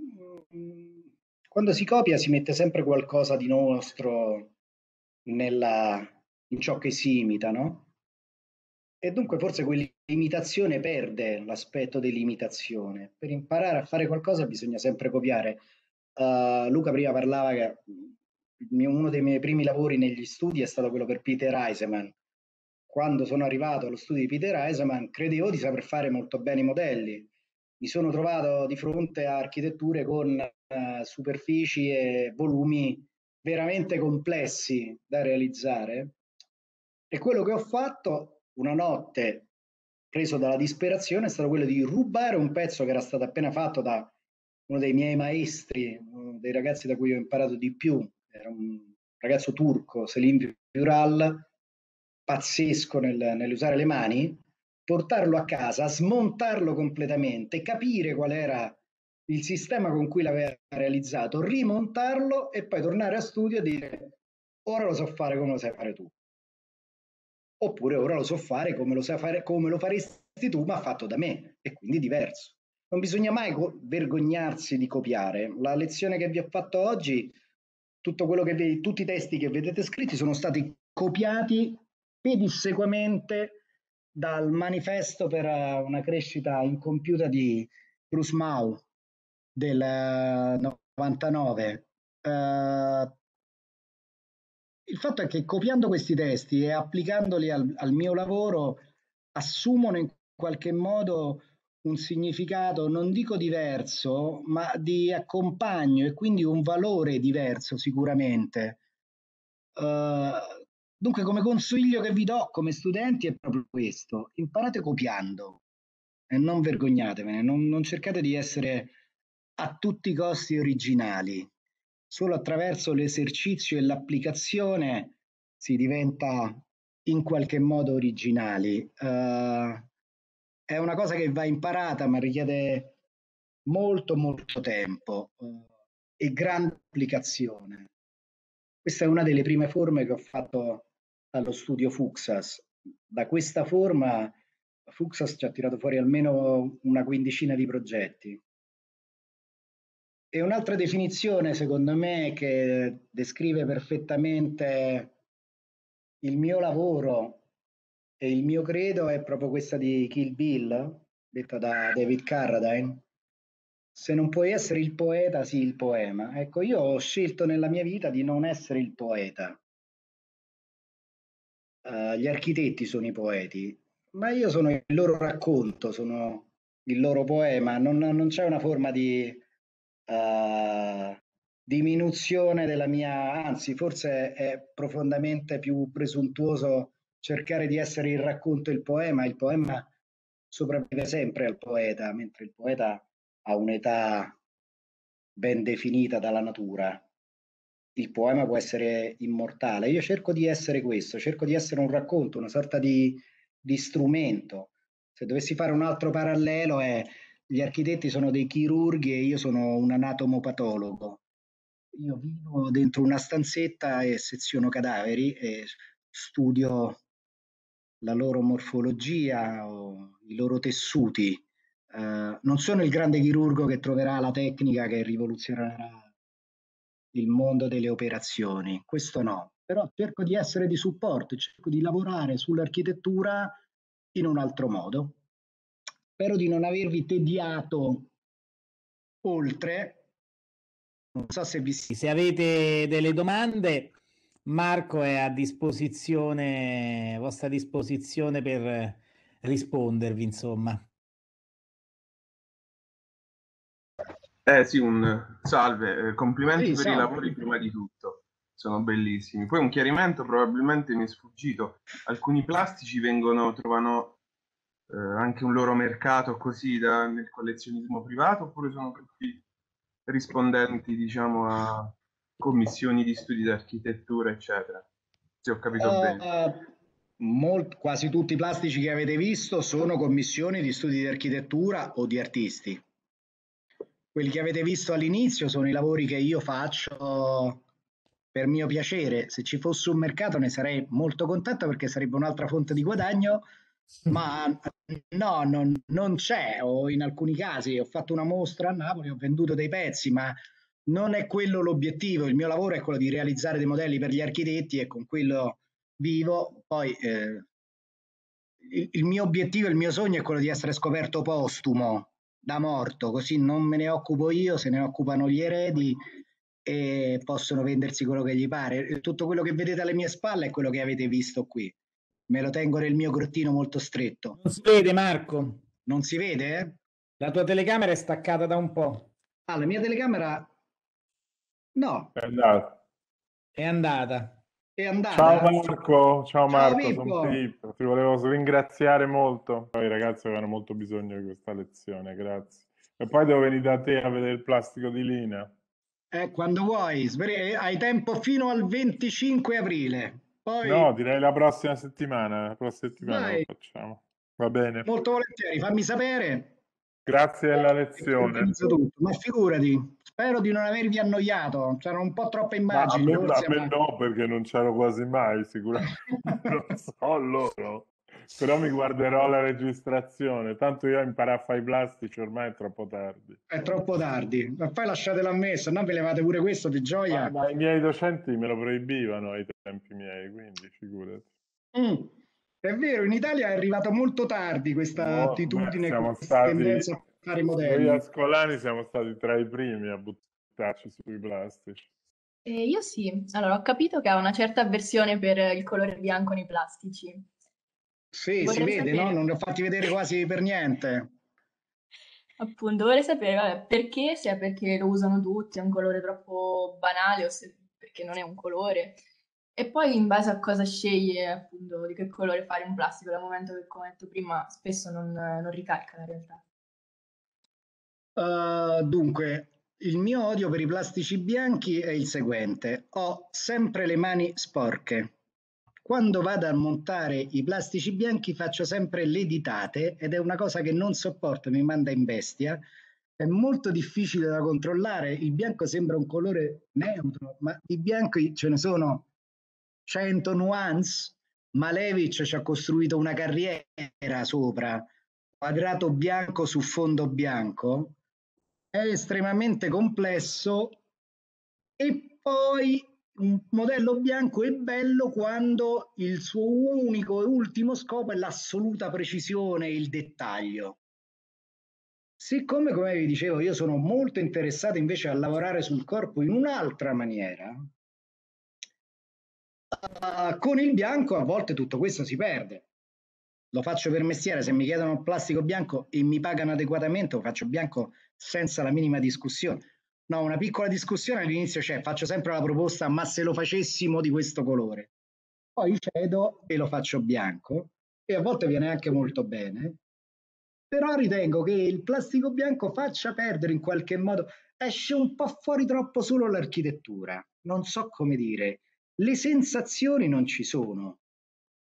Quando si copia si mette sempre qualcosa di nostro nella, in ciò che si imita, no? E dunque forse quell'imitazione perde l'aspetto dell'imitazione. Per imparare a fare qualcosa bisogna sempre copiare. Uh, Luca prima parlava che mio, uno dei miei primi lavori negli studi è stato quello per Peter Eisenman. Quando sono arrivato allo studio di Peter Eisenman credevo di saper fare molto bene i modelli. Mi sono trovato di fronte a architetture con uh, superfici e volumi veramente complessi da realizzare. E quello che ho fatto una notte, preso dalla disperazione, è stato quello di rubare un pezzo che era stato appena fatto da uno dei miei maestri, uno dei ragazzi da cui ho imparato di più, era un ragazzo turco, Selim Vural, pazzesco nel, nell'usare le mani, portarlo a casa, smontarlo completamente, capire qual era il sistema con cui l'aveva realizzato, rimontarlo e poi tornare a studio e dire ora lo so fare come lo sai fare tu. Oppure ora lo so fare come lo, sai fare, come lo faresti tu, ma fatto da me, e quindi diverso. Non bisogna mai vergognarsi di copiare. La lezione che vi ho fatto oggi, tutto quello che vi, tutti i testi che vedete scritti sono stati copiati pedissequamente dal manifesto per una crescita incompiuta di Bruce Mau del novantanove. Uh, il fatto è che copiando questi testi e applicandoli al, al mio lavoro assumono in qualche modo un significato, non dico diverso, ma di accompagno e quindi un valore diverso sicuramente. Uh, dunque come consiglio che vi do come studenti è proprio questo: imparate copiando e non vergognatevene, non, non cercate di essere a tutti i costi originali. Solo attraverso l'esercizio e l'applicazione si diventa in qualche modo originali. Uh, è una cosa che va imparata, ma richiede molto, molto tempo uh, e grande applicazione. Questa è una delle prime forme che ho fatto allo studio Fuxas. Da questa forma Fuxas ci ha tirato fuori almeno una quindicina di progetti. E un'altra definizione, secondo me, che descrive perfettamente il mio lavoro e il mio credo è proprio questa di Kill Bill, detta da David Carradine. Se non puoi essere il poeta, sii il poema. Ecco, io ho scelto nella mia vita di non essere il poeta. Uh, gli architetti sono i poeti, ma io sono il loro racconto, sono il loro poema. Non, non c'è una forma di uh, diminuzione della mia, anzi, forse è profondamente più presuntuoso cercare di essere il racconto e il poema. Il poema sopravvive sempre al poeta, mentre il poeta ha un'età ben definita dalla natura. Il poema può essere immortale. Io cerco di essere questo, cerco di essere un racconto, una sorta di, di strumento. Se dovessi fare un altro parallelo è gli architetti sono dei chirurghi e io sono un anatomopatologo. Io vivo dentro una stanzetta e seziono cadaveri e studio la loro morfologia o i loro tessuti. Eh, non sono il grande chirurgo che troverà la tecnica che rivoluzionerà il mondo delle operazioni, questo no, però cerco di essere di supporto, cerco di lavorare sull'architettura in un altro modo. Spero di non avervi tediato oltre. Non so se vi... Se avete delle domande, Marco è a disposizione, a vostra disposizione per rispondervi, insomma. Eh sì, un salve, eh, complimenti Sì, per i salve. lavori prima di tutto, sono bellissimi. Poi un chiarimento probabilmente mi è sfuggito, alcuni plastici vengono, trovano eh, anche un loro mercato così da, nel collezionismo privato oppure sono tutti rispondenti, diciamo, a commissioni di studi di architettura, eccetera, se ho capito bene. Uh, molt, quasi tutti i plastici che avete visto sono commissioni di studi di architettura o di artisti. Quelli che avete visto all'inizio sono i lavori che io faccio per mio piacere. Se ci fosse un mercato ne sarei molto contento perché sarebbe un'altra fonte di guadagno, ma no, non, non c'è. O in alcuni casi ho fatto una mostra a Napoli, ho venduto dei pezzi, ma non è quello l'obiettivo. Il mio lavoro è quello di realizzare dei modelli per gli architetti e con quello vivo. Poi eh, il, il mio obiettivo, il mio sogno è quello di essere scoperto postumo, da morto, così non me ne occupo io, se ne occupano gli eredi e possono vendersi quello che gli pare. Tutto quello che vedete alle mie spalle è quello che avete visto qui. Me lo tengo nel mio grottino molto stretto. Non si vede, Marco? Non si vede? Eh? La tua telecamera è staccata da un po'. Ah, la mia telecamera... No. È andata. È andata. È andata. Ciao Marco, ciao Marco, ciao, sono Pippo. Ti volevo ringraziare molto. I ragazzi avevano molto bisogno di questa lezione, grazie. E poi devo venire da te a vedere il plastico di Lina. Eh, quando vuoi, hai tempo fino al venticinque aprile. Poi... No, direi la prossima settimana, la prossima settimana Dai. Lo facciamo. Va bene. Molto volentieri, fammi sapere. Grazie della lezione. Tutto. Ma figurati, spero di non avervi annoiato, c'erano un po' troppe immagini. Ma a me, a me no, perché non c'ero quasi mai, sicuramente. Non so loro. Però mi guarderò la registrazione, tanto io imparare a fare i plastici, ormai è troppo tardi. È troppo tardi, ma poi lasciatelo a me, se no ve levate pure questo di gioia. Ma, ma i miei docenti me lo proibivano ai tempi miei, quindi figurati. Mm. È vero, in Italia è arrivato molto tardi questa no, attitudine, siamo questa stati, tendenza a fare modelli. Noi ascolani siamo stati tra i primi a buttarci sui plastici. Eh, io sì, allora ho capito che ha una certa avversione per il colore bianco nei plastici. Sì, vorrei si vede, sapere... no? Non li ho fatti vedere quasi per niente. Appunto, vorrei sapere, vabbè, perché, se è perché lo usano tutti, è un colore troppo banale o se perché non è un colore. E poi in base a cosa sceglie, appunto, di che colore fare un plastico, dal momento che, come ho detto prima, spesso non, non ricalca la realtà. Uh, dunque, il mio odio per i plastici bianchi è il seguente. Ho sempre le mani sporche. Quando vado a montare i plastici bianchi faccio sempre le ditate ed è una cosa che non sopporto, mi manda in bestia. È molto difficile da controllare. Il bianco sembra un colore neutro, ma di bianchi ce ne sono cento nuance. Malevich ci ha costruito una carriera sopra, quadrato bianco su fondo bianco. È estremamente complesso e poi un modello bianco è bello quando il suo unico e ultimo scopo è l'assoluta precisione e il dettaglio. Siccome, come vi dicevo, io sono molto interessato invece a lavorare sul corpo in un'altra maniera, uh, con il bianco a volte tutto questo si perde. Lo faccio per mestiere, se mi chiedono plastico bianco e mi pagano adeguatamente, lo faccio bianco senza la minima discussione. No, una piccola discussione all'inizio c'è, faccio sempre la proposta, ma se lo facessimo di questo colore. Poi cedo e lo faccio bianco, e a volte viene anche molto bene, però ritengo che il plastico bianco faccia perdere in qualche modo, esce un po' fuori troppo solo l'architettura, non so come dire, le sensazioni non ci sono.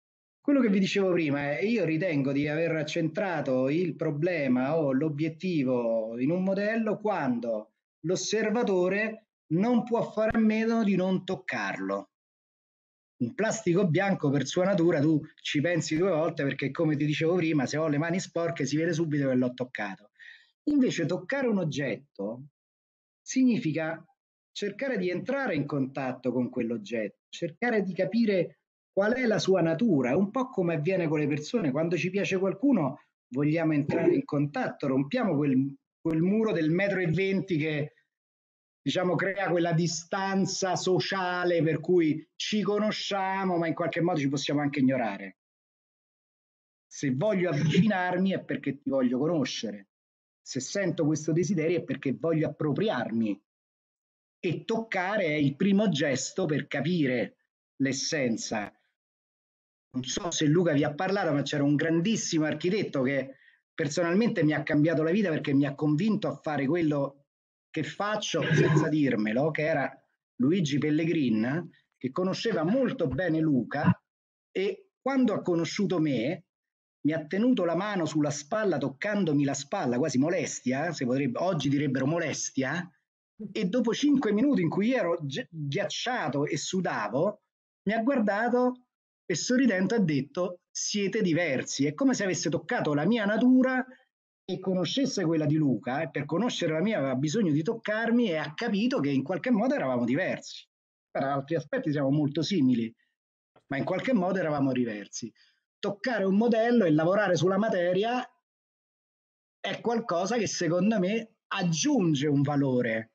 quello che vi dicevo prima è io ritengo di aver centrato il problema o l'obiettivo in un modello quando l'osservatore non può fare a meno di non toccarlo. Un plastico bianco per sua natura tu ci pensi due volte perché, come ti dicevo prima, se ho le mani sporche si vede subito che l'ho toccato. Invece toccare un oggetto significa cercare di entrare in contatto con quell'oggetto, cercare di capire qual è la sua natura. È un po' come avviene con le persone: quando ci piace qualcuno vogliamo entrare in contatto, rompiamo quel, quel muro del metro e venti che, diciamo, crea quella distanza sociale per cui ci conosciamo ma in qualche modo ci possiamo anche ignorare. Se voglio avvicinarmi è perché ti voglio conoscere, se sento questo desiderio è perché voglio appropriarmi, e toccare è il primo gesto per capire l'essenza. Non so se Luca vi ha parlato, ma c'era un grandissimo architetto che personalmente mi ha cambiato la vita perché mi ha convinto a fare quello che faccio senza dirmelo, che era Luigi Pellegrin, che conosceva molto bene Luca, e quando ha conosciuto me mi ha tenuto la mano sulla spalla, toccandomi la spalla, quasi molestia, se potrebbe, oggi direbbero molestia, e dopo cinque minuti in cui ero ghiacciato e sudavo, mi ha guardato e sorridendo ha detto: siete diversi. È come se avesse toccato la mia natura e conoscesse quella di Luca, e per conoscere la mia aveva bisogno di toccarmi, e ha capito che in qualche modo eravamo diversi. Per altri aspetti siamo molto simili, ma in qualche modo eravamo diversi. Toccare un modello e lavorare sulla materia è qualcosa che secondo me aggiunge un valore.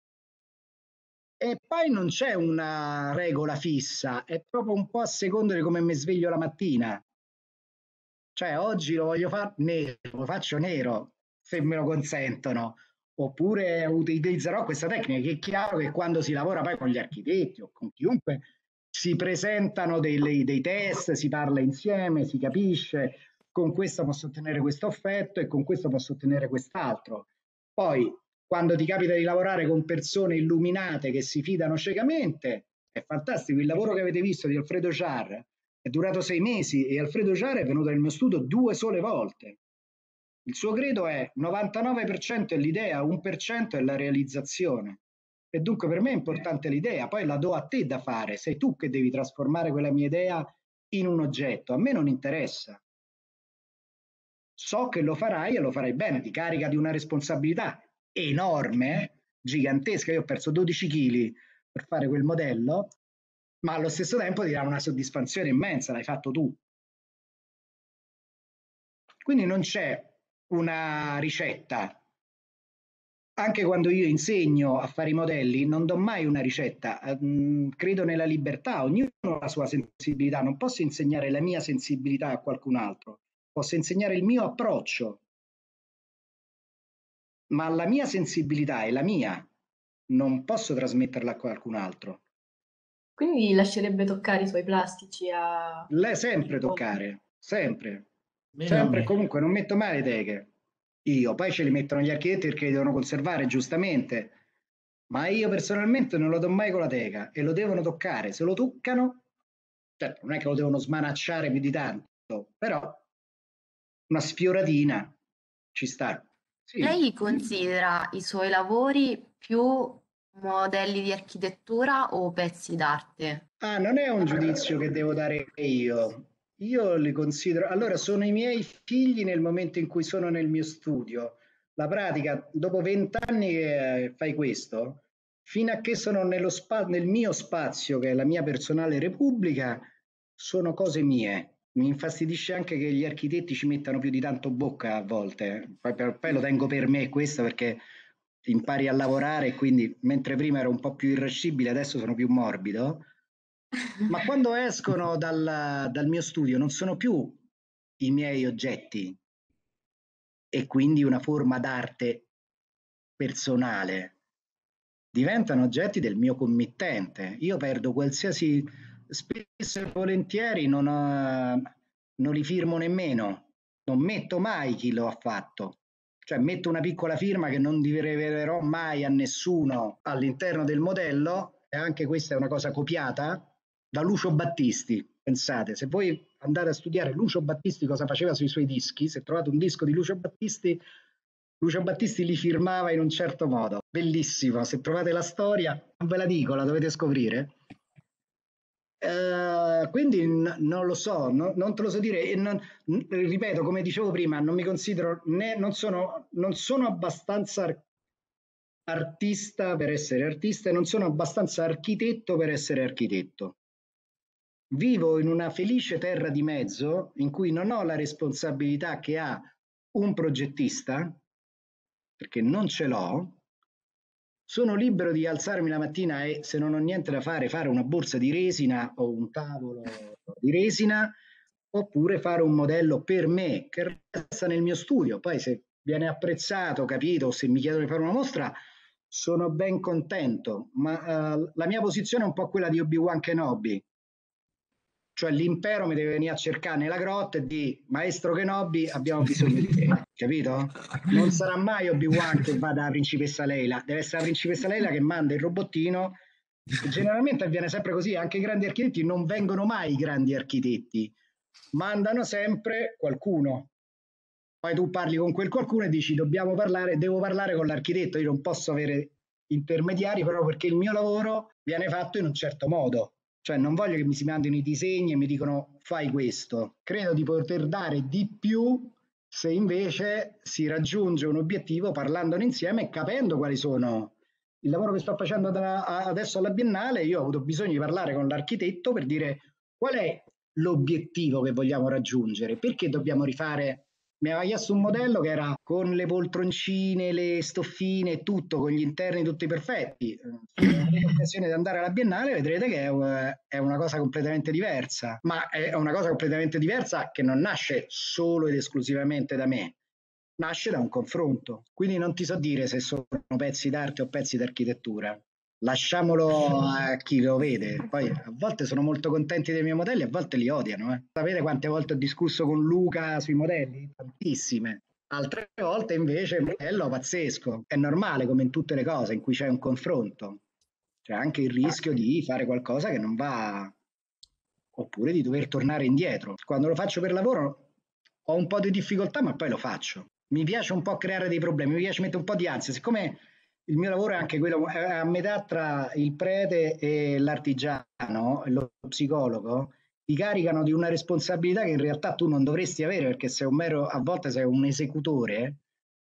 E poi non c'è una regola fissa, è proprio un po' a seconda di come mi sveglio la mattina. Cioè, oggi lo voglio fare nero, lo faccio nero, se me lo consentono. Oppure utilizzerò questa tecnica, che è chiaro che quando si lavora poi con gli architetti o con chiunque si presentano dei, dei test, si parla insieme, si capisce, con questo posso ottenere questo effetto e con questo posso ottenere quest'altro. Poi, quando ti capita di lavorare con persone illuminate che si fidano ciecamente, è fantastico. Il lavoro che avete visto di Alfredo Char è durato sei mesi e Alfredo Char è venuto nel mio studio due sole volte. Il suo credo è novantanove per cento è l'idea, uno per cento è la realizzazione. E dunque per me è importante l'idea, poi la do a te da fare, sei tu che devi trasformare quella mia idea in un oggetto, a me non interessa. So che lo farai e lo farai bene, ti carica di una responsabilità enorme, gigantesca. Io ho perso dodici chili per fare quel modello, ma allo stesso tempo ti dà una soddisfazione immensa, l'hai fatto tu. Quindi non c'è una ricetta. Anche quando io insegno a fare i modelli non do mai una ricetta, mm, credo nella libertà, ognuno ha la sua sensibilità, non posso insegnare la mia sensibilità a qualcun altro, posso insegnare il mio approccio, ma la mia sensibilità è la mia, non posso trasmetterla a qualcun altro. Quindi lascerebbe toccare i suoi plastici a... Lei sempre toccare, sempre, sempre. Comunque non metto mai le teche. Io, poi ce li mettono gli architetti perché li devono conservare, giustamente, ma io personalmente non lo do mai con la teca e lo devono toccare. Se lo toccano, certo, non è che lo devono smanacciare più di tanto, però una sfioratina ci sta. Sì. Lei considera i suoi lavori più modelli di architettura o pezzi d'arte? Ah, non è un giudizio che devo dare io. Io li considero, allora sono i miei figli nel momento in cui sono nel mio studio. La pratica, dopo vent'anni che fai questo, fino a che sono nello spa- nel mio spazio, che è la mia personale repubblica, sono cose mie. Mi infastidisce anche che gli architetti ci mettano più di tanto bocca a volte. Poi, per, poi lo tengo per me questo, perché impari a lavorare e quindi mentre prima ero un po' più irascibile, adesso sono più morbido. Ma quando escono dal, dal mio studio non sono più i miei oggetti e quindi una forma d'arte personale, diventano oggetti del mio committente. Io perdo qualsiasi, spesso e volentieri non, ho, non li firmo nemmeno, non metto mai chi lo ha fatto, cioè metto una piccola firma che non rivelerò mai a nessuno all'interno del modello, e anche questa è una cosa copiata da Lucio Battisti. Pensate, se voi andate a studiare Lucio Battisti cosa faceva sui suoi dischi, se trovate un disco di Lucio Battisti, Lucio Battisti li firmava in un certo modo. Bellissimo, se trovate la storia, non ve la dico, la dovete scoprire. Uh, quindi n- non lo so, no, non te lo so dire, e non, n- ripeto, come dicevo prima, non mi considero né, non sono, non sono abbastanza ar- artista per essere artista e non sono abbastanza architetto per essere architetto. Vivo in una felice terra di mezzo in cui non ho la responsabilità che ha un progettista, perché non ce l'ho. Sono libero di alzarmi la mattina e, se non ho niente da fare, fare una borsa di resina o un tavolo di resina, oppure fare un modello per me che resta nel mio studio. Poi se viene apprezzato, capito, o se mi chiedono di fare una mostra, sono ben contento. Ma uh, la mia posizione è un po' quella di Obi-Wan Kenobi. Cioè l'impero mi deve venire a cercare nella grotta e di maestro Kenobi abbiamo bisogno di te, capito? Non sarà mai Obi-Wan che va da principessa Leila, deve essere la principessa Leila che manda il robottino. E generalmente avviene sempre così, anche i grandi architetti non vengono mai i grandi architetti, mandano sempre qualcuno. Poi tu parli con quel qualcuno e dici dobbiamo parlare, devo parlare con l'architetto, io non posso avere intermediari proprio perché il mio lavoro viene fatto in un certo modo. Cioè non voglio che mi si mandino i disegni e mi dicono fai questo. Credo di poter dare di più se invece si raggiunge un obiettivo parlandone insieme e capendo quali sono. Il lavoro che sto facendo da, adesso alla Biennale, io ho avuto bisogno di parlare con l'architetto per dire qual è l'obiettivo che vogliamo raggiungere, perché dobbiamo rifare. Mi aveva chiesto un modello che era con le poltroncine, le stoffine, tutto, con gli interni tutti perfetti. Se avete l'occasione di andare alla Biennale vedrete che è una cosa completamente diversa, ma è una cosa completamente diversa che non nasce solo ed esclusivamente da me, nasce da un confronto. Quindi non ti so dire se sono pezzi d'arte o pezzi d'architettura. Lasciamolo a chi lo vede. Poi a volte sono molto contenti dei miei modelli, a volte li odiano. Eh. Sapete quante volte ho discusso con Luca sui modelli? Tantissime. Altre volte invece il modello pazzesco. È normale, come in tutte le cose in cui c'è un confronto. C'è anche il rischio di fare qualcosa che non va, oppure di dover tornare indietro. Quando lo faccio per lavoro ho un po' di difficoltà, ma poi lo faccio. Mi piace un po' creare dei problemi, mi piace mettere un po' di ansia, siccome il mio lavoro è anche quello, è a metà tra il prete e l'artigiano, lo psicologo, ti caricano di una responsabilità che in realtà tu non dovresti avere, perché sei un mero, a volte sei un esecutore,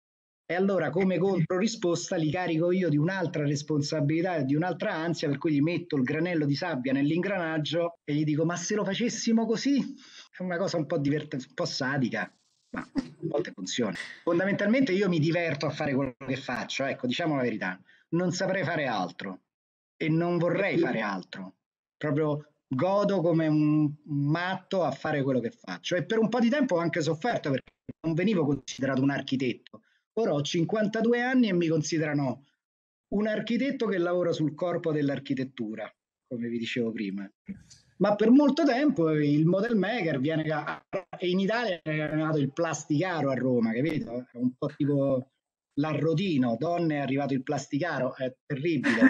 e allora come controrisposta li carico io di un'altra responsabilità e di un'altra ansia, per cui gli metto il granello di sabbia nell'ingranaggio e gli dico ma se lo facessimo così? È una cosa un po' divertente, un po' sadica, ma a volte funziona. Fondamentalmente io mi diverto a fare quello che faccio, ecco, diciamo la verità. Non saprei fare altro e non vorrei fare altro. Proprio godo come un matto a fare quello che faccio. E per un po' di tempo ho anche sofferto perché non venivo considerato un architetto. Ora ho cinquantadue anni e mi considerano un architetto che lavora sul corpo dell'architettura, come vi dicevo prima. Ma per molto tempo il model maker viene a, e in Italia è nato il plasticaro a Roma, capito? È un po' tipo l'arrodino, donne è arrivato il plasticaro, è terribile.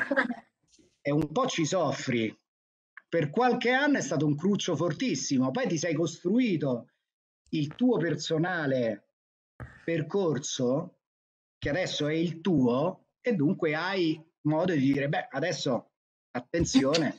E un po' ci soffri. Per qualche anno è stato un cruccio fortissimo, poi ti sei costruito il tuo personale percorso, che adesso è il tuo, e dunque hai modo di dire, beh, adesso attenzione,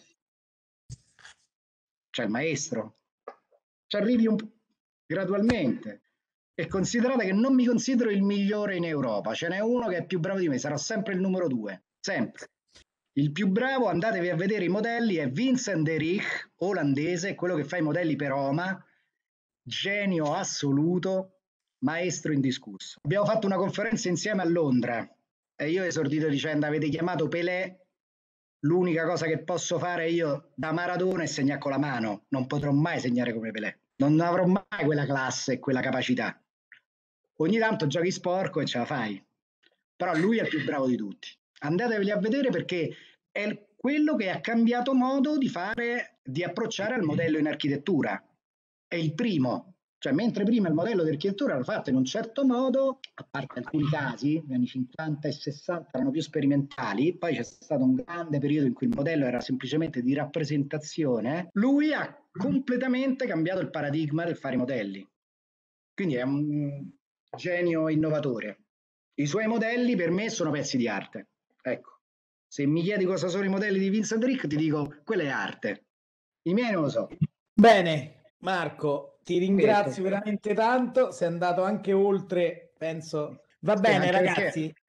c'è il maestro, ci arrivi un, gradualmente, e considerate che non mi considero il migliore in Europa, ce n'è uno che è più bravo di me, sarò sempre il numero due, sempre. Il più bravo, andatevi a vedere i modelli, è Vincent de Rich, olandese, quello che fa i modelli per Oma, genio assoluto, maestro indiscusso. Abbiamo fatto una conferenza insieme a Londra e io ho esordito dicendo avete chiamato Pelé, l'unica cosa che posso fare io da Maradona è segnare con la mano, non potrò mai segnare come Pelé, non avrò mai quella classe e quella capacità. Ogni tanto giochi sporco e ce la fai, però lui è il più bravo di tutti. Andateveli a vedere perché è quello che ha cambiato modo di fare, di approcciare al modello in architettura. È il primo, Cioè, mentre prima il modello di architettura era fatto in un certo modo, a parte alcuni casi, negli anni cinquanta e sessanta erano più sperimentali, poi c'è stato un grande periodo in cui il modello era semplicemente di rappresentazione, lui ha completamente cambiato il paradigma del fare i modelli. Quindi è un genio innovatore. I suoi modelli per me sono pezzi di arte. Ecco, se mi chiedi cosa sono i modelli di Vincent Rick, ti dico, quella è arte. I miei non lo so. Bene, Marco, ti ringrazio Questo. veramente tanto, sei andato anche oltre, penso. Va Sì, bene, anche ragazzi. perché